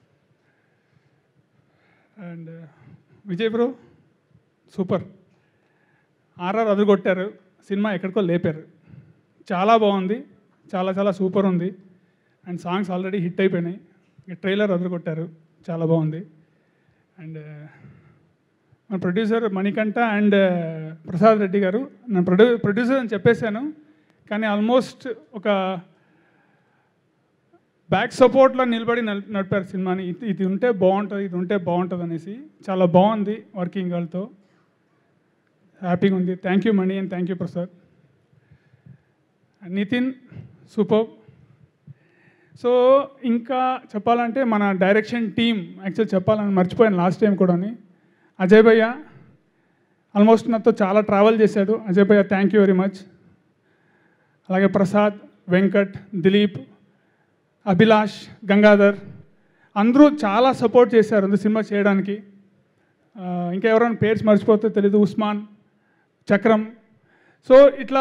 And Vijay bro super. RR అదురుగొట్టారు, సినిమా ఎక్కడికో లేపారు. చాలా బాగుంది, చాలా చాలా సూపర్ ఉంది. అండ్ సాంగ్స్ ఆల్రెడీ హిట్ అయిపోయినాయి. ట్రైలర్ అదురుగొట్టారు, చాలా బాగుంది. అండ్ మన ప్రొడ్యూసర్ మణికంఠ అండ్ ప్రసాద్ రెడ్డి గారు, నేను ప్రొడ్యూ ప్రొడ్యూసర్ అని చెప్పేశాను, కానీ ఆల్మోస్ట్ ఒక బ్యాక్ సపోర్ట్లో నిలబడి నడిపారు సినిమాని. ఇది ఇది ఉంటే బాగుంటుంది, ఇది ఉంటే బాగుంటుంది అనేసి. చాలా బాగుంది వర్కింగ్ వాళ్ళతో, హ్యాపీగా ఉంది. Thank you Mani and thank you Prasad. Nitin super. So ఇంకా చెప్పాలంటే మన డైరెక్షన్ టీమ్ యాక్చువల్ చెప్పాలని మర్చిపోయాను లాస్ట్ టైం కూడా. అజయ్ భయ్య ఆల్మోస్ట్ నాతో చాలా ట్రావెల్ చేశాడు. అజయ్ భయ్య థ్యాంక్ యూ వెరీ మచ్. అలాగే ప్రసాద్, వెంకట్, దిలీప్, అభిలాష్, గంగాధర్ అందరూ చాలా సపోర్ట్ చేశారు ఈ సినిమా చేయడానికి. ఇంకా ఎవరైనా పేర్స్ మర్చిపోతే తెలీదు, ఉస్మాన్, చక్రం. సో ఇట్లా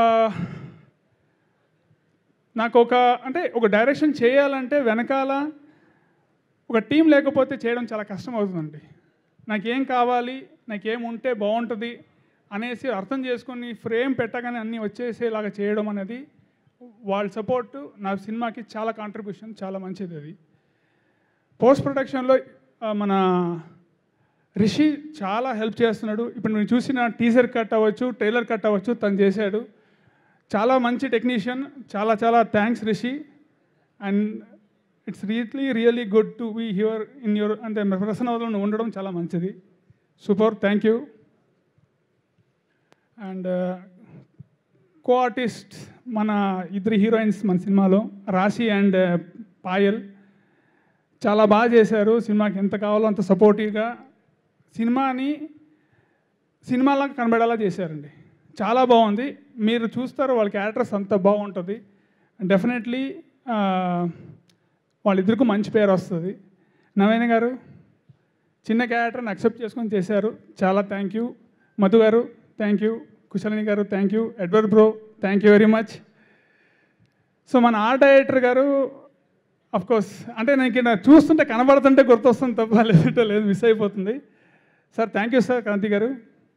నాకు ఒక అంటే ఒక డైరెక్షన్ చేయాలంటే వెనకాల ఒక టీం లేకపోతే చేయడం చాలా కష్టం అవుతుందండి. నాకేం కావాలి, నాకేం ఉంటే బాగుంటుంది అనేసి అర్థం చేసుకొని ఫ్రేమ్ పెట్టగానే అన్నీ వచ్చేసేలాగా చేయడం అనేది వాళ్ళ సపోర్టు నా సినిమాకి చాలా కాంట్రిబ్యూషన్, చాలా మంచిది. అది పోస్ట్ ప్రొడక్షన్లో మన రిషి చాలా హెల్ప్ చేస్తున్నాడు. ఇప్పుడు నేను చూసిన టీజర్ కట్ అవ్వచ్చు, ట్రైలర్ కట్ అవ్వచ్చు, తను చేశాడు. చాలా మంచి టెక్నీషియన్. చాలా చాలా thanks Rishi. And it's really really good to be here in your అంటే ప్రసన్నవదంలో ఉండడం చాలా మంచిది. Super, thank you. And co artist మన ఇద్దరు హీరోయిన్స్ మన సినిమాలో రాశి అండ్ పాయల్ చాలా బాగా చేశారు. సినిమాకి ఎంత కావాలో అంత సపోర్టివ్గా సినిమాని సినిమాలాగా కనబడేలా చేశారండి. చాలా బాగుంది. మీరు చూస్తారు వాళ్ళ క్యారెక్టర్స్ అంత బాగుంటుంది. డెఫినెట్లీ వాళ్ళిద్దరికీ మంచి పేరు వస్తుంది. నవీన గారు చిన్న క్యారెక్టర్ని అక్సెప్ట్ చేసుకొని చేశారు. చాలా థ్యాంక్ యూ. మధు గారు థ్యాంక్ యూ. కుశలిని గారు thank you. Edward bro thank you very much. So మన ఆర్ట్ డైరెక్టర్ గారు అఫ్కోర్స్ అంటే నాకు నాకు చూస్తుంటే కనబడుతుంటే గుర్తొస్తుంది తప్ప లేదంటే లేదు, మిస్ అయిపోతుంది. Sir thank you sir. Kranti గారు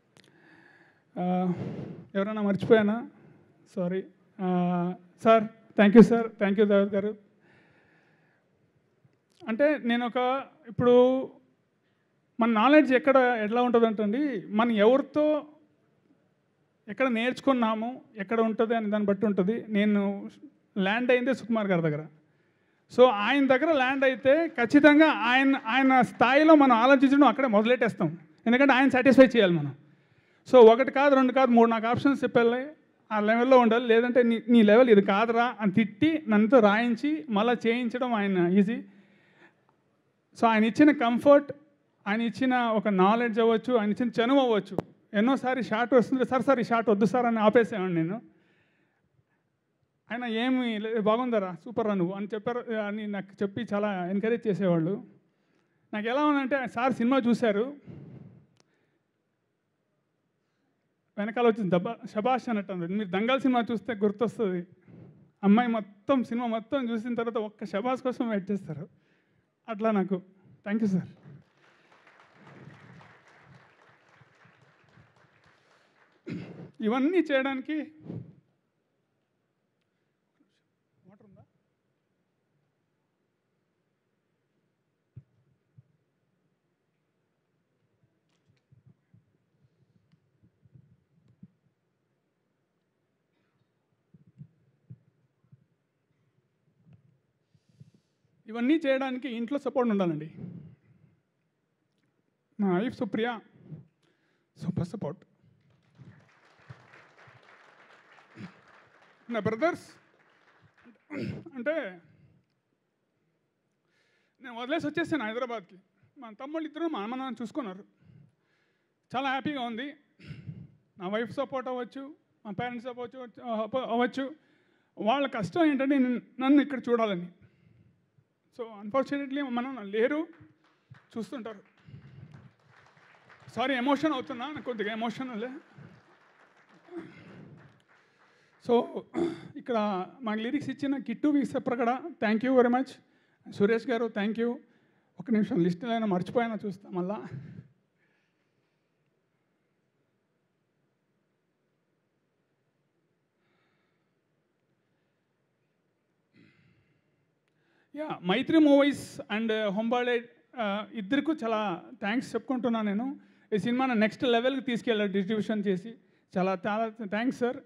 ఎవరైనా మర్చిపోయానా? Sorry sir. Thank you sir. Thank you Devath గారు. అంటే నేను ఒక ఇప్పుడు మన నాలెడ్జ్ ఎక్కడ ఎట్లా ఉంటుందంటండి, మనం ఎవరితో ఎక్కడ నేర్చుకున్నాము ఎక్కడ ఉంటుంది అని దాన్ని బట్టి ఉంటుంది. నేను ల్యాండ్ అయిందే సుకుమార్ గారి దగ్గర. సో ఆయన దగ్గర ల్యాండ్ అయితే ఖచ్చితంగా ఆయన ఆయన స్థాయిలో మనం ఆలోచించడం అక్కడే మొదలెట్టేస్తాం. ఎందుకంటే ఆయన సాటిస్ఫై చేయాలి మనం. సో ఒకటి కాదు, రెండు కాదు, మూడు నాకు ఆప్షన్స్ చెప్పాలి. ఆ లెవెల్లో ఉండాలి. లేదంటే నీ నీ లెవెల్ ఇది కాదురా అని తిట్టి నన్నుతో రాయించి మళ్ళీ చేయించడం ఆయన ఈజీ. సో ఆయన ఇచ్చిన కంఫర్ట్, ఆయన ఇచ్చిన ఒక నాలెడ్జ్ అవ్వచ్చు, ఆయన ఇచ్చిన చనువు అవ్వచ్చు. ఎన్నోసారి షార్ట్ వస్తుంది, సార్ సార్ ఈ షార్ట్ వద్దు సార్ అని ఆపేసేవాడిని నేను. ఆయన ఏమి బాగుందరా, సూపర్ రా నువ్వు అని చెప్పారు అని నాకు చెప్పి చాలా ఎంకరేజ్ చేసేవాళ్ళు. నాకు ఎలా ఉందంటే సార్ సినిమా చూశారు, వెనకాల వచ్చింది దబ్బా శబాష్ అన్నట్టు. మీరు దంగల్ సినిమా చూస్తే గుర్తొస్తుంది. అమ్మాయి మొత్తం సినిమా మొత్తం చూసిన తర్వాత ఒక్క శబాష్ కోసం వెయిట్ చేస్తారు. అట్లా నాకు థ్యాంక్ యూ సార్. ఇవన్నీ చేయడానికి ఇవన్నీ చేయడానికి ఇంట్లో సపోర్ట్ ఉండాలండి. నా వైఫ్ సుప్రియ సూపర్ సపోర్ట్. నా బ్రదర్స్ అంటే నేను వదిలేసి వచ్చేసాను హైదరాబాద్కి. మా తమ్ముళ్ళు ఇద్దరు మా అమ్మ నాన్న చూసుకున్నారు. చాలా హ్యాపీగా ఉంది. నా వైఫ్ సపోర్ట్ అవ్వచ్చు, మా పేరెంట్స్ అవ్వచ్చు అవ్వచ్చు వాళ్ళ కష్టం ఏంటంటే నన్ను ఇక్కడ చూడాలని. సో అన్ఫార్చునేట్లీ మనం లేరు, చూస్తుంటారు. సారీ ఎమోషన్ అవుతున్నా, నాకు కొద్దిగా ఎమోషనలే. సో ఇక్కడ మాకు లిరిక్స్ ఇచ్చిన Kittu Vissapragada thank you very much. Suresh గారు థ్యాంక్ యూ. ఒక నిమిషం లిస్టులో అయినా మర్చిపోయినా చూస్తాం మళ్ళా. Yeah Mythri movies and Hombale ఇద్దరికీ చాలా థ్యాంక్స్ చెప్పుకుంటున్నాను నేను. ఈ సినిమాని నెక్స్ట్ లెవెల్కి తీసుకెళ్ళారు డిస్ట్రిబ్యూషన్ చేసి. చాలా చాలా థ్యాంక్స్ సార్.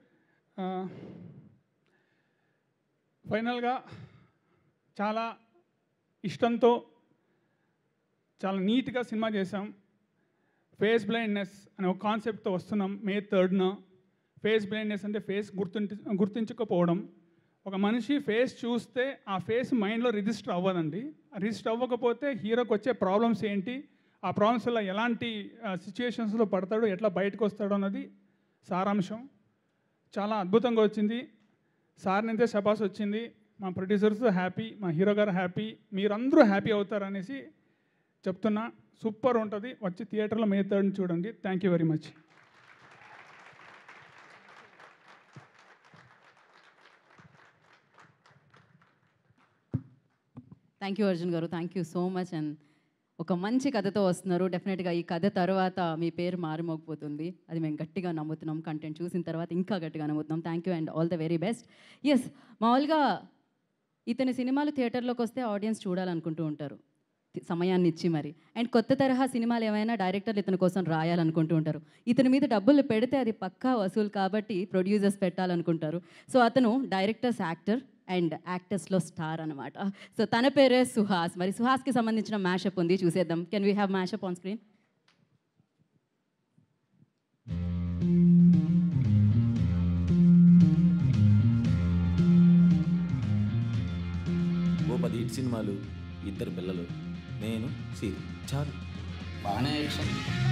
ఫైనల్గా చాలా ఇష్టంతో చాలా నీట్గా సినిమా చేసాం. ఫేస్ బ్లైండ్నెస్ అనే ఒక కాన్సెప్ట్తో వస్తున్నాం మే థర్డ్న. ఫేస్ బ్లైండ్నెస్ అంటే ఫేస్ గుర్తించి గుర్తించకపోవడం. ఒక మనిషి ఫేస్ చూస్తే ఆ ఫేస్ మైండ్లో రిజిస్టర్ అవ్వదండి. రిజిస్టర్ అవ్వకపోతే హీరోకి వచ్చే ప్రాబ్లమ్స్ ఏంటి, ఆ ప్రాబ్లమ్స్ వల్ల ఎలాంటి సిచ్యుయేషన్స్లో పడతాడు, ఎట్లా బయటకు వస్తాడు అన్నది సారాంశం. చాలా అద్భుతంగా వచ్చింది. సార్ నుంచే శబాస్ వచ్చింది. మా ప్రొడ్యూసర్స్ హ్యాపీ, మా హీరో గారు హ్యాపీ, మీరందరూ హ్యాపీ అవుతారనేసి చెప్తున్నా. సూపర్ ఉంటుంది. వచ్చి థియేటర్లో మే థర్డ్ని చూడండి. Thank you very much. Thank you Arjun గారు, thank you so much. And ఒక మంచి కథతో వస్తున్నారు. డెఫినెట్గా ఈ కథ తర్వాత మీ పేరు మారిమోగిపోతుంది. అది మేము గట్టిగా నమ్ముతున్నాం. కంటెంట్ చూసిన తర్వాత ఇంకా గట్టిగా నమ్ముతున్నాం. Thank you and all the very best. Yes, మామూలుగా ఇతని సినిమాలు థియేటర్లోకి వస్తే ఆడియన్స్ చూడాలనుకుంటూ ఉంటారు సమయాన్ని ఇచ్చి మరి. అండ్ కొత్త తరహా సినిమాలు ఏమైనా డైరెక్టర్లు ఇతని కోసం రాయాలనుకుంటూ ఉంటారు. ఇతని మీద డబ్బులు పెడితే అది పక్కా వసూలు కాబట్టి ప్రొడ్యూసర్స్ పెట్టాలనుకుంటారు. సో అతను డైరెక్టర్స్ యాక్టర్ అండ్ యాక్టర్స్లో స్టార్ అనమాట. సో తన పేరే సుహాస్. మరి సుహాస్కి సంబంధించిన మ్యాషప్ ఉంది, చూసేద్దాం. Can we have mashup on screen? ఓ పది హిట్ సినిమాలు, ఇద్దరు పిల్లలు, నేను సీరి, చాలు. బాగానే యాక్షన్.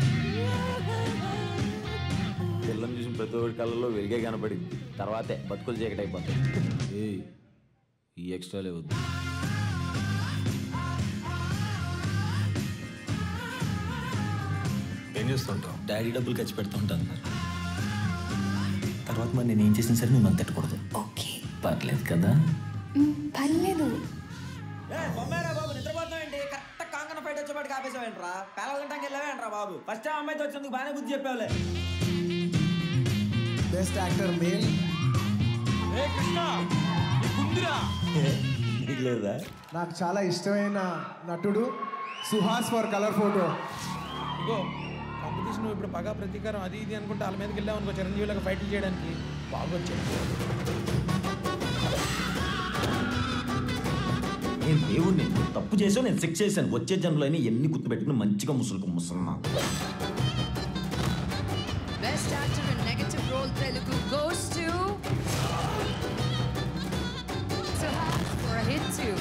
పిల్లని చూసిన ప్రతి ఒక్కటి కళ్ళలో వెలిగే కనపడింది. తర్వాతే బతుకులు చీకటి అయిపోతాయి. ఈ ఎక్స్ట్రాలే వద్దు. ఏం చేస్తుంటావు? డాడీ డబ్బులు ఖర్చు పెడుతూ ఉంటాను. తర్వాత మరి నేను ఏం చేసిన సరే మేము అంత తిట్టకూడదు. ఓకే, పర్లేదు కదా? పర్లేదు. బాబు నిద్రపోతున్నాయండి. కరెక్ట్ కాంకన ఫైట్ వచ్చేపాటికి ఆపేసావేంట్రా? పేల గంటకి వెళ్ళావేంట్రా బాబు? ఫస్ట్ అమ్మాయితో వచ్చినందుకు బాగానే బుద్ధి చెప్పావులే. Best actor male. నాకు చాలా ఇష్టమైన నటుడు Suhas for Colour Photo. Ego competition ఇప్పుడు పగా ప్రతీకారం అది ఇది అనుకుంటే వాళ్ళ మీదకి వెళ్ళాం అనుకో, చిరంజీవిలాగా ఫైట్లు చేయడానికి బాగొచ్చాను. నేను దేవుడిని తప్పు చేసావు, నేను శిక్ష చేశాను. వచ్చే జన్మలో అయినా ఎన్ని గుర్తుపెట్టుకుని మంచిగా ముసులుకు ముసలున్నా. Best actor in negative role Telugu goes to Suhas for a hit too.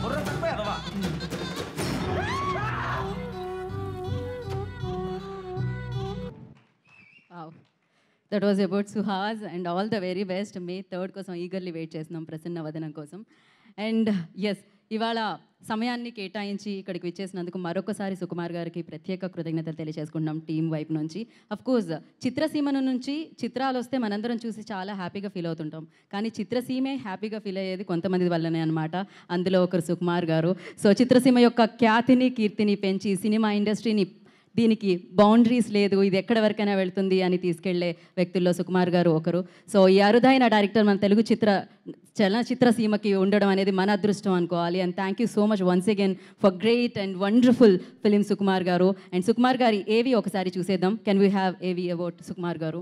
Wow. That was about Suhas and all the very best. May third కోసం ఈగర్లీ వెయిట్ చేస్తున్నాం ప్రసన్న వదనం కోసం. అండ్ ఎస్, ఇవాళ సమయాన్ని కేటాయించి ఇక్కడికి విచ్చేసినందుకు మరొకసారి సుకుమార్ గారికి ప్రత్యేక కృతజ్ఞతలు తెలియజేసుకుంటున్నాం టీం వైపు నుంచి. అఫ్కోర్స్ చిత్రసీమ నుంచి చిత్రాలు వస్తే మనందరం చూసి చాలా హ్యాపీగా ఫీల్ అవుతుంటాం. కానీ చిత్రసీమే హ్యాపీగా ఫీల్ అయ్యేది కొంతమంది వల్లనే అనమాట. అందులో ఒకరు సుకుమార్ గారు. సో చిత్రసీమ యొక్క ఖ్యాతిని కీర్తిని పెంచి సినిమా ఇండస్ట్రీని దీనికి బౌండరీస్ లేదు, ఇది ఎక్కడి వరకైనా వెళ్తుంది అని తీసుకెళ్లే వ్యక్తుల్లో సుకుమార్ గారు ఒకరు. సో ఈ అరుదైన డైరెక్టర్ మన తెలుగు చిత్ర చలనచిత్ర సీమకి ఉండడం అనేది మన అదృష్టం అనుకోవాలి. And thank you so much once again for great and wonderful film Sukumar గారు. అండ్ సుకుమార్ గారి ఏవి ఒకసారి చూసేద్దాం. Can we have AV about Sukumar గారు?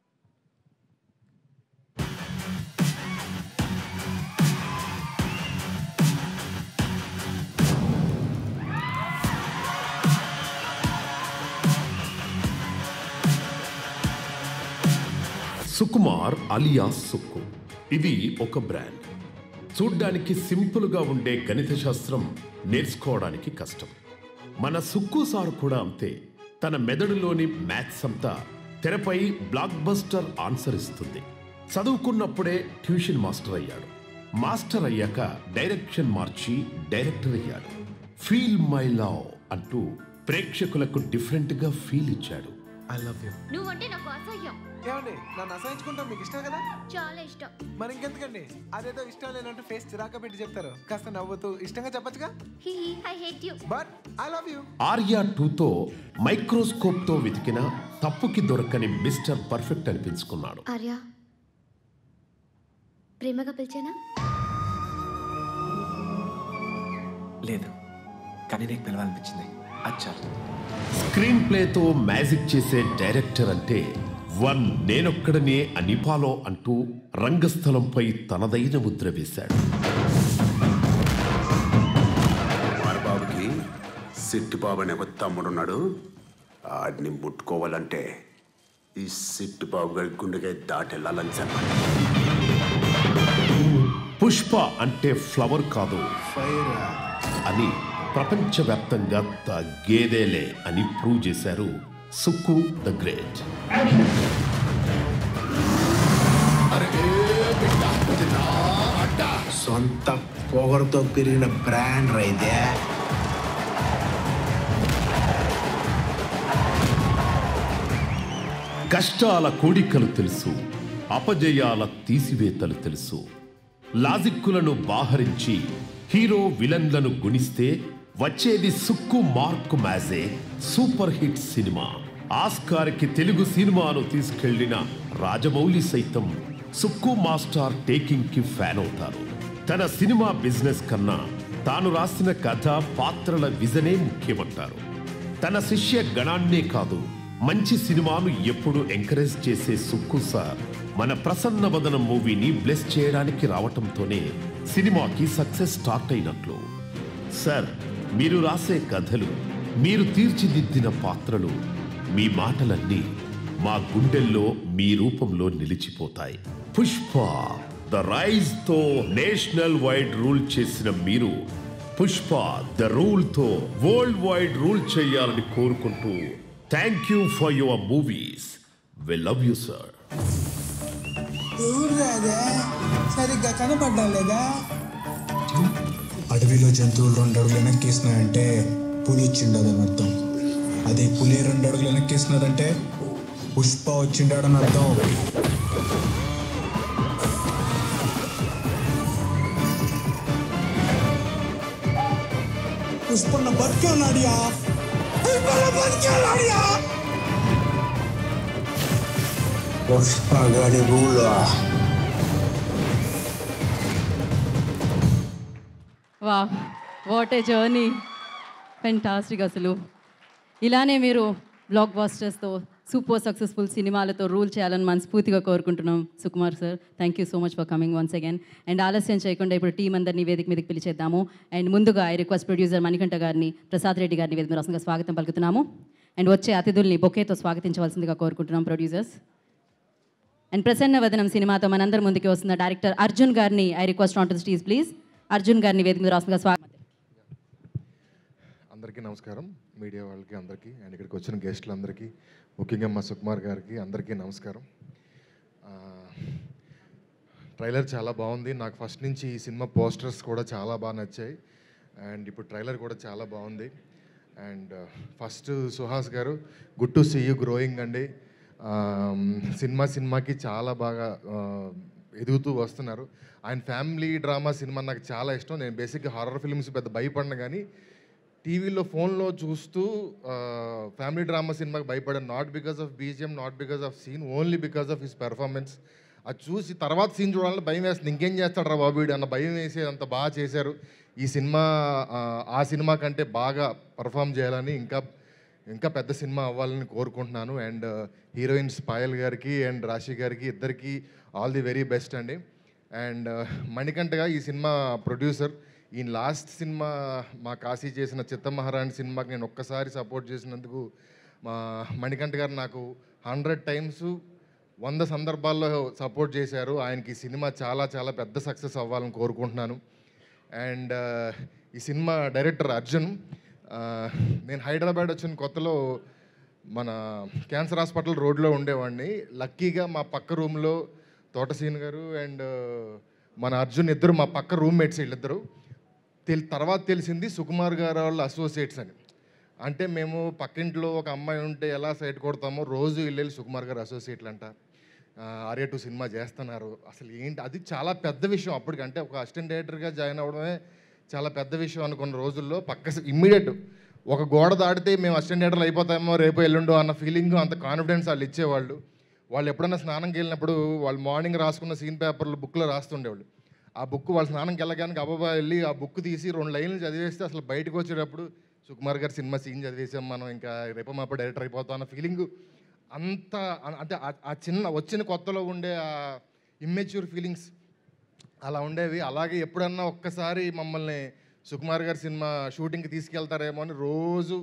సుకుమార్ అలియాస్ సుక్కు. ఇది ఒక బ్రాండ్. చూడ్డానికి సింపుల్గా ఉండే గణిత శాస్త్రం నేర్చుకోవడానికి కష్టం. మన సుక్కు సార్ కూడా అంతే. తన మెదడులోని మ్యాథ్స్ అంతా తెరపై బ్లాక్ బస్టర్ ఆన్సర్ ఇస్తుంది. చదువుకున్నప్పుడే ట్యూషన్ మాస్టర్ అయ్యాడు. మాస్టర్ అయ్యాక డైరెక్షన్ మార్చి డైరెక్టర్ అయ్యాడు. ఫీల్ మై లవ్ అంటూ ప్రేక్షకులకు డిఫరెంట్గా ఫీల్ ఇచ్చాడు. I love you. నువ్వంటే నాకు అసహ్యం. ఏమండి, నన్ను అసహించుకుంటాం మీకు ఇష్టం కదా? చాలా ఇష్టం. మరి ఇంకెందుకండి అదేదో ఇష్టం లేనంటూ ఫేస్ చిరాక పెట్టి చెప్తారు. కాస్త నవ్వుతూ ఇష్టంగా చెప్పచ్చుగా. Hi I hate you. But I love you. Arya టూతో మైక్రోస్కోప్తో వెతికిన తప్పుకి దొరకని మిస్టర్ పర్ఫెక్ట్ అనిపించుకున్నాడు. ఆర్య, ప్రేమగా పిలిచేనా? లేదు, కానీ నీకు పిలవాలనిపించింది. అచ్చా. స్క్రీన్ ప్లేతో మ్యాజిక్ చేసే డైరెక్టర్ అంటే వన్ నేనొక్కడనే అనిపాలో అంటూ రంగస్థలంపై తనదైన ముద్ర వేశాడు. బాబుకి సిట్టుబాబు అనే ఒక తమ్ముడున్నాడు. ఆడిని ముట్టుకోవాలంటే ఈ సిట్టుబాబు గారి గుండెగా దాటి వెళ్ళాలని చెప్పాలి. పుష్ప అంటే ఫ్లవర్ కాదు ఫైర్ అని ప్రపంచవ్యాప్తంగా తగ్గేదేలే అని ప్రూవ్ చేశారు సుక్కు ద గ్రేట్. సొంత పొగరుతో పెరిగిన బ్రాండ్ రైతే. కష్టాల కూడికలు తెలుసు, అపజయాల తీసివేతలు తెలుసు. లాజిక్కులను బాహరించి హీరో విలన్లను గుణిస్తే వచ్చేది సుక్కు మార్క్ మ్యాజే సూపర్ హిట్ సినిమా. ఆస్కార్కి తెలుగు సినిమాను తీసుకెళ్లిన రాజమౌళి సైతం సుక్కు మాస్టర్ టేకింగ్ కి ఫ్యాన్ అవుతారు. తన సినిమా బిజినెస్ కన్నా తాను రాసిన కథ పాత్రల విజనే ముఖ్యమంటారు. తన శిష్య గణాన్నే కాదు మంచి సినిమాను ఎప్పుడు ఎంకరేజ్ చేసే సుక్కు సార్ మన ప్రసన్న వదనం మూవీని బ్లెస్ చేయడానికి రావటంతోనే సినిమాకి సక్సెస్ స్టార్ట్ అయినట్లు. సార్, మీరు రాసే కథలు, మీరు తీర్చిదిద్దిన పాత్రలు, మీ మాటలన్నీ మా గుండెల్లో మీ రూపంలో నిలిచిపోతాయి. పుష్ప ద రైజ్ తో నేషనల్ వైడ్ రూల్ చేసిన మీరు పుష్ప ద రూల్ తో వరల్డ్ వైడ్ రూల్ చేయాలని కోరుకుంటూ thank you for your movies. We love you sir. సరిగ్గా కనపడ్డా లేదా? అడవిలో జంతువులు రెండు అడుగులు వెనక్కేసినాయంటే పులి వచ్చిండదని అర్థం. అదే పులి రెండు అడుగులు వెనక్కేసినదంటే పుష్ప వచ్చిండాడని అర్థం. పుష్పన్న బతికే ఉన్నాడియా, బతికే ఉన్నాడియా. పుష్ప గాడి రూల్. వా వాట్ ఏ జర్నీ, ఫెంటాస్టిక్. అసలు ఇలానే మీరు బ్లాక్ బాస్టర్స్తో సూపర్ సక్సెస్ఫుల్ సినిమాలతో రూల్ చేయాలని మనస్ఫూర్తిగా కోరుకుంటున్నాం Sukumar sir. Thank you so much for coming once again. And ఆలస్యం చేయకుండా ఇప్పుడు టీం అందరినీ వేదిక మీదకి పిలిచేద్దాము. అండ్ ముందుగా ఐ రిక్వెస్ట్ ప్రొడ్యూసర్ మణికంఠ గారిని, ప్రసాద్ రెడ్డి గారిని వేదిక మీద రసంగా స్వాగతం పలుకుతున్నాము. అండ్ వచ్చే అతిథుల్ని బొకేతో స్వాగతించవలసిందిగా కోరుకుంటున్నాం ప్రొడ్యూసర్స్. అండ్ ప్రసన్న వదనం సినిమాతో మనందరి ముందుకి వస్తున్న డైరెక్టర్ అర్జున్ గారిని I request on to the stage please. Arjun గారిని వేదిక మీద రసంగా స్వాగతం. అందరికీ నమస్కారం, మీడియా వాళ్ళకి అందరికీ, అండ్ ఇక్కడికి వచ్చిన గెస్టులందరికీ, ముఖ్యంగా మా సుకుమార్ గారికి అందరికీ నమస్కారం. ట్రైలర్ చాలా బాగుంది. నాకు ఫస్ట్ నుంచి ఈ సినిమా పోస్టర్స్ కూడా చాలా బాగా నచ్చాయి. అండ్ ఇప్పుడు ట్రైలర్ కూడా చాలా బాగుంది. అండ్ ఫస్ట్ సుహాస్ గారు, good to see you growing అండి. సినిమా సినిమాకి చాలా బాగా ఎదుగుతూ వస్తున్నారు. ఆయన ఫ్యామిలీ డ్రామా సినిమా నాకు చాలా ఇష్టం. నేను బేసిక్గా హారర్ ఫిల్మ్స్ పెద్ద భయపడిన, కానీ టీవీలో ఫోన్లో చూస్తూ ఫ్యామిలీ డ్రామా సినిమాకి భయపడాను. Not because of BGM, not because of scene, only because of his performance. అది చూసి తర్వాత సీన్ చూడాలని భయం వేస్తుంది. ఇంకేం చేస్తాడు రా బాబు వీడు అన్న భయం వేసి అంత బాగా చేశారు. ఈ సినిమా ఆ సినిమా కంటే బాగా పర్ఫామ్ చేయాలని, ఇంకా ఇంకా పెద్ద సినిమా అవ్వాలని కోరుకుంటున్నాను. అండ్ హీరోయిన్స్ పాయల్ గారికి అండ్ రాశి గారికి ఇద్దరికి ఆల్ ది వెరీ బెస్ట్ అండి. అండ్ మణికంఠగా ఈ సినిమా ప్రొడ్యూసర్. ఈ లాస్ట్ సినిమా మా కాశీ చేసిన చిత్తమహారాణి సినిమాకి నేను ఒక్కసారి సపోర్ట్ చేసినందుకు మా మణికంఠ గారు నాకు హండ్రెడ్ టైమ్స్ వంద సందర్భాల్లో సపోర్ట్ చేశారు. ఆయనకి ఈ సినిమా చాలా చాలా పెద్ద సక్సెస్ అవ్వాలని కోరుకుంటున్నాను. అండ్ ఈ సినిమా డైరెక్టర్ అర్జున్. నేను హైదరాబాద్ వచ్చిన కొత్తలో మన క్యాన్సర్ హాస్పిటల్ రోడ్లో ఉండేవాడిని. లక్కీగా మా పక్క రూమ్లో తోటసీన్ గారు అండ్ మన అర్జున్ ఇద్దరు మా పక్క రూమ్మేట్స్. వీళ్ళిద్దరు తెలి తర్వాత తెలిసింది సుకుమార్ గారు వాళ్ళ అసోసియేట్స్ అని. అంటే మేము పక్కింట్లో ఒక అమ్మాయి ఉంటే ఎలా సైట్ కొడతామో రోజు వెళ్ళి సుకుమార్ గారు అసోసియేట్లు అంట ఆర్య టూ సినిమా చేస్తున్నారు. అసలు ఏంటి అది చాలా పెద్ద విషయం. అప్పటికంటే ఒక అసిస్టెంట్ డైరెక్టర్గా జాయిన్ అవ్వడమే చాలా పెద్ద విషయం అనుకున్న రోజుల్లో పక్క ఇమ్మీడియట్ ఒక గోడ దాటితే మేము అసిస్టెంట్ డైరెక్టర్లు అయిపోతామో రేపు ఎల్లుండో అన్న ఫీలింగ్, అంత కాన్ఫిడెన్స్ వాళ్ళు ఇచ్చేవాళ్ళు. వాళ్ళు ఎప్పుడైనా స్నానంకి వెళ్ళినప్పుడు వాళ్ళు మార్నింగ్ రాసుకున్న సీన్ పేపర్లు బుక్లో రాస్తుండేవాళ్ళు. ఆ బుక్ వాళ్ళ స్నానంకి వెళ్ళగానే అబ్బాబా వెళ్ళి ఆ బుక్ తీసి రెండు లైన్లు చదివేస్తే అసలు బయటకు వచ్చేటప్పుడు సుకుమార్ గారు సినిమా సీన్ చదివేసాం మనం, ఇంకా రేపు మాప డైరెక్టర్ అయిపోతాం అన్న ఫీలింగ్. అంత అంటే ఆ చిన్న వచ్చిన కొత్తలో ఉండే ఆ ఇమ్మెచ్యూర్ ఫీలింగ్స్ అలా ఉండేవి. అలాగే ఎప్పుడన్నా ఒక్కసారి మమ్మల్ని సుకుమార్ గారి సినిమా షూటింగ్కి తీసుకెళ్తారేమో అని రోజు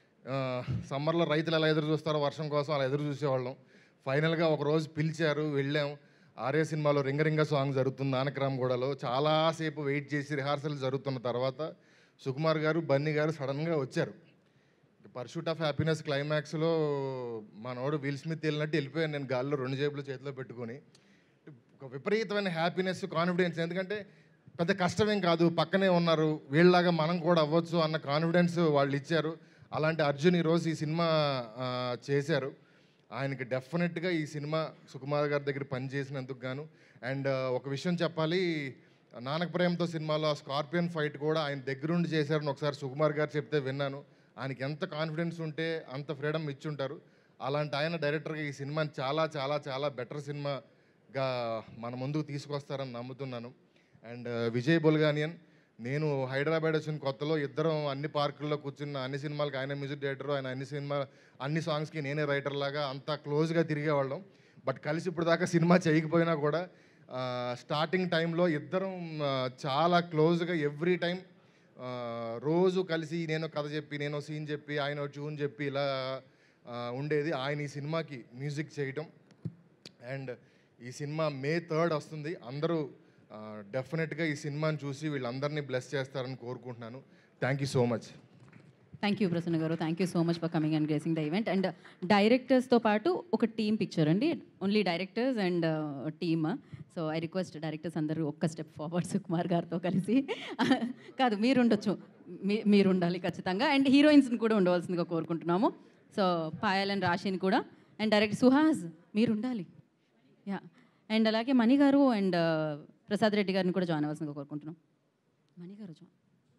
సమ్మర్లో రైతులు ఎలా ఎదురు చూస్తారో వర్షం కోసం అలా ఎదురు చూసేవాళ్ళం. ఫైనల్గా ఒకరోజు పిలిచారు, వెళ్ళాం. ఆర్య సినిమాలో రింగరింగ సాంగ్ జరుగుతుంది నానక్రామ్గూడలో. చాలాసేపు వెయిట్ చేసి రిహార్సల్ జరుగుతున్న తర్వాత సుకుమార్ గారు బన్నీ గారు సడన్గా వచ్చారు. పర్సూట్ ఆఫ్ హ్యాపీనెస్ క్లైమాక్స్లో మనోడు విల్ స్మిత్ వెళ్ళినట్టు వెళ్ళిపోయాను నేను గాల్లో రెండు జేబులు చేతిలో పెట్టుకొని. ఒక విపరీతమైన హ్యాపీనెస్, కాన్ఫిడెన్స్. ఎందుకంటే పెద్ద కష్టమేం కాదు, పక్కనే ఉన్నారు, వీళ్ళలాగా మనం కూడా అవ్వచ్చు అన్న కాన్ఫిడెన్స్ వాళ్ళు ఇచ్చారు. అలాంటి అర్జున్ ఈరోజు ఈ సినిమా చేశారు. ఆయనకి డెఫినెట్గా ఈ సినిమా సుకుమార్ గారి దగ్గర పనిచేసినందుకు గాను. అండ్ ఒక విషయం చెప్పాలి, నానక ప్రేమతో సినిమాలో ఆ స్కార్పియన్ ఫైట్ కూడా ఆయన దగ్గరుండి చేశారని ఒకసారి సుకుమార్ గారు చెప్తే విన్నాను. ఆయనకి ఎంత కాన్ఫిడెన్స్ ఉంటే అంత ఫ్రీడమ్ ఇచ్చుంటారు. అలాంటి ఆయన డైరెక్టర్గా ఈ సినిమాని చాలా చాలా చాలా బెటర్ సినిమాగా మన ముందుకు తీసుకొస్తారని నమ్ముతున్నాను. అండ్ విజయ్ బొల్గానియన్, నేను హైదరాబాద్ వచ్చిన కొత్తలో ఇద్దరం అన్ని పార్కుల్లో కూర్చున్న అన్ని సినిమాలకు ఆయన మ్యూజిక్ డైరెక్టర్, ఆయన అన్ని సినిమా అన్ని సాంగ్స్కి నేనే రైటర్ లాగా అంతా క్లోజ్గా తిరిగేవాళ్ళం. బట్ కలిసి ఇప్పుడు దాకా సినిమా చేయకపోయినా కూడా స్టార్టింగ్ టైంలో ఇద్దరం చాలా క్లోజ్గా ఎవ్రీ టైం రోజు కలిసి నేను కథ చెప్పి నేను సీన్ చెప్పి ఆయన ట్యూన్ చెప్పి ఇలా ఉండేది. ఆయన ఈ సినిమాకి మ్యూజిక్ చేయటం. అండ్ ఈ సినిమా మే థర్డ్ వస్తుంది. అందరూ డెఫినెట్గా ఈ సినిమాని చూసి వీళ్ళందరినీ బ్లెస్ చేస్తారని కోరుకుంటున్నాను. Thank you so much. Thank you Prasanna గారు, thank you so much for coming and gracing the event. And డైరెక్టర్స్తో పాటు ఒక టీమ్ పిక్చర్ అండి, only directors and team. So I request directors అందరూ ఒక్క స్టెప్ ఫార్వర్డ్ సుకుమార్ గారితో కలిసి. కాదు, మీరు ఉండొచ్చు, మీ మీరు ఉండాలి ఖచ్చితంగా. అండ్ హీరోయిన్స్ని కూడా ఉండవలసిందిగా కోరుకుంటున్నాము. సో పాయల్ అండ్ రాశిని కూడా. అండ్ డైరెక్టర్ సుహాస్ మీరు ఉండాలి. యా. అండ్ అలాగే మణి గారు అండ్ ప్రసాద్ రెడ్డి గారిని కూడా జాయిన్ అవ్వాల్సిందిగా కోరుకుంటున్నాం. మణి గారు జాయిన్.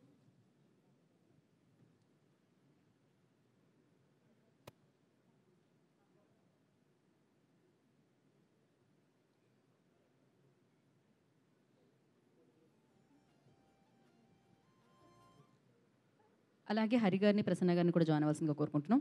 అలాగే హరి గారిని ప్రసన్న గారిని కూడా జాయిన్ అవ్వాల్సిందిగా కోరుకుంటున్నాం.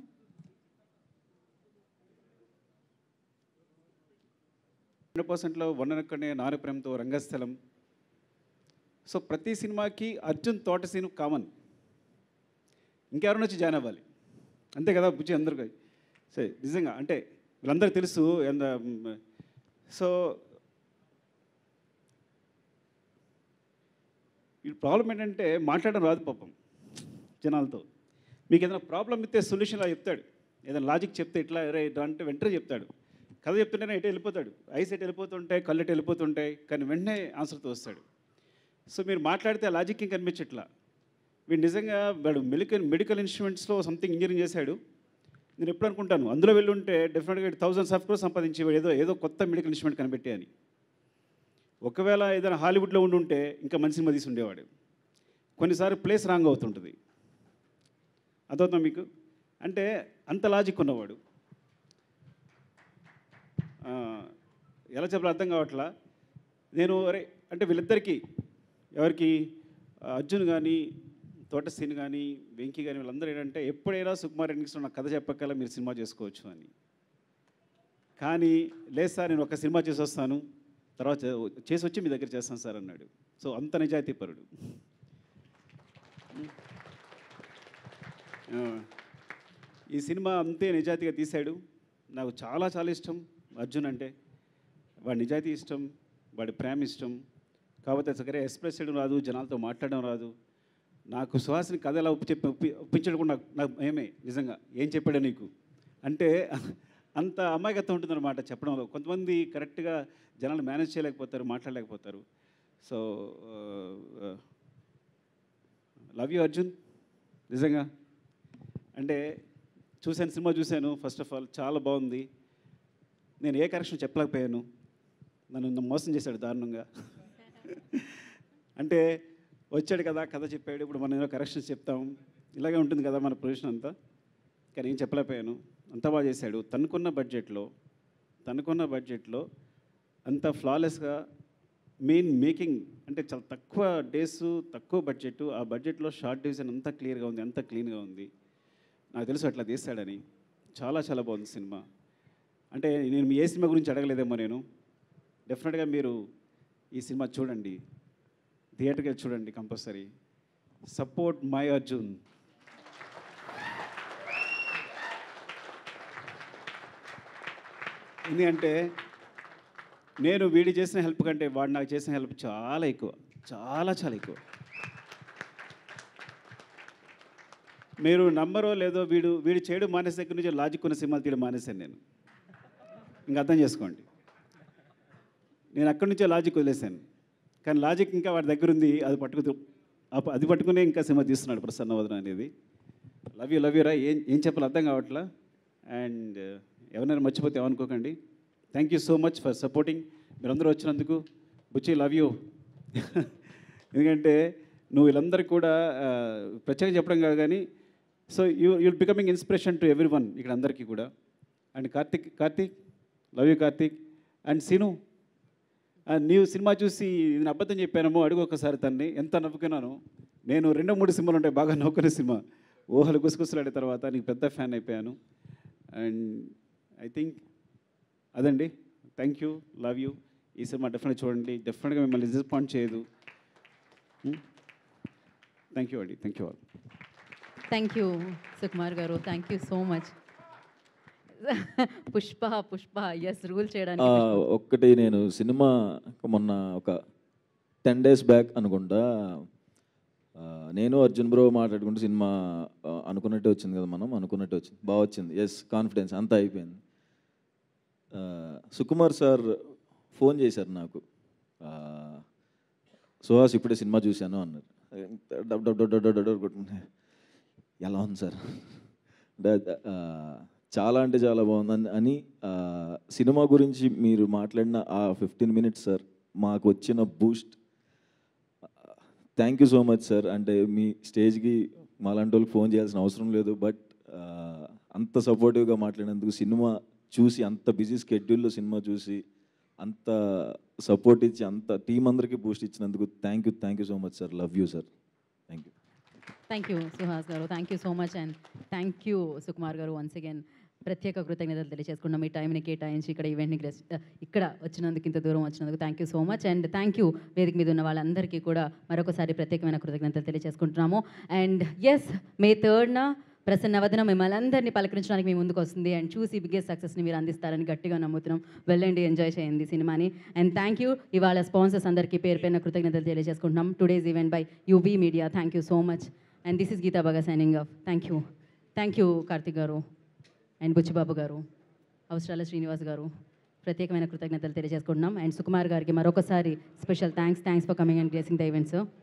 హండ్రెడ్ పర్సెంట్లో వన్ననక్కడనే నార ప్రేమతో రంగస్థలం. సో ప్రతి సినిమాకి అర్జున్ తోట సీన్ కామన్, ఇంకెవరైనా వచ్చి జాయిన్ అవ్వాలి అంతే కదా బుజ్జి అందరికీ. సరే నిజంగా అంటే వీళ్ళందరికీ తెలుసు. సో ఈ ప్రాబ్లం ఏంటంటే మాట్లాడడం రాదు పాపం జనాలతో. మీకు ఏదైనా ప్రాబ్లం ఇస్తే సొల్యూషన్ అలా చెప్తాడు, ఏదైనా లాజిక్ చెప్తే ఇట్లా ఇట్లా అంటే వెంటనే చెప్తాడు. కథ చెప్తుంటేనే ఎటు వెళ్ళిపోతాడు, ఐస్ ఎటు వెళ్ళిపోతుంటాయి, కళ్ళు ఎటు వెళ్ళిపోతుంటాయి, కానీ వెంటనే ఆన్సర్తో వస్తాడు. సో మీరు మాట్లాడితే ఆ లాజిక్ ఏం కనిపించట్లా. వీడు నిజంగా వాడు మెడికల్ మెడికల్ ఇన్స్ట్రుమెంట్స్లో సంథింగ్ ఇంజనీరింగ్ చేశాడు. నేను ఎప్పుడు అనుకుంటాను అందులో వెళ్ళి ఉంటే డెఫినెట్గా థౌసండ్స్ ఆఫ్ క్రోర్స్ సంపాదించి ఏదో ఏదో కొత్త మెడికల్ ఇన్స్ట్రుమెంట్ కనిపెట్టే అని. ఒకవేళ ఏదైనా హాలీవుడ్లో ఉండి ఉంటే ఇంకా మంచి సినిమా తీసి ఉండేవాడు. కొన్నిసార్లు ప్లేస్ రాంగ్ అవుతుంటుంది, అదవుతా మీకు. అంటే అంత లాజిక్ ఉన్నవాడు. ఎలా చెప్పాలో అర్థం కావట్లా. నేను అరే అంటే వీళ్ళిద్దరికీ ఎవరికి అర్జున్ కానీ తోట సీన్ కానీ వెంకీ కానీ వీళ్ళందరూ ఏంటంటే ఎప్పుడైనా సుకుమార్ ఎన్నిక్స్లో నాకు కథ చెప్పక్కల్లా మీరు సినిమా చేసుకోవచ్చు అని. కానీ లేదు సార్ నేను ఒక సినిమా చేసి వస్తాను, తర్వాత చేసి వచ్చి మీ దగ్గర చేస్తాను సార్ అన్నాడు. సో అంత నిజాయితీ పరుడు. ఈ సినిమా అంతే నిజాయితీగా తీశాడు. నాకు చాలా చాలా ఇష్టం అర్జున్ అంటే. వాడి నిజాయితీ ఇష్టం, వాడి ప్రేమ ఇష్టం. కాకపోతే సరే ఎక్స్ప్రెస్ చేయడం రాదు, జనాలతో మాట్లాడడం రాదు. నాకు సుహాస్ని కథ ఎలా ఒప్పి చెప్పి ఒప్పి ఒప్పించడం కూడా నాకు నాకు ఏమే నిజంగా ఏం చెప్పాడే నీకు అంటే అంత అమాయకత్వం ఉంటుందన్నమాట చెప్పడంలో. కొంతమంది కరెక్ట్గా జనాలు మేనేజ్ చేయలేకపోతారు, మాట్లాడలేకపోతారు. So love you Arjun. నిజంగా అంటే చూశాను, సినిమా చూశాను. ఫస్ట్ ఆఫ్ ఆల్ చాలా బాగుంది. నేను ఏ కరెక్షన్ చెప్పలేకపోయాను, నన్ను మోసం చేశాడు దారుణంగా. అంటే వచ్చాడు కదా కథ చెప్పాడు, ఇప్పుడు మనం ఏదో కరెక్షన్స్ చెప్తాం, ఇలాగే ఉంటుంది కదా మన ప్రొఫెషన్ అంతా. కానీ ఏం చెప్పలేకపోయాను, అంత బాగా చేశాడు. తనకున్న బడ్జెట్లో తనకున్న బడ్జెట్లో అంత ఫ్లాలెస్గా మెయిన్ మేకింగ్ అంటే చాలా తక్కువ డేస్ తక్కువ బడ్జెట్, ఆ బడ్జెట్లో షార్ట్ డివిజన్ అంతా క్లియర్గా ఉంది, అంతా క్లీన్గా ఉంది. నాకు తెలుసు అట్లా తీస్తాడని. చాలా చాలా బాగుంది సినిమా. అంటే నేను ఏ సినిమా గురించి అడగలేదేమో నేను. డెఫినెట్గా మీరు ఈ సినిమా చూడండి, థియేటర్కి చూడండి కంపల్సరీ. Support my Arjun. ఎందుకంటే నేను వీడి చేసిన హెల్ప్ కంటే వాడు నాకు చేసిన హెల్ప్ చాలా ఎక్కువ, చాలా చాలా ఎక్కువ. మీరు నమ్మరో లేదో, వీడు వీడు చేయడం మానేసే దగ్గర నుంచి లాజిక్ ఉన్న సినిమాలు తీయడం మానేశాను నేను. ఇంకా అర్థం చేసుకోండి, నేను అక్కడి నుంచే లాజిక్ వదిలేశాను. కానీ లాజిక్ ఇంకా వాడి దగ్గర ఉంది, అది పట్టుకు అది పట్టుకునే ఇంకా సినిమా తీస్తున్నాడు ప్రసన్నవదన అనేది. లవ్ యూ లవ్ యూ రా, ఏం ఏం చెప్పాలి అర్థం కావట్లా. అండ్ ఎవరైనా మర్చిపోతే ఏమనుకోకండి. Thank you so much for supporting. మీరందరూ వచ్చినందుకు బుచ్చి లవ్ యూ. ఎందుకంటే నువ్వు వీళ్ళందరికీ కూడా ప్రత్యేకంగా చెప్పడం కాదు కానీ, so you you'll becoming inspiration to everyone ఇక్కడ అందరికీ కూడా. And Karthik Karthik love you Karthik. And Seenu, నీవు సినిమా చూసి నేను అబద్ధం చెప్పానేమో అడుగు ఒకసారి తన్ని, ఎంత నవ్వుకున్నాను నేను. రెండో మూడు సినిమాలు ఉంటాయి బాగా నవ్వుకునే సినిమా, ఊహలు గుసగుసలాడే తర్వాత నీకు పెద్ద ఫ్యాన్ అయిపోయాను. అండ్ ఐ థింక్ అదండి. Thank you, love you. ఈ సినిమా డెఫినెట్గా చూడండి, డెఫినెట్గా మిమ్మల్ని డిసప్పాయింట్ చేయదు. థ్యాంక్ యూ అండి, thank you all. Thank you Sukumar గారు, thank you so much. Pushpa Pushpa ఎస్ రూల్ చేయడానికి ఒక్కటి, నేను సినిమా మొన్న ఒక టెన్ డేస్ బ్యాక్ అనుకుంటా, నేను అర్జున్ బ్రో మాట్లాడుకుంటూ సినిమా అనుకున్నట్టే వచ్చింది కదా, మనం అనుకున్నట్టే వచ్చింది, బాగా వచ్చింది. ఎస్, కాన్ఫిడెన్స్ అంతా అయిపోయింది. సుకుమార్ సార్ ఫోన్ చేశారు నాకు, సుహాస్ ఇప్పుడే సినిమా చూశాను అన్నారు. డబ్ డబ్ డబ్ డబ్ డబ్ కొట్టుకుంటే ఎలా ఉంది సార్, చాలా అంటే చాలా బాగుంది అని. సినిమా గురించి మీరు మాట్లాడిన ఆ ఫిఫ్టీన్ మినిట్స్ సార్ మాకు వచ్చిన boost, thank you so much sir. అంటే మీ స్టేజ్కి మాలాంటి వాళ్ళకి ఫోన్ చేయాల్సిన అవసరం లేదు, బట్ అంత సపోర్టివ్గా మాట్లాడినందుకు, సినిమా చూసి అంత బిజీ స్కెడ్యూల్లో సినిమా చూసి అంత సపోర్ట్ ఇచ్చి అంత టీం అందరికీ బూస్ట్ ఇచ్చినందుకు thank you thank you so much sir. Love you sir. Thank you. Thank you Suhas గారు, thank you so much. And thank you Sukumar గారు. వన్స్ అగైన్ ప్రత్యేక కృతజ్ఞతలు తెలియజేసుకున్నాం. మీ టైంని కేటాయించి ఇక్కడ ఈవెంట్ని ఇక్కడ వచ్చినందుకు, ఇంత దూరం వచ్చినందుకు thank you so much. And thank you వేదిక మీద ఉన్న వాళ్ళందరికీ కూడా మరొకసారి ప్రత్యేకమైన కృతజ్ఞతలు తెలియజేసుకుంటున్నాము. అండ్ ఎస్, మే థర్డ్న ప్రసన్నవదన మిమ్మల్ని అందరినీ పలకరించడానికి మీ ముందుకు వస్తుంది. అండ్ చూసి బిగ్గెస్ట్ సక్సెస్ని మీరు అందిస్తారని గట్టిగా నమ్ముతున్నాం. వెళ్ళండి, ఎంజాయ్ చేయండి సినిమాని. And thank you. ఇవాళ స్పాన్సర్స్ అందరికీ పేరు పేరున కృతజ్ఞతలు తెలియజేసుకుంటున్నాం. Today's event by UB media. Thank you so much. And this is Geetha Baga signing off. Thank you. Thank you Karthik గారు అండ్ బుచ్చిబాబు గారు, అవసరాల శ్రీనివాస్ గారు, ప్రత్యేకమైన కృతజ్ఞతలు తెలియజేసుకుంటున్నాం. అండ్ సుకుమార్ గారికి మరొకసారి special thanks thanks for coming and gracing the event sir.